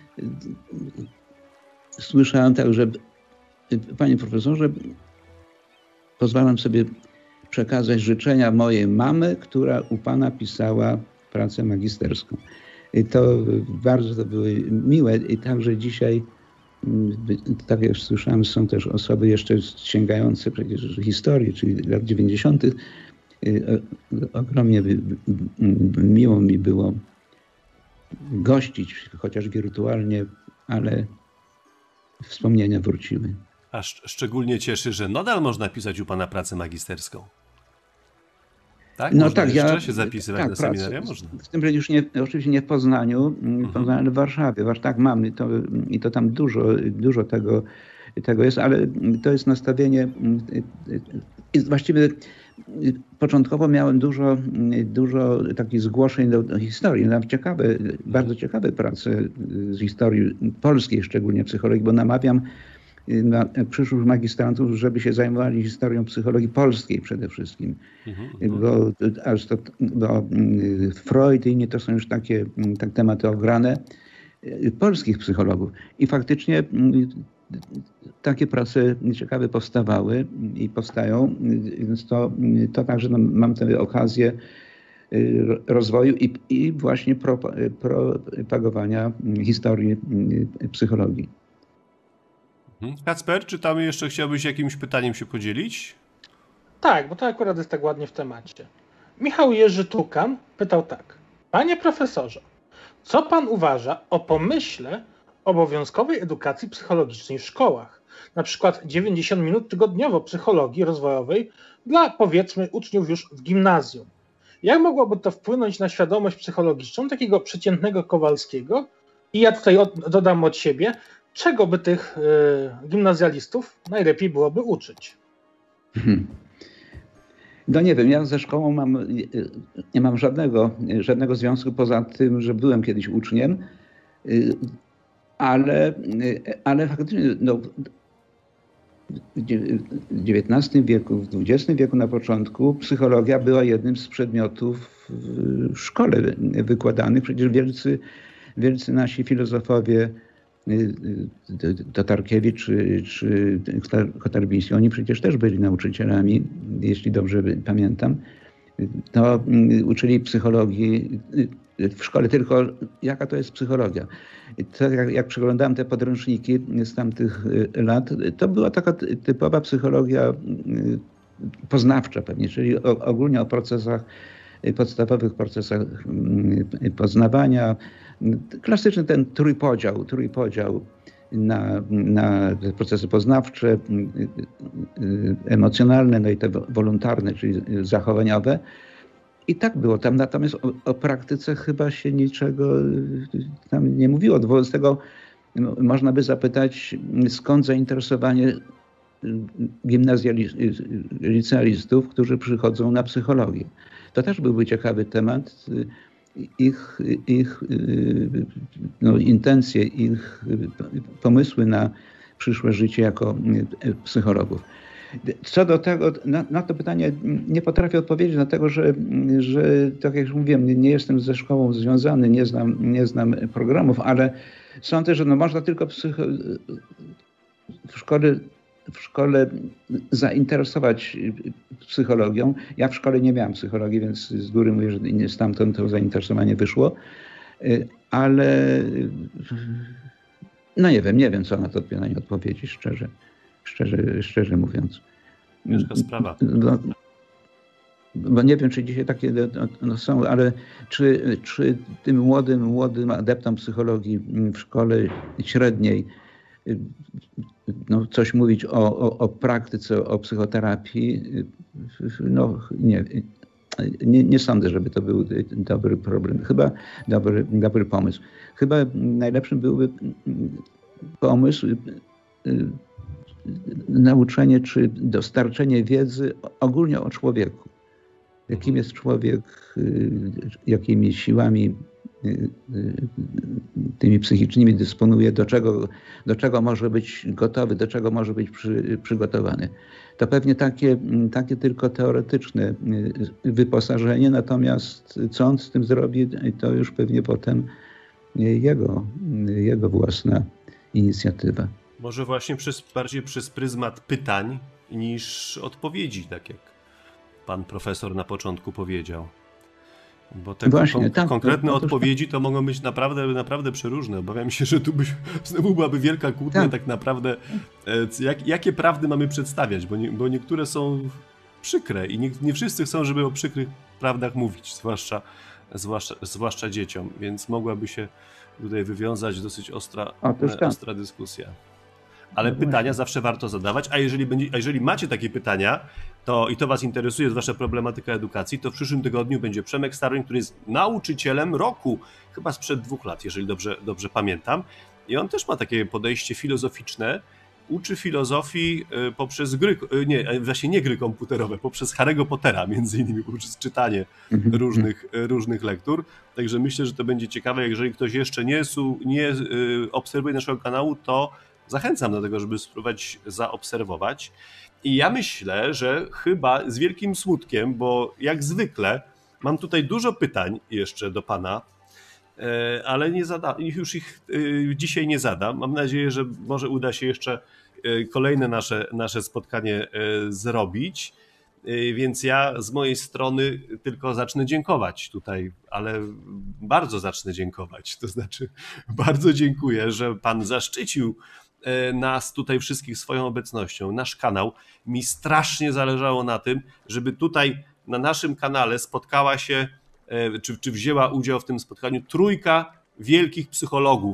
słyszałem tak, że panie profesorze, pozwalam sobie przekazać życzenia mojej mamy, która u pana pisała pracę magisterską. I to bardzo to były miłe i także dzisiaj, tak jak już słyszałem, są też osoby jeszcze sięgające przecież historii, czyli lat dziewięćdziesiątych. Ogromnie miło mi było gościć, chociaż wirtualnie, ale wspomnienia wróciły. A szczególnie cieszy, że nadal można pisać u pana pracę magisterską. Tak? No można tak, jeszcze ja się zapisywać tak, na seminaria? Można. W tym, że już nie, oczywiście nie w Poznaniu, mhm. Poznaniu, ale w Warszawie. Tak mam i to, i to tam dużo, dużo tego, tego jest, ale to jest nastawienie. I właściwie początkowo miałem dużo, dużo takich zgłoszeń do, do historii. Nawet ciekawe, bardzo ciekawe prace z historii polskiej, szczególnie psychologii, bo namawiam na przyszłych magistrantów, żeby się zajmowali historią psychologii polskiej przede wszystkim. Mhm, bo, aż to, bo Freud i inni to są już takie tak tematy ograne polskich psychologów. I faktycznie takie prace ciekawe powstawały i powstają, więc to, to także mam tę okazję rozwoju i, i właśnie pro, propagowania historii psychologii. Kacper, czy tam jeszcze chciałbyś jakimś pytaniem się podzielić? Tak, bo to akurat jest tak ładnie w temacie. Michał Jerzy Tukan pytał tak. Panie profesorze, co pan uważa o pomyśle obowiązkowej edukacji psychologicznej w szkołach? na przykład dziewięćdziesiąt minut tygodniowo psychologii rozwojowej dla, powiedzmy, uczniów już w gimnazjum. Jak mogłoby to wpłynąć na świadomość psychologiczną takiego przeciętnego Kowalskiego? I ja tutaj od, dodam od siebie, czego by tych y, gimnazjalistów najlepiej byłoby uczyć? Hmm. No nie wiem, ja ze szkołą mam, nie mam żadnego, żadnego związku poza tym, że byłem kiedyś uczniem, ale, ale faktycznie no, w dziewiętnastym wieku, w dwudziestym wieku na początku psychologia była jednym z przedmiotów w szkole wykładanych. Przecież wielcy, wielcy nasi filozofowie, Tatarkiewicz czy, czy Kotarbiński, oni przecież też byli nauczycielami, jeśli dobrze pamiętam. To uczyli psychologii w szkole, tylko jaka to jest psychologia. To jak, jak przeglądałem te podręczniki z tamtych lat, to była taka typowa psychologia poznawcza pewnie, czyli ogólnie o procesach, podstawowych procesach poznawania. Klasyczny ten trójpodział, trójpodział na, na te procesy poznawcze, emocjonalne, no i te wolontarne, czyli zachowaniowe. I tak było tam, natomiast o, o praktyce chyba się niczego tam nie mówiło. Wobec tego można by zapytać, skąd zainteresowanie gimnazjalistów, licealistów, którzy przychodzą na psychologię. To też byłby ciekawy temat. Ich, ich no, intencje, ich pomysły na przyszłe życie jako psychologów. Co do tego, na, na to pytanie nie potrafię odpowiedzieć, dlatego że, że tak jak już mówiłem, nie jestem ze szkołą związany, nie znam, nie znam programów, ale sądzę, że no można tylko psycho, w szkole w szkole zainteresować psychologią. Ja w szkole nie miałem psychologii, więc z góry mówię, że nie stamtąd to zainteresowanie wyszło. Ale no nie wiem, nie wiem, co na to pytanie odpowiedzieć, szczerze, szczerze, szczerze mówiąc. Ciężka sprawa. Bo, bo nie wiem, czy dzisiaj takie no, są, ale czy, czy tym młodym, młodym adeptom psychologii w szkole średniej no, coś mówić o, o, o praktyce, o psychoterapii, no nie, nie, nie sądzę, żeby to był dobry problem. Chyba dobry, dobry pomysł. Chyba najlepszym byłby pomysł nauczenie czy dostarczenie wiedzy ogólnie o człowieku. Jakim jest człowiek, jakimi siłami tymi psychicznymi dysponuje, do czego, do czego może być gotowy, do czego może być przy, przygotowany. To pewnie takie, takie tylko teoretyczne wyposażenie, natomiast co on z tym zrobi, to już pewnie potem jego, jego własna inicjatywa. Może właśnie przez, bardziej przez pryzmat pytań niż odpowiedzi, tak jak pan profesor na początku powiedział. Bo te Właśnie, kon- tak, konkretne to, odpowiedzi to mogą być naprawdę, naprawdę przeróżne. Obawiam się, że tu by, znowu byłaby wielka kłótnia tak, tak naprawdę, jak, jakie prawdy mamy przedstawiać, bo, nie, bo niektóre są przykre i nie, nie wszyscy chcą, żeby o przykrych prawdach mówić, zwłaszcza, zwłaszcza, zwłaszcza dzieciom, więc mogłaby się tutaj wywiązać dosyć ostra, o, tak. ostra dyskusja. Ale no pytania właśnie. zawsze warto zadawać, a jeżeli, będzie, a jeżeli macie takie pytania to, i to was interesuje, zwłaszcza problematyka edukacji, to w przyszłym tygodniu będzie Przemek Staroń, który jest nauczycielem roku, chyba sprzed dwóch lat, jeżeli dobrze, dobrze pamiętam. I on też ma takie podejście filozoficzne, uczy filozofii poprzez gry, nie, właśnie nie gry komputerowe, poprzez Harry'ego Pottera między innymi, poprzez czytanie różnych, różnych lektur. Także myślę, że to będzie ciekawe. Jeżeli ktoś jeszcze nie, nie obserwuje naszego kanału, to zachęcam do tego, żeby spróbować zaobserwować. I ja myślę, że chyba z wielkim smutkiem, bo jak zwykle mam tutaj dużo pytań jeszcze do pana, ale nie zada, już ich dzisiaj nie zadam. Mam nadzieję, że może uda się jeszcze kolejne nasze, nasze spotkanie zrobić. Więc ja z mojej strony tylko zacznę dziękować tutaj, ale bardzo zacznę dziękować. To znaczy bardzo dziękuję, że pan zaszczycił nas tutaj wszystkich swoją obecnością, nasz kanał. Mi strasznie zależało na tym, żeby tutaj na naszym kanale spotkała się, czy, czy wzięła udział w tym spotkaniu trójka wielkich psychologów,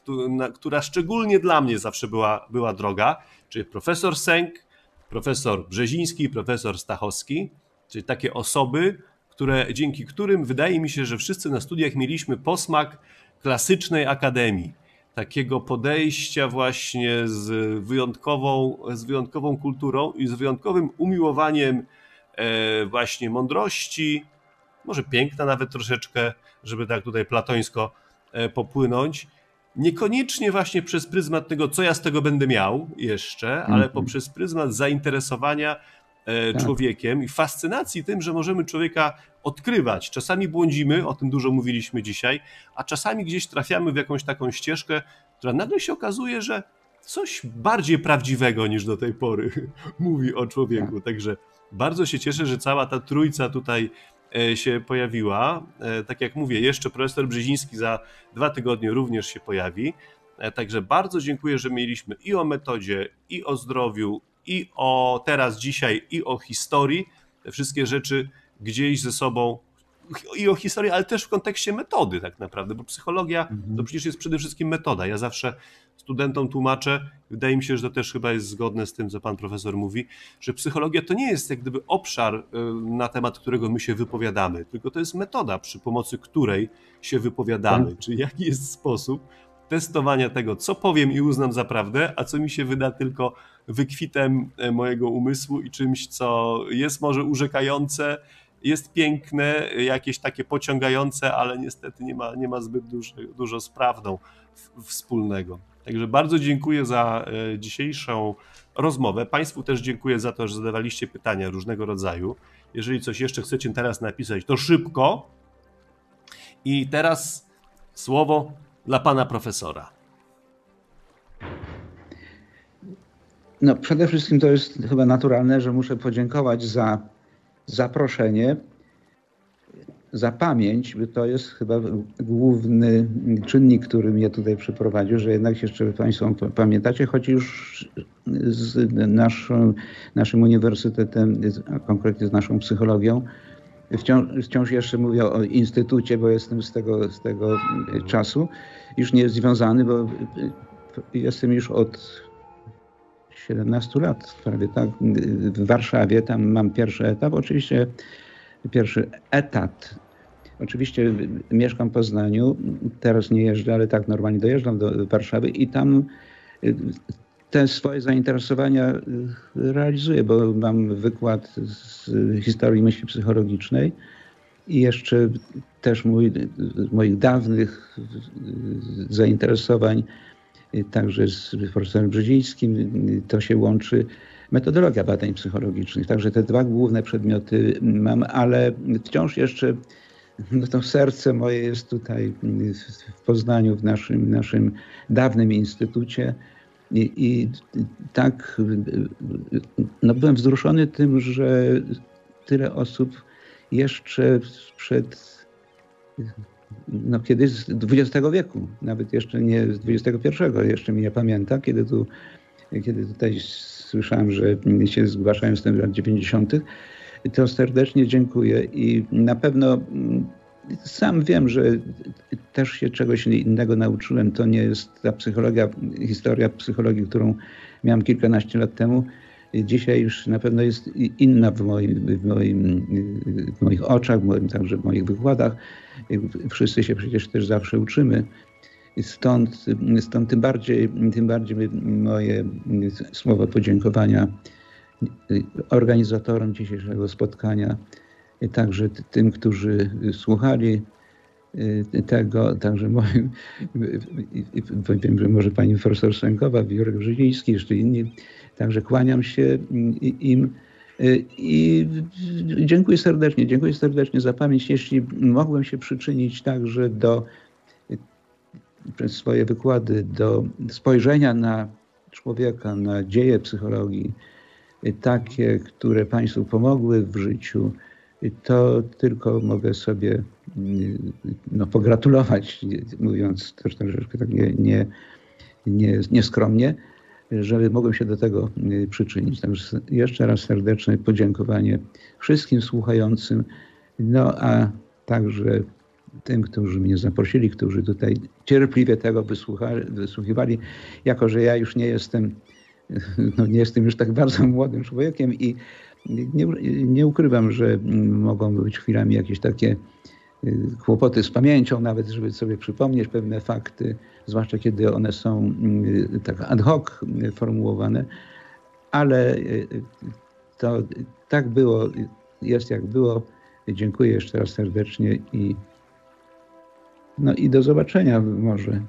która szczególnie dla mnie zawsze była, była droga, czyli profesor Sęk, profesor Brzeziński, profesor Stachowski, czyli takie osoby, które, dzięki którym wydaje mi się, że wszyscy na studiach mieliśmy posmak klasycznej akademii, takiego podejścia właśnie z wyjątkową, z wyjątkową kulturą i z wyjątkowym umiłowaniem właśnie mądrości, może piękna nawet troszeczkę, żeby tak tutaj platońsko popłynąć. Niekoniecznie właśnie przez pryzmat tego, co ja z tego będę miał jeszcze, ale mm-hmm. poprzez pryzmat zainteresowania tak. człowiekiem i fascynacji tym, że możemy człowieka odkrywać. Czasami błądzimy, o tym dużo mówiliśmy dzisiaj, a czasami gdzieś trafiamy w jakąś taką ścieżkę, która nagle się okazuje, że coś bardziej prawdziwego niż do tej pory mówi o człowieku. Tak. Także bardzo się cieszę, że cała ta trójca tutaj się pojawiła. Tak jak mówię, jeszcze profesor Brzeziński za dwa tygodnie również się pojawi. Także bardzo dziękuję, że mieliśmy i o metodzie, i o zdrowiu, i o teraz, dzisiaj, i o historii. Te wszystkie rzeczy gdzieś ze sobą, i o historii, ale też w kontekście metody tak naprawdę, bo psychologia mhm. to przecież jest przede wszystkim metoda. Ja zawsze studentom tłumaczę, wydaje mi się, że to też chyba jest zgodne z tym, co pan profesor mówi, że psychologia to nie jest jak gdyby obszar, na temat którego my się wypowiadamy, tylko to jest metoda, przy pomocy której się wypowiadamy, tak. czyli jaki jest sposób testowania tego, co powiem i uznam za prawdę, a co mi się wyda tylko wykwitem mojego umysłu i czymś, co jest może urzekające, jest piękne, jakieś takie pociągające, ale niestety nie ma, nie ma zbyt dużo, dużo z prawdą wspólnego. Także bardzo dziękuję za dzisiejszą rozmowę. Państwu też dziękuję za to, że zadawaliście pytania różnego rodzaju. Jeżeli coś jeszcze chcecie teraz napisać, to szybko. I teraz słowo dla pana profesora. No, przede wszystkim to jest chyba naturalne, że muszę podziękować za zaproszenie, za pamięć, bo to jest chyba główny czynnik, który mnie tutaj przyprowadził, że jednak się jeszcze Państwo pamiętacie, choć już z naszą, naszym uniwersytetem, a konkretnie z naszą psychologią, wciąż, wciąż jeszcze mówię o instytucie, bo jestem z tego, z tego czasu już nie związany, bo jestem już od siedemnastu lat prawie, tak, w Warszawie, tam mam pierwszy etap, oczywiście pierwszy etat. Oczywiście mieszkam w Poznaniu, teraz nie jeżdżę, ale tak normalnie dojeżdżam do Warszawy i tam te swoje zainteresowania realizuję, bo mam wykład z historii myśli psychologicznej i jeszcze też mój, z moich dawnych zainteresowań, także z profesorem Brzezińskim, to się łączy metodologia badań psychologicznych. Także te dwa główne przedmioty mam, ale wciąż jeszcze no to serce moje jest tutaj w Poznaniu, w naszym, naszym dawnym instytucie. I, i tak no byłem wzruszony tym, że tyle osób jeszcze przed no kiedyś z dwudziestego wieku, nawet jeszcze nie z dwudziestego pierwszego, jeszcze mnie nie pamięta, kiedy tu, kiedy tutaj słyszałem, że się zgłaszają z tym lat dziewięćdziesiątych, to serdecznie dziękuję i na pewno sam wiem, że też się czegoś innego nauczyłem. To nie jest ta psychologia, historia psychologii, którą miałem kilkanaście lat temu. Dzisiaj już na pewno jest inna w, moim, w, moim, w moich oczach, w moim, także w moich wykładach. Wszyscy się przecież też zawsze uczymy. Stąd, stąd tym bardziej, tym bardziej moje słowa podziękowania organizatorom dzisiejszego spotkania, także tym, którzy słuchali tego, także moim, wiem, że może pani profesor Sękowa, Jurek Brzeziński, jeszcze inni, także kłaniam się im i dziękuję serdecznie, dziękuję serdecznie za pamięć. Jeśli mogłem się przyczynić także do, przez swoje wykłady, do spojrzenia na człowieka, na dzieje psychologii, takie, które państwu pomogły w życiu, to tylko mogę sobie no, pogratulować, mówiąc też troszeczkę tak nie, nie, nie, nieskromnie, że mogłem się do tego przyczynić. Także jeszcze raz serdeczne podziękowanie wszystkim słuchającym, no a także tym, którzy mnie zaprosili, którzy tutaj cierpliwie tego wysłuchiwali, jako że ja już nie jestem, no nie jestem już tak bardzo młodym człowiekiem i nie, nie ukrywam, że mogą być chwilami jakieś takie kłopoty z pamięcią, nawet żeby sobie przypomnieć pewne fakty, zwłaszcza kiedy one są tak ad hoc formułowane, ale to tak było, jest jak było. Dziękuję jeszcze raz serdecznie i, no i do zobaczenia może.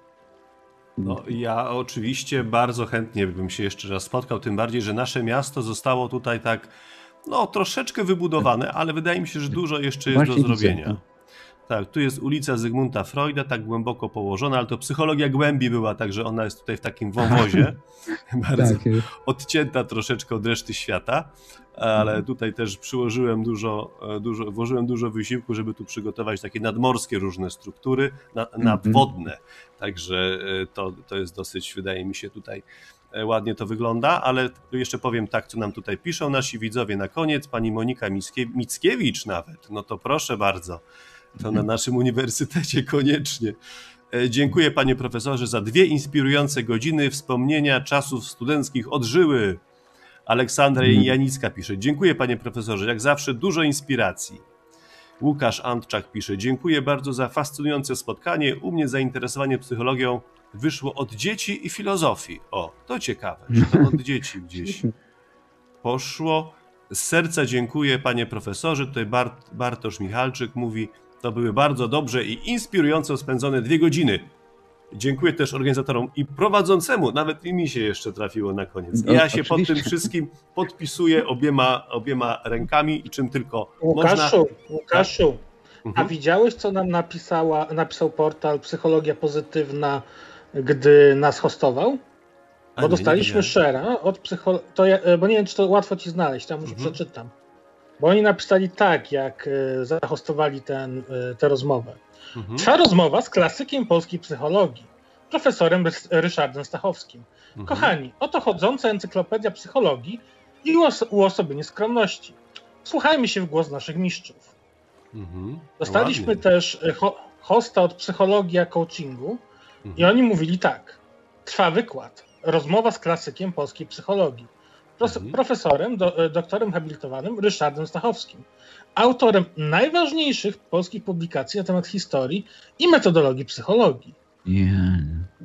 No, ja oczywiście bardzo chętnie bym się jeszcze raz spotkał, tym bardziej, że nasze miasto zostało tutaj tak, no troszeczkę wybudowane, ale wydaje mi się, że dużo jeszcze jest Właśnie do zrobienia. widzę. Tak, tu jest ulica Zygmunta Freuda, tak głęboko położona, ale to psychologia głębi była, także ona jest tutaj w takim wąwozie, bardzo Tak jest. odcięta troszeczkę od reszty świata, ale tutaj też przyłożyłem dużo, dużo, włożyłem dużo wysiłku, żeby tu przygotować takie nadmorskie różne struktury, na, nadwodne, także to, to jest dosyć, wydaje mi się, tutaj ładnie to wygląda, ale jeszcze powiem tak, co nam tutaj piszą nasi widzowie na koniec, pani Monika Mickie- Mickiewicz nawet, no to proszę bardzo, to na naszym uniwersytecie koniecznie. Dziękuję panie profesorze za dwie inspirujące godziny wspomnienia czasów studenckich odżyły. Aleksandra Janicka pisze, dziękuję panie profesorze, jak zawsze dużo inspiracji. Łukasz Antczak pisze, dziękuję bardzo za fascynujące spotkanie, u mnie zainteresowanie psychologią wyszło od dzieci i filozofii. O, to ciekawe, że to od dzieci gdzieś poszło. Z serca dziękuję panie profesorze, tutaj Bart, Bartosz Michalczyk mówi, to były bardzo dobrze i inspirująco spędzone dwie godziny. Dziękuję też organizatorom i prowadzącemu, nawet i mi się jeszcze trafiło na koniec. No, Ja się oczywiście. pod tym wszystkim podpisuję obiema, obiema rękami i czym tylko Łukaszu, można. Łukaszu, a Mhm. widziałeś, co nam napisała, napisał portal Psychologia Pozytywna, gdy nas hostował? A Bo nie, dostaliśmy nie share'a od psycholo... to ja, bo nie wiem, czy to łatwo ci znaleźć, tam już Mhm. przeczytam. Bo oni napisali tak, jak e, zahostowali ten, e, tę rozmowę. Mhm. Trwa rozmowa z klasykiem polskiej psychologii, profesorem Rys- Ryszardem Stachowskim. Mhm. Kochani, oto chodząca encyklopedia psychologii i uos- uosobienie skromności. Wsłuchajmy się w głos naszych mistrzów. Mhm. Dostaliśmy Ładnie. też e, ho- hosta od psychologii a coachingu i Mhm. oni mówili tak. Trwa wykład. Rozmowa z klasykiem polskiej psychologii. Pros- Mhm. Profesorem, do, e, doktorem habilitowanym Ryszardem Stachowskim. Autorem najważniejszych polskich publikacji na temat historii i metodologii psychologii. Nie.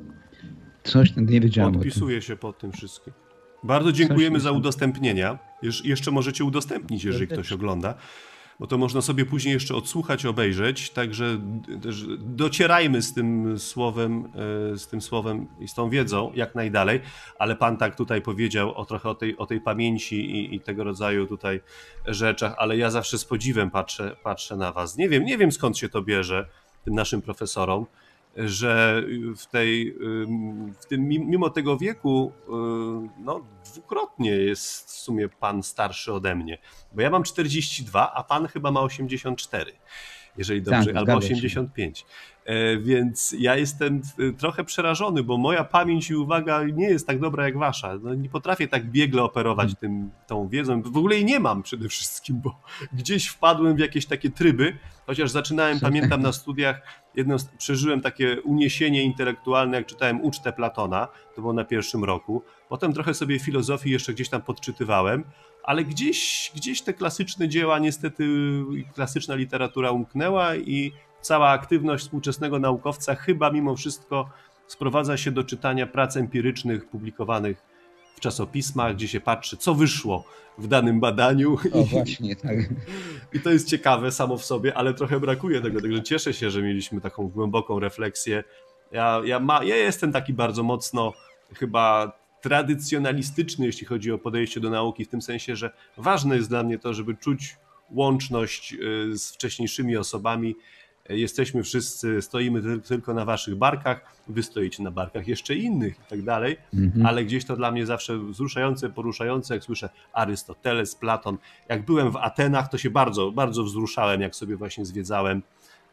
Coś tam nie wiedziałem. o tym. Podpisuję się pod tym wszystkim. Bardzo dziękujemy Coś za jest. udostępnienia. Jesz- jeszcze możecie udostępnić, jeżeli ktoś ogląda, bo to można sobie później jeszcze odsłuchać, obejrzeć, także też docierajmy z tym słowem, e, z tym słowem i z tą wiedzą jak najdalej, ale pan tak tutaj powiedział o trochę o tej, o tej pamięci i, i tego rodzaju tutaj rzeczach, ale ja zawsze z podziwem patrzę, patrzę na was. Nie wiem, nie wiem skąd się to bierze tym naszym profesorom, że w tej, w tym, mimo tego wieku, no dwukrotnie jest w sumie pan starszy ode mnie, bo ja mam czterdzieści dwa, a pan chyba ma osiemdziesiąt cztery, jeżeli dobrze, Tak, albo zgadza się. osiemdziesiąt pięć. Więc ja jestem trochę przerażony, bo moja pamięć i uwaga nie jest tak dobra jak wasza. No, nie potrafię tak biegle operować tym, tą wiedzą. W ogóle jej nie mam przede wszystkim, bo gdzieś wpadłem w jakieś takie tryby, chociaż zaczynałem, pamiętam na studiach, jedno, przeżyłem takie uniesienie intelektualne, jak czytałem Ucztę Platona, to było na pierwszym roku. Potem trochę sobie filozofii jeszcze gdzieś tam podczytywałem, ale gdzieś, gdzieś te klasyczne dzieła, niestety klasyczna literatura umknęła i cała aktywność współczesnego naukowca chyba mimo wszystko sprowadza się do czytania prac empirycznych publikowanych w czasopismach, gdzie się patrzy, co wyszło w danym badaniu. O, I, właśnie, tak. I to jest ciekawe samo w sobie, ale trochę brakuje tego, także cieszę się, że mieliśmy taką głęboką refleksję. Ja, ja, ma, ja jestem taki bardzo mocno chyba tradycjonalistyczny, jeśli chodzi o podejście do nauki, w tym sensie, że ważne jest dla mnie to, żeby czuć łączność z wcześniejszymi osobami. Jesteśmy wszyscy, stoimy tylko na waszych barkach, wy stoicie na barkach jeszcze innych i tak dalej, Mhm. ale gdzieś to dla mnie zawsze wzruszające, poruszające, jak słyszę Arystoteles, Platon. Jak byłem w Atenach, to się bardzo, bardzo wzruszałem, jak sobie właśnie zwiedzałem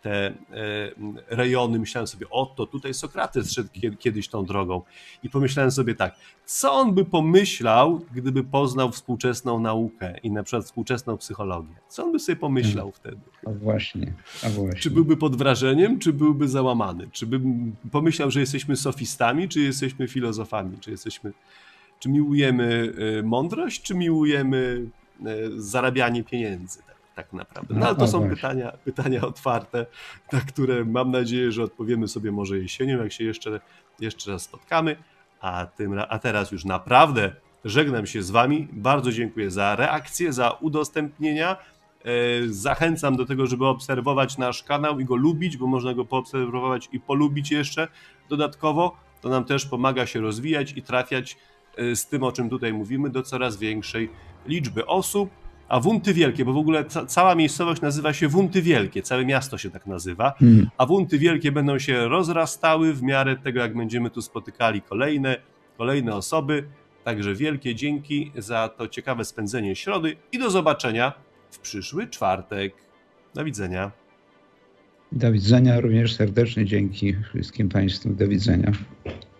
te e, rejony, myślałem sobie, oto tutaj Sokrates szedł kiedyś tą drogą i pomyślałem sobie tak, co on by pomyślał, gdyby poznał współczesną naukę i na przykład współczesną psychologię? Co on by sobie pomyślał hmm. wtedy? A właśnie, a właśnie. Czy byłby pod wrażeniem, czy byłby załamany? Czy by pomyślał, że jesteśmy sofistami, czy jesteśmy filozofami? Czy jesteśmy, czy miłujemy mądrość, czy miłujemy zarabianie pieniędzy? Tak naprawdę. No ale to są pytania, pytania otwarte, na które mam nadzieję, że odpowiemy sobie może jesienią, jak się jeszcze, jeszcze raz spotkamy. A, tym, a teraz już naprawdę żegnam się z wami. Bardzo dziękuję za reakcję, za udostępnienia. Zachęcam do tego, żeby obserwować nasz kanał i go lubić, bo można go poobserwować i polubić jeszcze dodatkowo. To nam też pomaga się rozwijać i trafiać z tym, o czym tutaj mówimy, do coraz większej liczby osób. A Wunty Wielkie, bo w ogóle ca cała miejscowość nazywa się Wunty Wielkie, całe miasto się tak nazywa, hmm. a Wunty Wielkie będą się rozrastały w miarę tego, jak będziemy tu spotykali kolejne, kolejne osoby. Także wielkie dzięki za to ciekawe spędzenie środy i do zobaczenia w przyszły czwartek. Do widzenia. Do widzenia, również serdecznie dzięki wszystkim Państwu. Do widzenia.